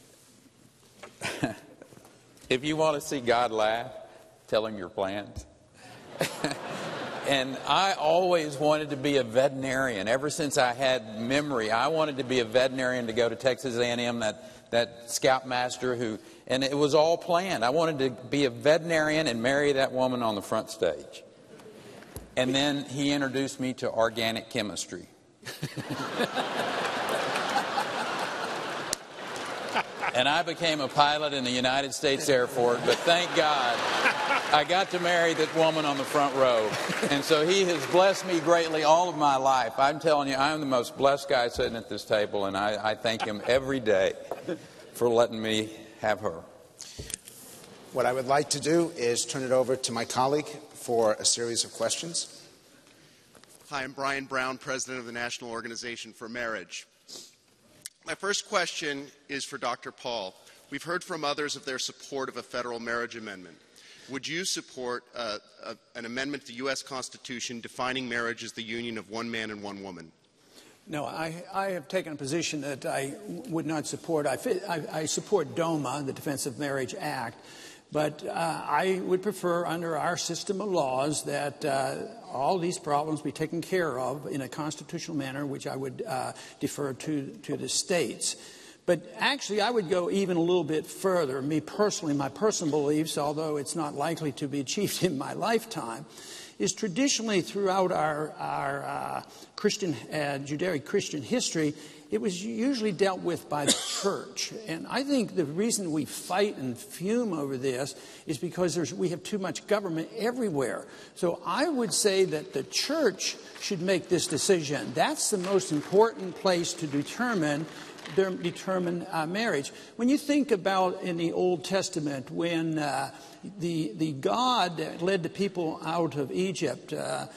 God laugh, tell him your plans. And I always wanted to be a veterinarian. Ever since I had memory, I wanted to be a veterinarian, to go to Texas A&M, that scoutmaster and it was all planned. I wanted to be a veterinarian and marry that woman on the front stage. And then he introduced me to organic chemistry. And I became a pilot in the United States Air Force, but thank God I got to marry that woman on the front row. And so he has blessed me greatly all of my life. I'm telling you, I'm the most blessed guy sitting at this table, and I thank him every day for letting me have her. What I would like to do is turn it over to my colleague for a series of questions. Hi, I'm Brian Brown, President of the National Organization for Marriage. My first question is for Dr. Paul. We've heard from others of their support of a federal marriage amendment. Would you support an amendment to the U.S. Constitution defining marriage as the union of one man and one woman? No, I have taken a position that I would not support. I support DOMA, the Defense of Marriage Act, but I would prefer, under our system of laws, that all these problems be taken care of in a constitutional manner, which I would defer to the states. But actually, I would go even a little bit further. Me personally, my personal beliefs, although it's not likely to be achieved in my lifetime, is traditionally throughout our Christian, Judeo-Christian history, it was usually dealt with by the church. And I think the reason we fight and fume over this is because we have too much government everywhere. So I would say that the church should make this decision. That's the most important place to determine marriage. When you think about in the Old Testament, when the God that led the people out of Egypt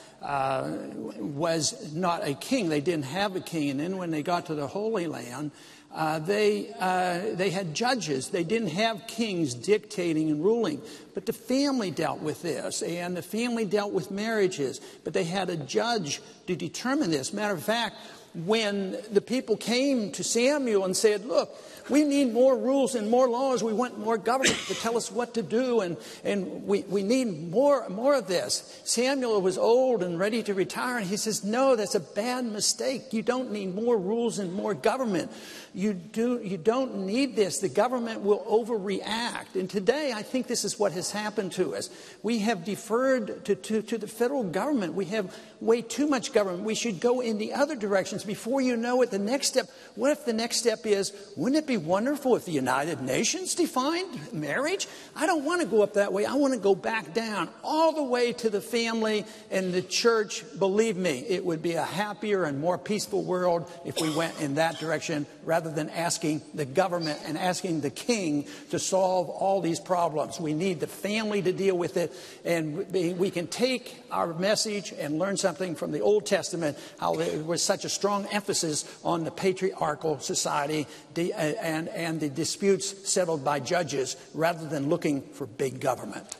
was not a king. They didn't have a king. And then when they got to the Holy Land, they had judges. They didn't have kings dictating and ruling. But the family dealt with this, and the family dealt with marriages. But they had a judge to determine this. Matter of fact, when the people came to Samuel and said, look, we need more rules and more laws. We want more government to tell us what to do, and we need more of this. Samuel was old and ready to retire, and he says, no, that's a bad mistake. You don't need more rules and more government. You don't need this. The government will overreact. And today, I think this is what has happened to us. We have deferred to the federal government. We have way too much government. We should go in the other directions. Before you know it, the next step, what if the next step is, wouldn't it be wonderful if the United Nations defined marriage? I don't want to go up that way. I want to go back down all the way to the family and the church. Believe me, it would be a happier and more peaceful world if we went in that direction rather than asking the government and asking the king to solve all these problems. We need the family to deal with it, and we can take our message and learn something from the Old Testament, how there was such a strong emphasis on the patriarchal society and the disputes settled by judges rather than looking for big government.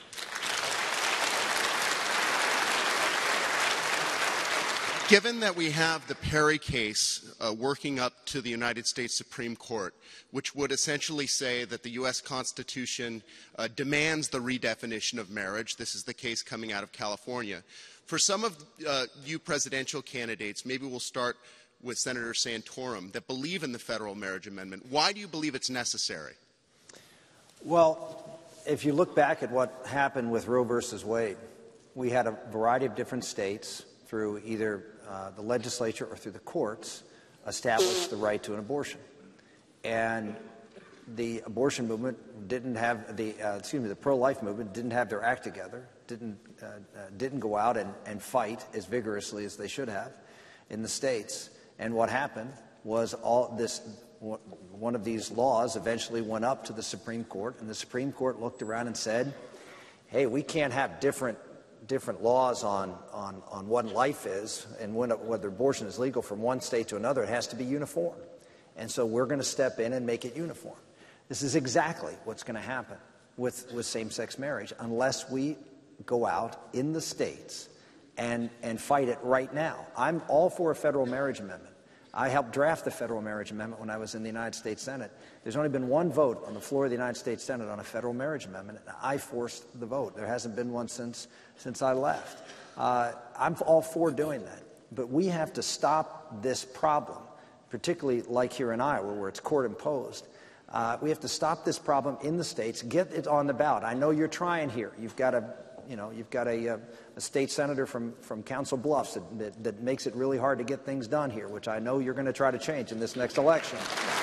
Given that we have the Perry case working up to the United States Supreme Court, which would essentially say that the U.S. Constitution demands the redefinition of marriage, this is the case coming out of California, For some of you presidential candidates, maybe we'll start with Senator Santorum, that believe in the federal marriage amendment. Why do you believe it's necessary? Well, if you look back at what happened with Roe versus Wade, we had a variety of different states through either the legislature or through the courts establish the right to an abortion. And the abortion movement didn't have the pro-life movement didn't have their act together, didn't go out and fight as vigorously as they should have in the states. And what happened was one of these laws eventually went up to the Supreme Court, and the Supreme Court looked around and said, hey, we can't have different laws on what life is and whether abortion is legal from one state to another. It has to be uniform. And so we're going to step in and make it uniform. This is exactly what's going to happen with same-sex marriage unless we go out in the states and fight it right now. I'm all for a federal marriage amendment. I helped draft the federal marriage amendment when I was in the United States Senate. There's only been one vote on the floor of the United States Senate on a federal marriage amendment, and I forced the vote. There hasn't been one since I left. I'm all for doing that. But we have to stop this problem, particularly like here in Iowa where it's court-imposed. We have to stop this problem in the states, get it on the ballot. I know you're trying here. You've got a state senator from Council Bluffs that makes it really hard to get things done here, which I know you're going to try to change in this next election.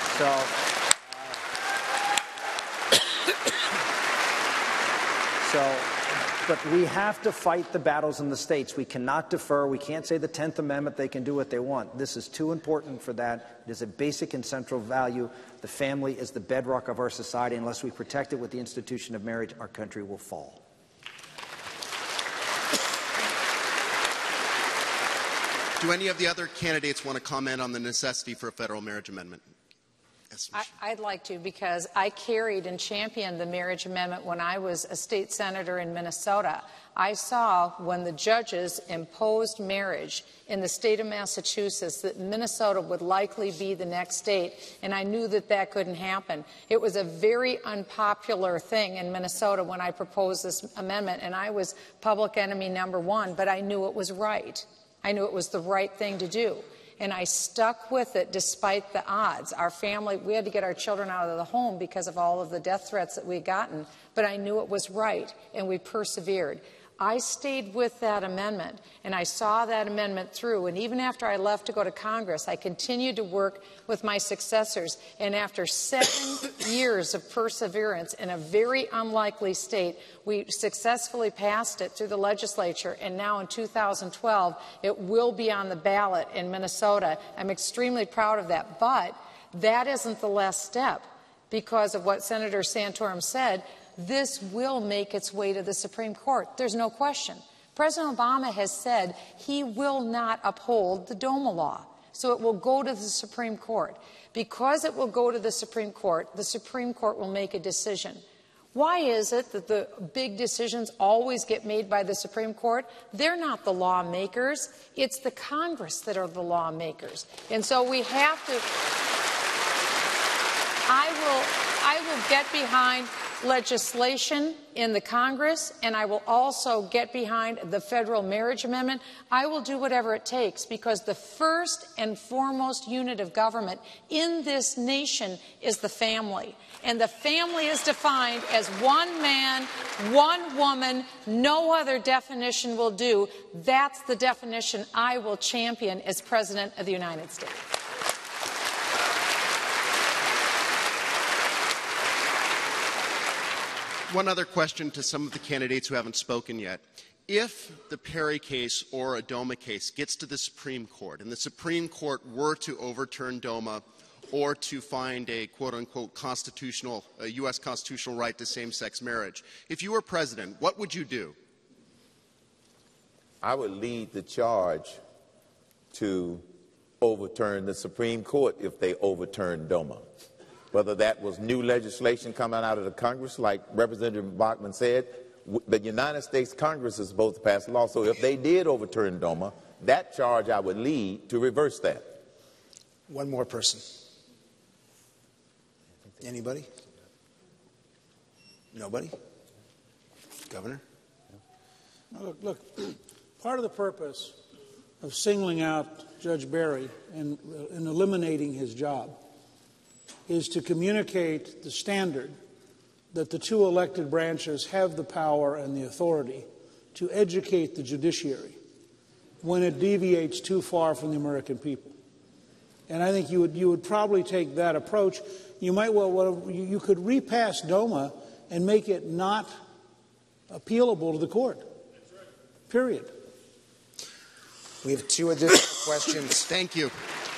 But we have to fight the battles in the states. We cannot defer. We can't say the 10th Amendment, they can do what they want. This is too important for that. It is a basic and central value. The family is the bedrock of our society. Unless we protect it with the institution of marriage, our country will fall. Do any of the other candidates want to comment on the necessity for a federal marriage amendment? Yes, I'd like to, because I carried and championed the marriage amendment when I was a state senator in Minnesota. I saw when the judges imposed marriage in the state of Massachusetts that Minnesota would likely be the next state, and I knew that that couldn't happen. It was a very unpopular thing in Minnesota when I proposed this amendment, and I was public enemy number one, but I knew it was right. I knew it was the right thing to do. And I stuck with it despite the odds. Our family, we had to get our children out of the home because of all of the death threats that we'd gotten. But I knew it was right, and we persevered. I stayed with that amendment, and I saw that amendment through. And even after I left to go to Congress, I continued to work with my successors. And after 7 years of perseverance in a very unlikely state, we successfully passed it through the legislature. And now in 2012, it will be on the ballot in Minnesota. I'm extremely proud of that. But that isn't the last step. Because of what Senator Santorum said, this will make its way to the Supreme Court. There's no question. President Obama has said he will not uphold the DOMA law. So it will go to the Supreme Court. Because it will go to the Supreme Court will make a decision. Why is it that the big decisions always get made by the Supreme Court? They're not the lawmakers. It's the Congress that are the lawmakers. And so we have to... I will get behind legislation in the Congress, and I will also get behind the federal marriage amendment. I will do whatever it takes, because the first and foremost unit of government in this nation is the family. And the family is defined as one man, one woman, no other definition will do. That's the definition I will champion as President of the United States. One other question to some of the candidates who haven't spoken yet. If the Perry case or a DOMA case gets to the Supreme Court, and the Supreme Court were to overturn DOMA or to find a quote-unquote constitutional, a U.S. constitutional right to same-sex marriage, if you were president, what would you do? I would lead the charge to overturn the Supreme Court if they overturned DOMA. Whether that was new legislation coming out of the Congress, like Representative Bachmann said, the United States Congress is supposed to pass law. So if they did overturn DOMA, that charge I would lead to reverse that. One more person. Anybody? Nobody? Governor? Look, Part of the purpose of singling out Judge Barry and eliminating his job is to communicate the standard that the two elected branches have the power and the authority to educate the judiciary when it deviates too far from the American people. And I think you would probably take that approach. You might you could repass DOMA and make it not appealable to the court. Period. We have two additional questions. Thank you.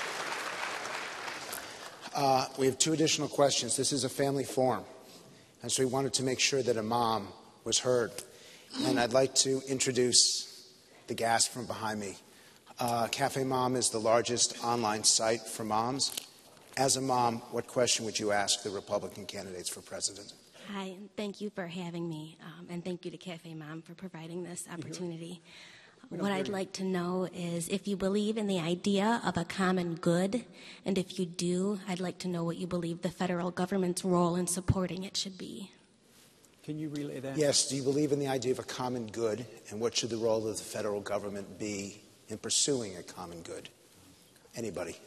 We have two additional questions. This is a family forum, and so we wanted to make sure that a mom was heard. And I'd like to introduce the gasp from behind me. Cafe Mom is the largest online site for moms. As a mom, what question would you ask the Republican candidates for president? Hi, and thank you for having me, and thank you to Cafe Mom for providing this opportunity. What I'd like to know is if you believe in the idea of a common good, and if you do, I'd like to know what you believe the federal government's role in supporting it should be. Can you relay that? Yes, do you believe in the idea of a common good, and what should the role of the federal government be in pursuing a common good? Anybody?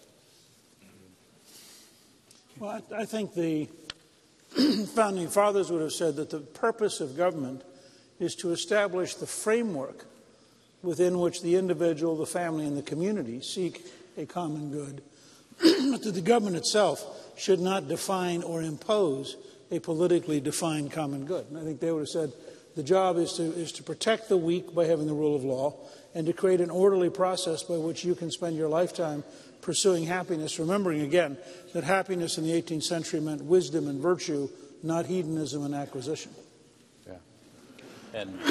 Well, I think the Founding Fathers would have said that the purpose of government is to establish the framework within which the individual, the family, and the community seek a common good, but that the government itself should not define or impose a politically defined common good. And I think they would have said the job is to protect the weak by having the rule of law and to create an orderly process by which you can spend your lifetime pursuing happiness, remembering again that happiness in the 18th century meant wisdom and virtue, not hedonism and acquisition. Yeah. And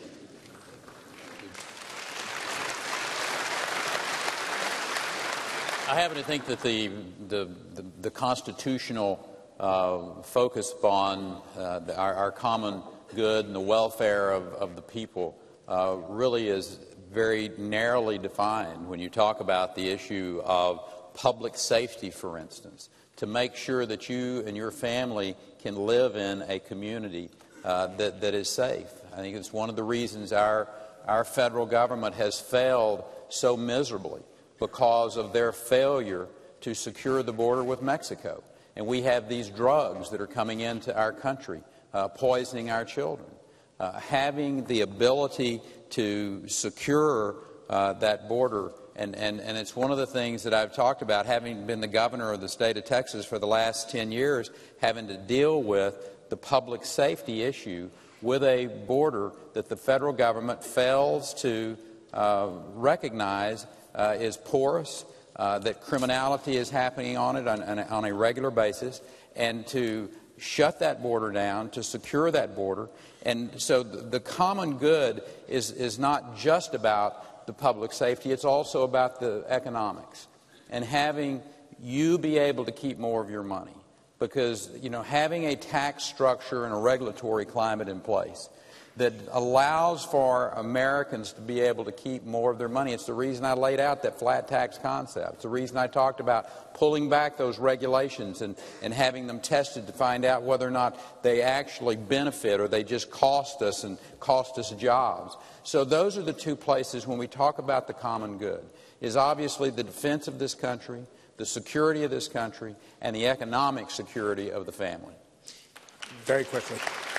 I happen to think that the constitutional focus upon our common good and the welfare of the people really is very narrowly defined when you talk about the issue of public safety, for instance, to make sure that you and your family can live in a community that is safe. I think it's one of the reasons our federal government has failed so miserably, because of their failure to secure the border with Mexico. And we have these drugs that are coming into our country, poisoning our children. Having the ability to secure that border, and it's one of the things that I've talked about, having been the governor of the state of Texas for the last 10 years, having to deal with the public safety issue with a border that the federal government fails to recognize is porous, that criminality is happening on it on a regular basis, and to shut that border down, to secure that border. And so the common good is not just about the public safety, it's also about the economics and having you be able to keep more of your money. Because, you know, having a tax structure and a regulatory climate in place that allows for Americans to be able to keep more of their money. It's the reason I laid out that flat tax concept. It's the reason I talked about pulling back those regulations and having them tested to find out whether or not they actually benefit or they just cost us and cost us jobs. So those are the two places when we talk about the common good, is obviously the defense of this country, the security of this country, and the economic security of the family. Very quickly.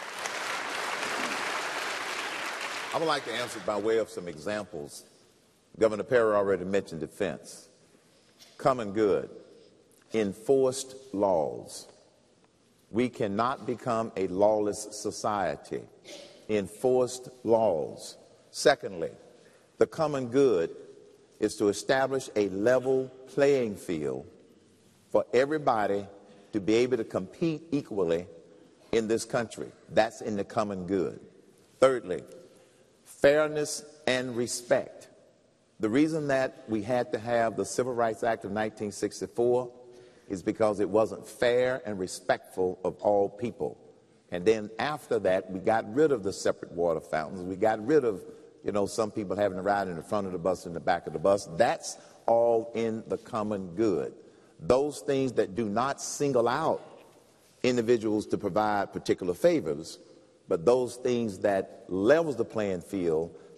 I would like to answer by way of some examples. Governor Perry already mentioned defense. Common good. Enforced laws. We cannot become a lawless society. Enforced laws. Secondly, the common good is to establish a level playing field for everybody to be able to compete equally in this country. That's in the common good. Thirdly, fairness and respect. The reason that we had to have the Civil Rights Act of 1964 is because it wasn't fair and respectful of all people. And then after that, we got rid of the separate water fountains. We got rid of, you know, some people having to ride in the front of the bus and the back of the bus. That's all in the common good. Those things that do not single out individuals to provide particular favors, but those things that levels the playing field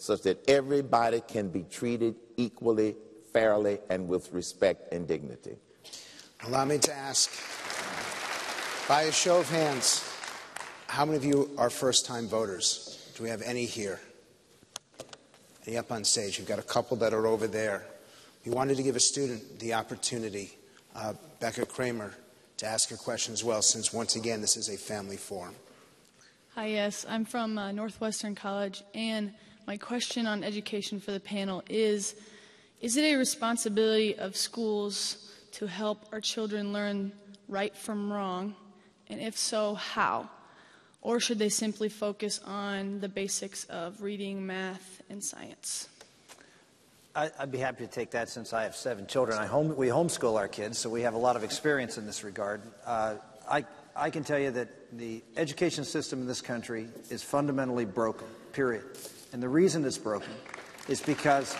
such that everybody can be treated equally, fairly, and with respect and dignity. Allow me to ask, by a show of hands, how many of you are first-time voters? Do we have any here? Any up on stage? We've got a couple that are over there. We wanted to give a student the opportunity, Becca Kramer, to ask a question as well, since once again this is a family forum. Hi, yes. I'm from Northwestern College, and my question on education for the panel is it a responsibility of schools to help our children learn right from wrong, and if so, how? Or should they simply focus on the basics of reading, math, and science? I'd be happy to take that since I have 7 children. We homeschool our kids, so we have a lot of experience in this regard. I can tell you that the education system in this country is fundamentally broken, period. And the reason it's broken is because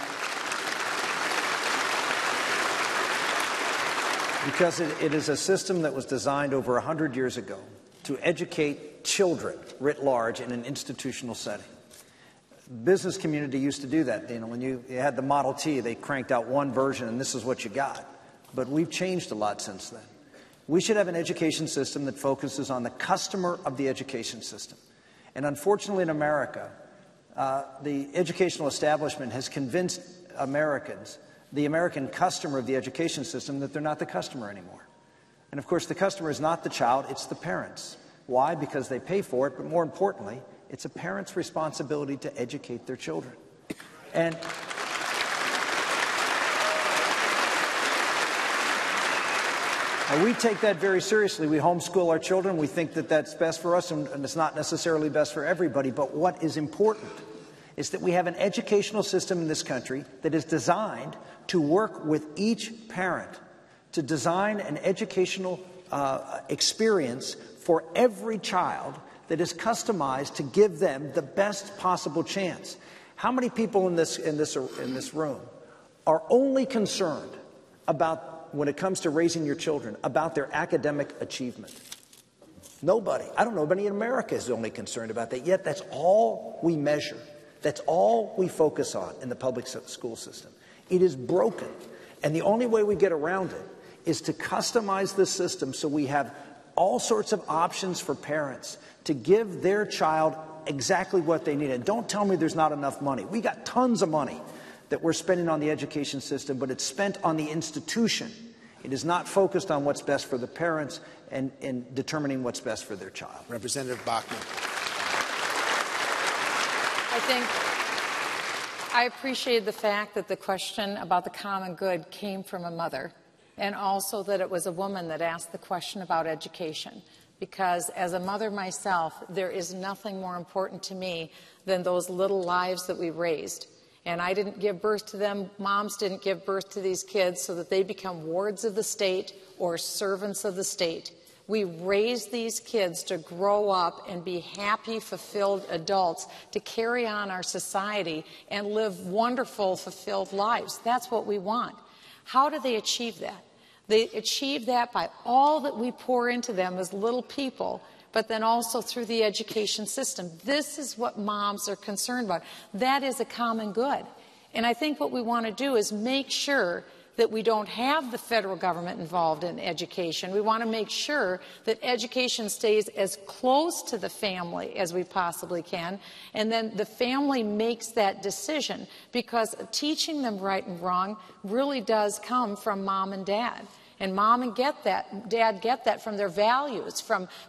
it is a system that was designed over 100 years ago to educate children writ large in an institutional setting. The business community used to do that. You know, when you had the Model T, they cranked out one version and this is what you got. But we've changed a lot since then. We should have an education system that focuses on the customer of the education system. And unfortunately in America, the educational establishment has convinced Americans, the American customer of the education system, that they're not the customer anymore. And of course the customer is not the child, it's the parents. Why? Because they pay for it, but more importantly, it's a parent's responsibility to educate their children. And we take that very seriously. We homeschool our children. We think that that's best for us, and it's not necessarily best for everybody. But what is important is that we have an educational system in this country that is designed to work with each parent to design an educational experience for every child that is customized to give them the best possible chance. How many people in this room are only concerned about, when it comes to raising your children, about their academic achievement? Nobody. I don't know if any in America is only concerned about that. Yet that's all we measure. That's all we focus on in the public school system. It is broken. And the only way we get around it is to customize the system so we have all sorts of options for parents to give their child exactly what they need. And don't tell me there's not enough money. We got tons of money that we're spending on the education system, but it's spent on the institution. It is not focused on what's best for the parents and in determining what's best for their child. Representative Bachman. I appreciate the fact that the question about the common good came from a mother, and also that it was a woman that asked the question about education. Because as a mother myself, there is nothing more important to me than those little lives that we raised. And I didn't give birth to them. Moms didn't give birth to these kids so that they become wards of the state or servants of the state. We raise these kids to grow up and be happy, fulfilled adults, to carry on our society and live wonderful, fulfilled lives. That's what we want. How do they achieve that? They achieve that by all that we pour into them as little people, but then also through the education system. This is what moms are concerned about. That is a common good. And I think what we want to do is make sure that we don't have the federal government involved in education. We want to make sure that education stays as close to the family as we possibly can, and then the family makes that decision, because teaching them right and wrong really does come from mom and dad. And mom and dad get that from their values,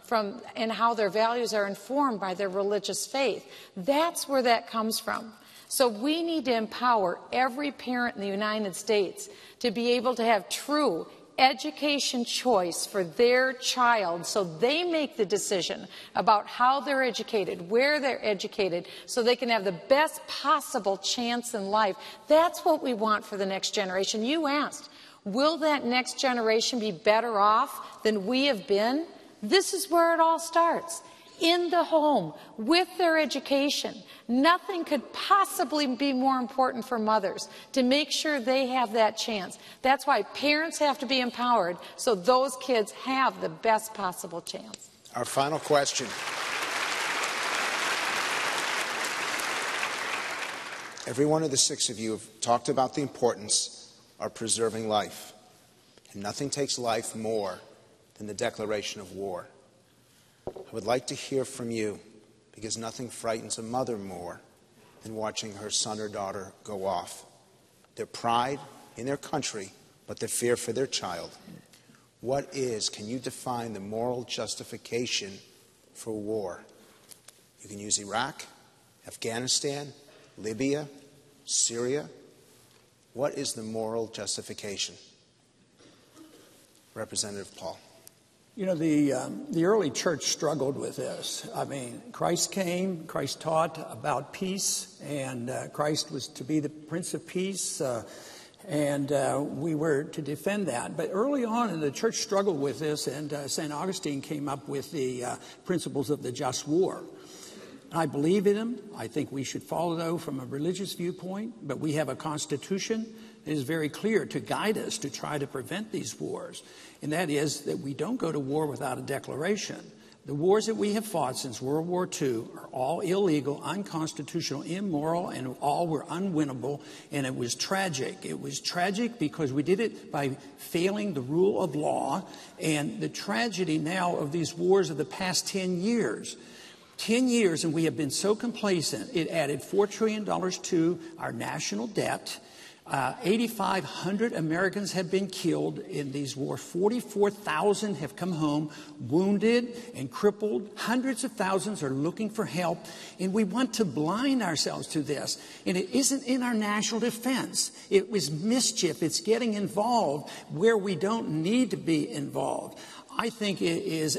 and how their values are informed by their religious faith. That's where that comes from. So we need to empower every parent in the United States to be able to have true education choice for their child, so they make the decision about how they're educated, where they're educated, so they can have the best possible chance in life. That's what we want for the next generation. You asked, will that next generation be better off than we have been? This is where it all starts. In the home, with their education. Nothing could possibly be more important for mothers to make sure they have that chance. That's why parents have to be empowered so those kids have the best possible chance. Our final question. Every one of the six of you have talked about the importance of preserving life. And nothing takes life more than the declaration of war. I would like to hear from you, because nothing frightens a mother more than watching her son or daughter go off. Their pride in their country, but their fear for their child. Can you define the moral justification for war? You can use Iraq, Afghanistan, Libya, Syria. What is the moral justification? Representative Paul. You know, the early church struggled with this. I mean, Christ came, Christ taught about peace, and Christ was to be the Prince of Peace, and we were to defend that. But early on, the church struggled with this, and St. Augustine came up with the principles of the just war. I believe in them. I think we should follow those from a religious viewpoint, but we have a constitution that is very clear to guide us to try to prevent these wars. And that is that we don't go to war without a declaration. The wars that we have fought since World War II are all illegal, unconstitutional, immoral, and all were unwinnable, and it was tragic. It was tragic because we did it by failing the rule of law, and the tragedy now of these wars of the past 10 years. 10 years, and we have been so complacent. It added $4 trillion to our national debt. 8,500 Americans have been killed in these wars. 44,000 have come home wounded and crippled. Hundreds of thousands are looking for help. And we want to blind ourselves to this. And it isn't in our national defense. It was mischief. It's getting involved where we don't need to be involved. I think it is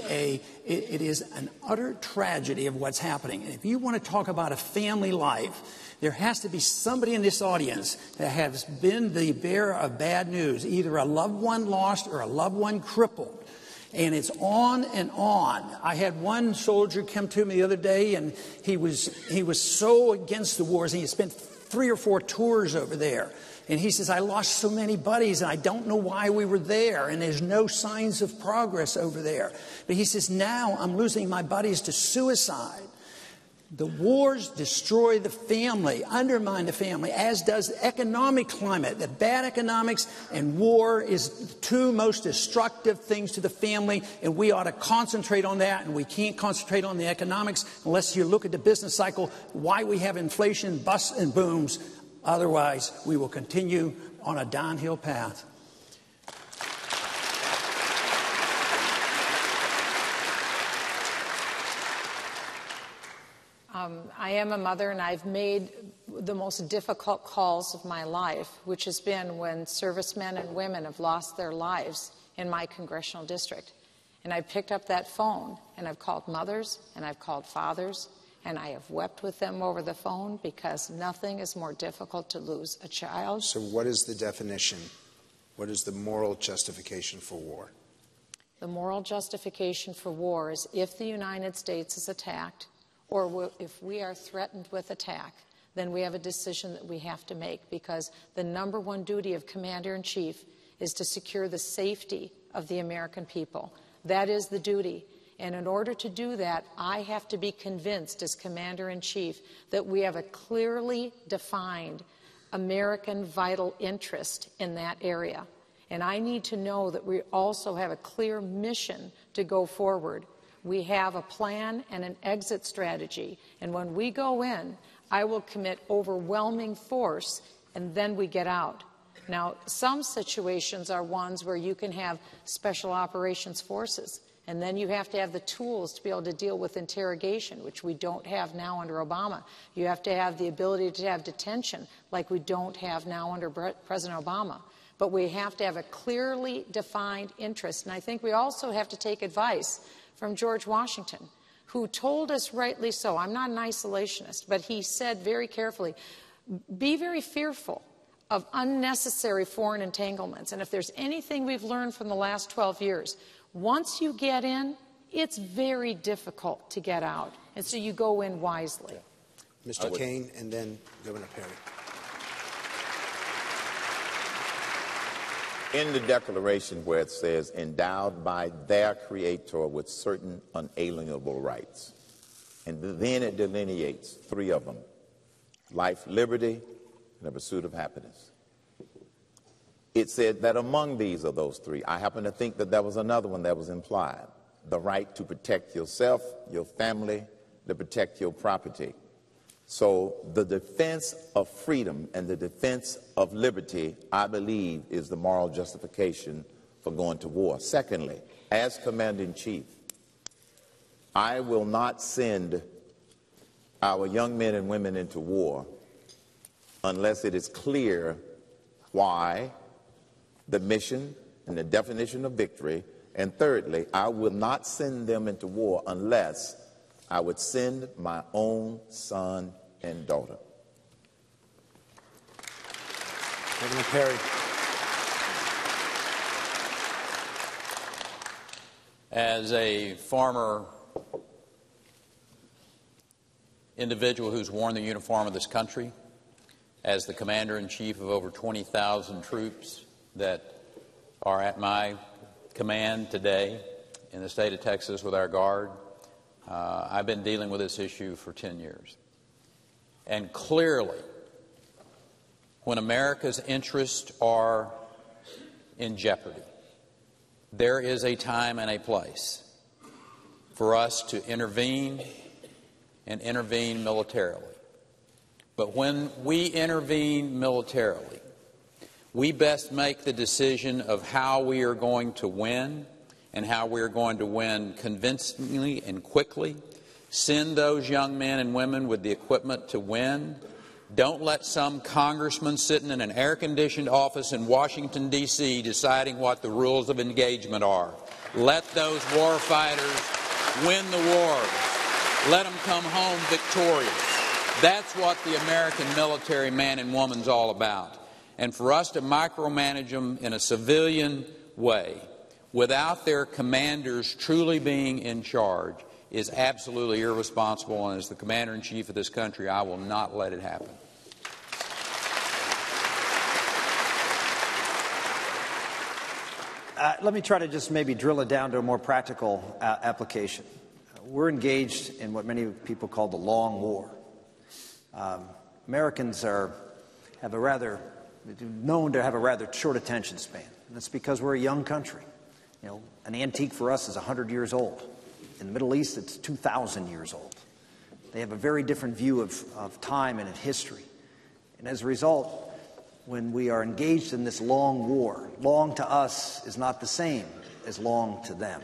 an utter tragedy of what's happening. And if you want to talk about a family life, there has to be somebody in this audience that has been the bearer of bad news, either a loved one lost or a loved one crippled. And it's on and on. I had one soldier come to me the other day, and he was so against the wars, and he spent 3 or 4 tours over there. And he says, I lost so many buddies, and I don't know why we were there, and there's no signs of progress over there. But he says, now I'm losing my buddies to suicide. The wars destroy the family, undermine the family, as does the economic climate. The bad economics and war is the two most destructive things to the family, and we ought to concentrate on that, and we can't concentrate on the economics unless you look at the business cycle, why we have inflation, busts and booms. Otherwise, we will continue on a downhill path. I am a mother, and I've made the most difficult calls of my life, which has been when servicemen and women have lost their lives in my congressional district. And I've picked up that phone, and I've called mothers, and I've called fathers, and I have wept with them over the phone, because nothing is more difficult to lose a child. So what is the definition? What is the moral justification for war? The moral justification for war is if the United States is attacked, or if we are threatened with attack, then we have a decision that we have to make, because the number one duty of Commander-in-Chief is to secure the safety of the American people. That is the duty. And in order to do that, I have to be convinced as Commander-in-Chief that we have a clearly defined American vital interest in that area. And I need to know that we also have a clear mission to go forward. We have a plan and an exit strategy. And when we go in, I will commit overwhelming force, and then we get out. Now, some situations are ones where you can have special operations forces, and then you have to have the tools to be able to deal with interrogation, which we don't have now under Obama. You have to have the ability to have detention, like we don't have now under President Obama. But we have to have a clearly defined interest. And I think we also have to take advice from George Washington, who told us rightly so. I'm not an isolationist, but he said very carefully, be very fearful of unnecessary foreign entanglements. And if there's anything we've learned from the last 12 years, once you get in, it's very difficult to get out. And so you go in wisely. Mr. Kane, and then Governor Perry. In the Declaration where it says, endowed by their Creator with certain unalienable rights, and then it delineates 3 of them: life, liberty, and the pursuit of happiness. It said that among these are those three. I happen to think that there was another one that was implied. The right to protect yourself, your family, to protect your property. So the defense of freedom and the defense of liberty, I believe, is the moral justification for going to war. Secondly, as Commander-in-Chief, I will not send our young men and women into war unless it is clear why, the mission and the definition of victory. And thirdly, I will not send them into war unless I would send my own son and daughter. Governor Perry. As a former individual who's worn the uniform of this country, as the commander-in-chief of over 20,000 troops that are at my command today in the state of Texas with our Guard, I've been dealing with this issue for 10 years. And clearly, when America's interests are in jeopardy, there is a time and a place for us to intervene and intervene militarily. But when we intervene militarily, we best make the decision of how we are going to win and how we are going to win convincingly and quickly. Send those young men and women with the equipment to win. Don't let some congressman sitting in an air-conditioned office in Washington, D.C. deciding what the rules of engagement are. Let those war fighters win the wars. Let them come home victorious. That's what the American military man and woman's all about. And for us to micromanage them in a civilian way without their commanders truly being in charge is absolutely irresponsible, and as the commander-in-chief of this country, I will not let it happen. Let me try to just maybe drill it down to a more practical application. We're engaged in what many people call the long war. Americans have a rather known to have a rather short attention span. And that's because we're a young country. You know, an antique for us is 100 years old. In the Middle East, it's 2,000 years old. They have a very different view of time and of history. And as a result, when we are engaged in this long war, long to us is not the same as long to them.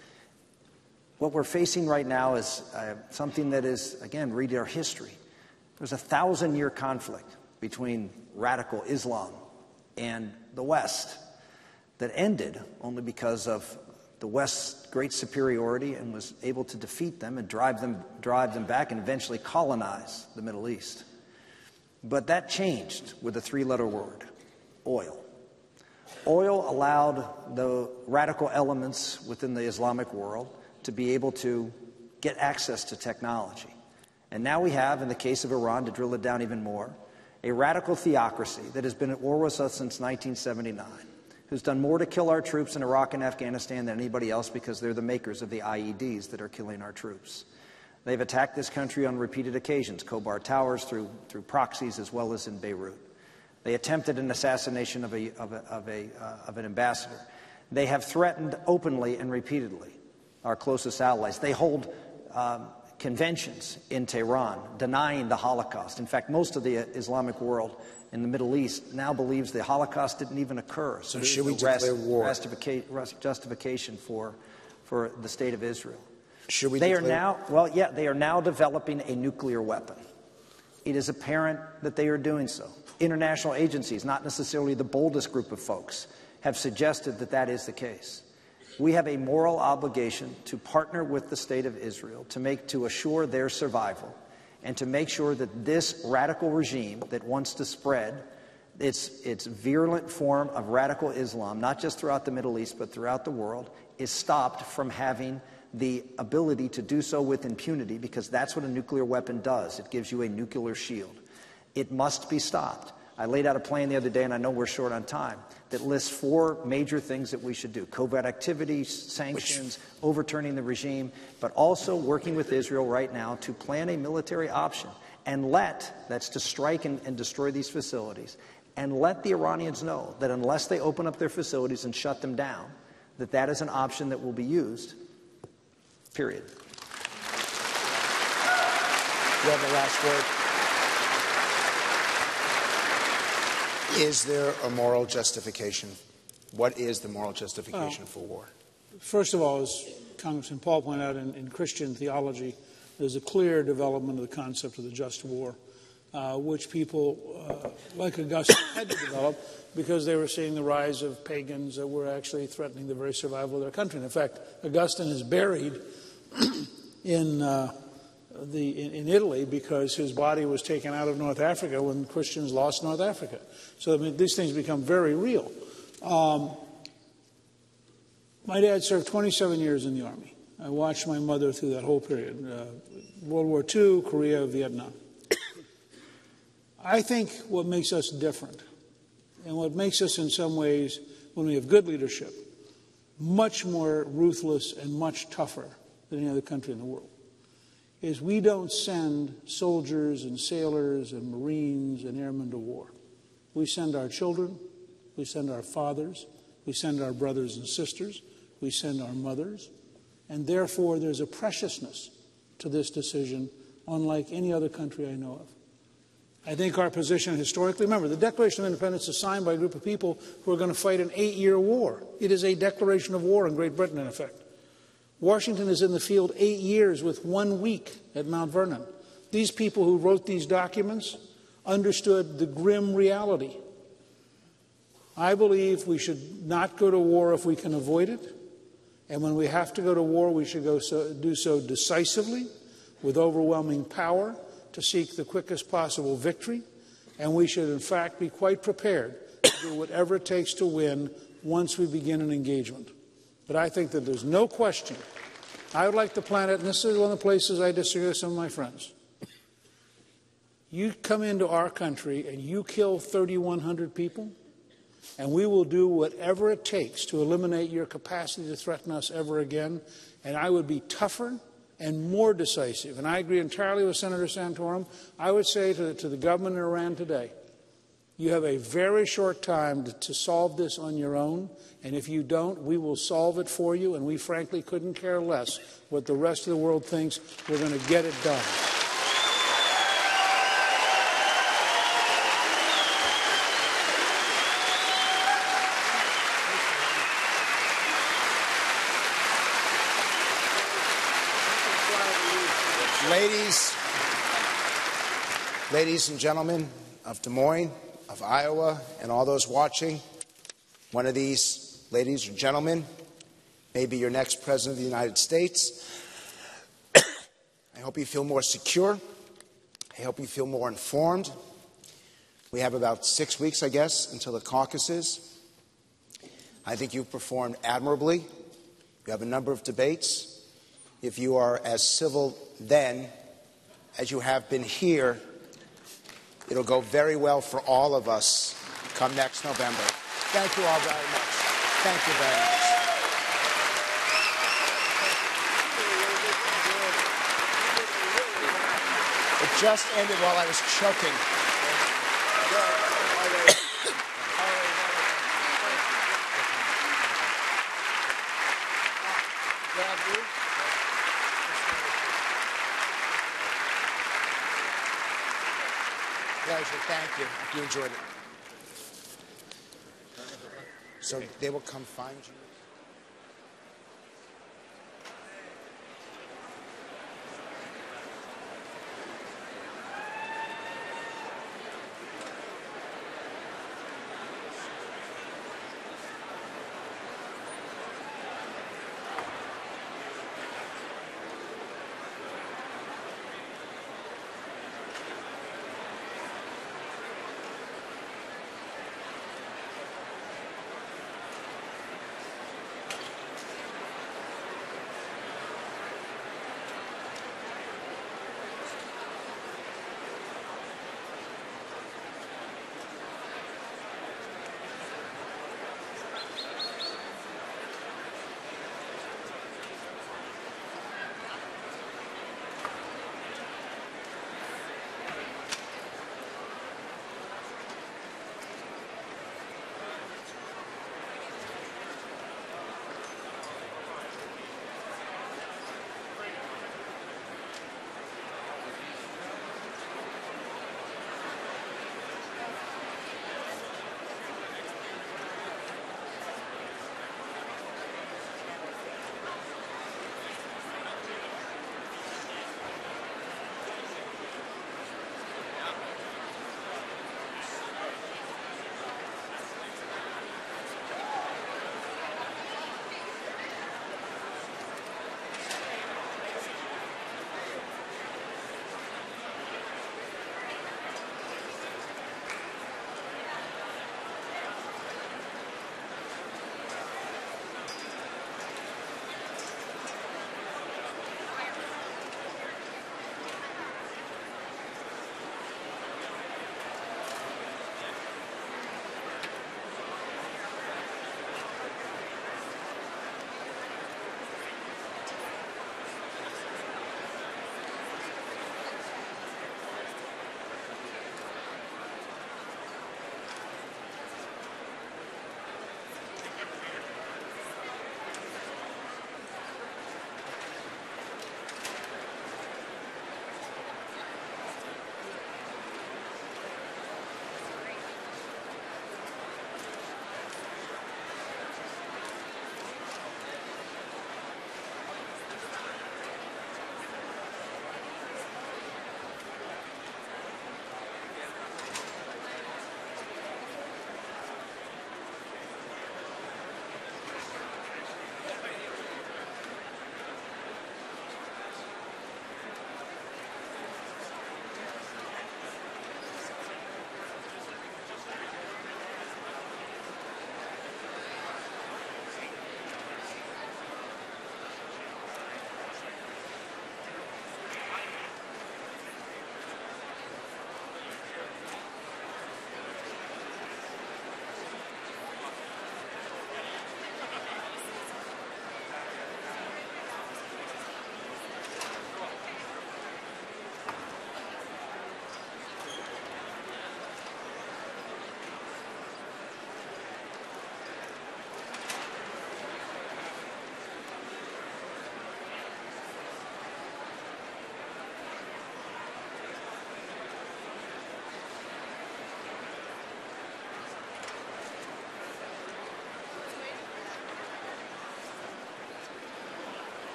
What we're facing right now is something that is, again, read our history. There's a 1,000-year conflict between radical Islam and the West that ended only because of the West's great superiority and was able to defeat them and drive them back and eventually colonize the Middle East. But that changed with a three-letter word: oil. Oil allowed the radical elements within the Islamic world to be able to get access to technology. And now we have, in the case of Iran, to drill it down even more, a radical theocracy that has been at war with us since 1979, who's done more to kill our troops in Iraq and Afghanistan than anybody else because they're the makers of the IEDs that are killing our troops. They've attacked this country on repeated occasions, Khobar Towers, through proxies, as well as in Beirut. They attempted an assassination of an ambassador. They have threatened openly and repeatedly our closest allies. They hold conventions in Tehran denying the Holocaust. In fact, most of the Islamic world in the Middle East now believes the Holocaust didn't even occur. So should we declare war? Justification for the state of Israel. Should we they declare? are now, well, yeah, they are now developing a nuclear weapon. It is apparent that they are doing so. International agencies, not necessarily the boldest group of folks, have suggested that that is the case. We have a moral obligation to partner with the state of Israel to assure their survival and to make sure that this radical regime that wants to spread its virulent form of radical Islam, not just throughout the Middle East but throughout the world, is stopped from having the ability to do so with impunity, because that's what a nuclear weapon does. It gives you a nuclear shield. It must be stopped. I laid out a plan the other day, and I know we're short on time, that lists 4 major things that we should do: covert activities, sanctions, overturning the regime, but also working with Israel right now to plan a military option and that's to strike and destroy these facilities, and let the Iranians know that unless they open up their facilities and shut them down, that is an option that will be used, period. You have the last word. Is there a moral justification? What is the moral justification for war? First of all, as Congressman Paul pointed out, in Christian theology, there's a clear development of the concept of the just war, which people like Augustine had to develop because they were seeing the rise of pagans that were actually threatening the very survival of their country. And in fact, Augustine is buried in Italy because his body was taken out of North Africa when Christians lost North Africa. So I mean, these things become very real. My dad served 27 years in the Army. I watched my mother through that whole period, World War II, Korea, Vietnam. I think what makes us different, and what makes us in some ways, when we have good leadership, much more ruthless and much tougher than any other country in the world, is we don't send soldiers and sailors and Marines and airmen to war. We send our children, we send our fathers, we send our brothers and sisters, we send our mothers, and therefore there's a preciousness to this decision unlike any other country I know of. I think our position historically, remember, the Declaration of Independence is signed by a group of people who are going to fight an 8-year war. It is a declaration of war in Great Britain, in effect. Washington is in the field 8 years with 1 week at Mount Vernon. These people who wrote these documents understood the grim reality. I believe we should not go to war if we can avoid it. And when we have to go to war, we should do so decisively, with overwhelming power, to seek the quickest possible victory. And we should, in fact, be quite prepared to do whatever it takes to win once we begin an engagement. But I think that there's no question. I would like the planet, and this is one of the places I disagree with some of my friends. You come into our country and you kill 3,100 people, and we will do whatever it takes to eliminate your capacity to threaten us ever again. And I would be tougher and more decisive. And I agree entirely with Senator Santorum. I would say to the government in Iran today, you have a very short time to solve this on your own. And if you don't, we will solve it for you. And we frankly couldn't care less what the rest of the world thinks. We're going to get it done. Ladies and gentlemen of Des Moines, of Iowa, and all those watching, one of these ladies or gentlemen may be your next President of the United States. I hope you feel more secure. I hope you feel more informed. We have about 6 weeks, I guess, until the caucuses. I think you've performed admirably. You have a number of debates. If you are as civil then as you have been here, it'll go very well for all of us come next November. Thank you all very much. Thank you very much. It just ended while I was choking. Pleasure. Thank you. You enjoyed it. So they will come find you.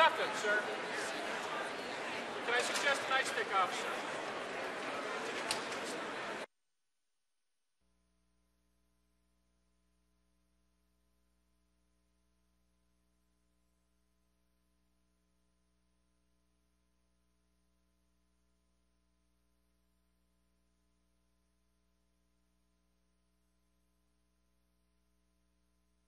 left him, sir. Can I suggest a nightstick, officer?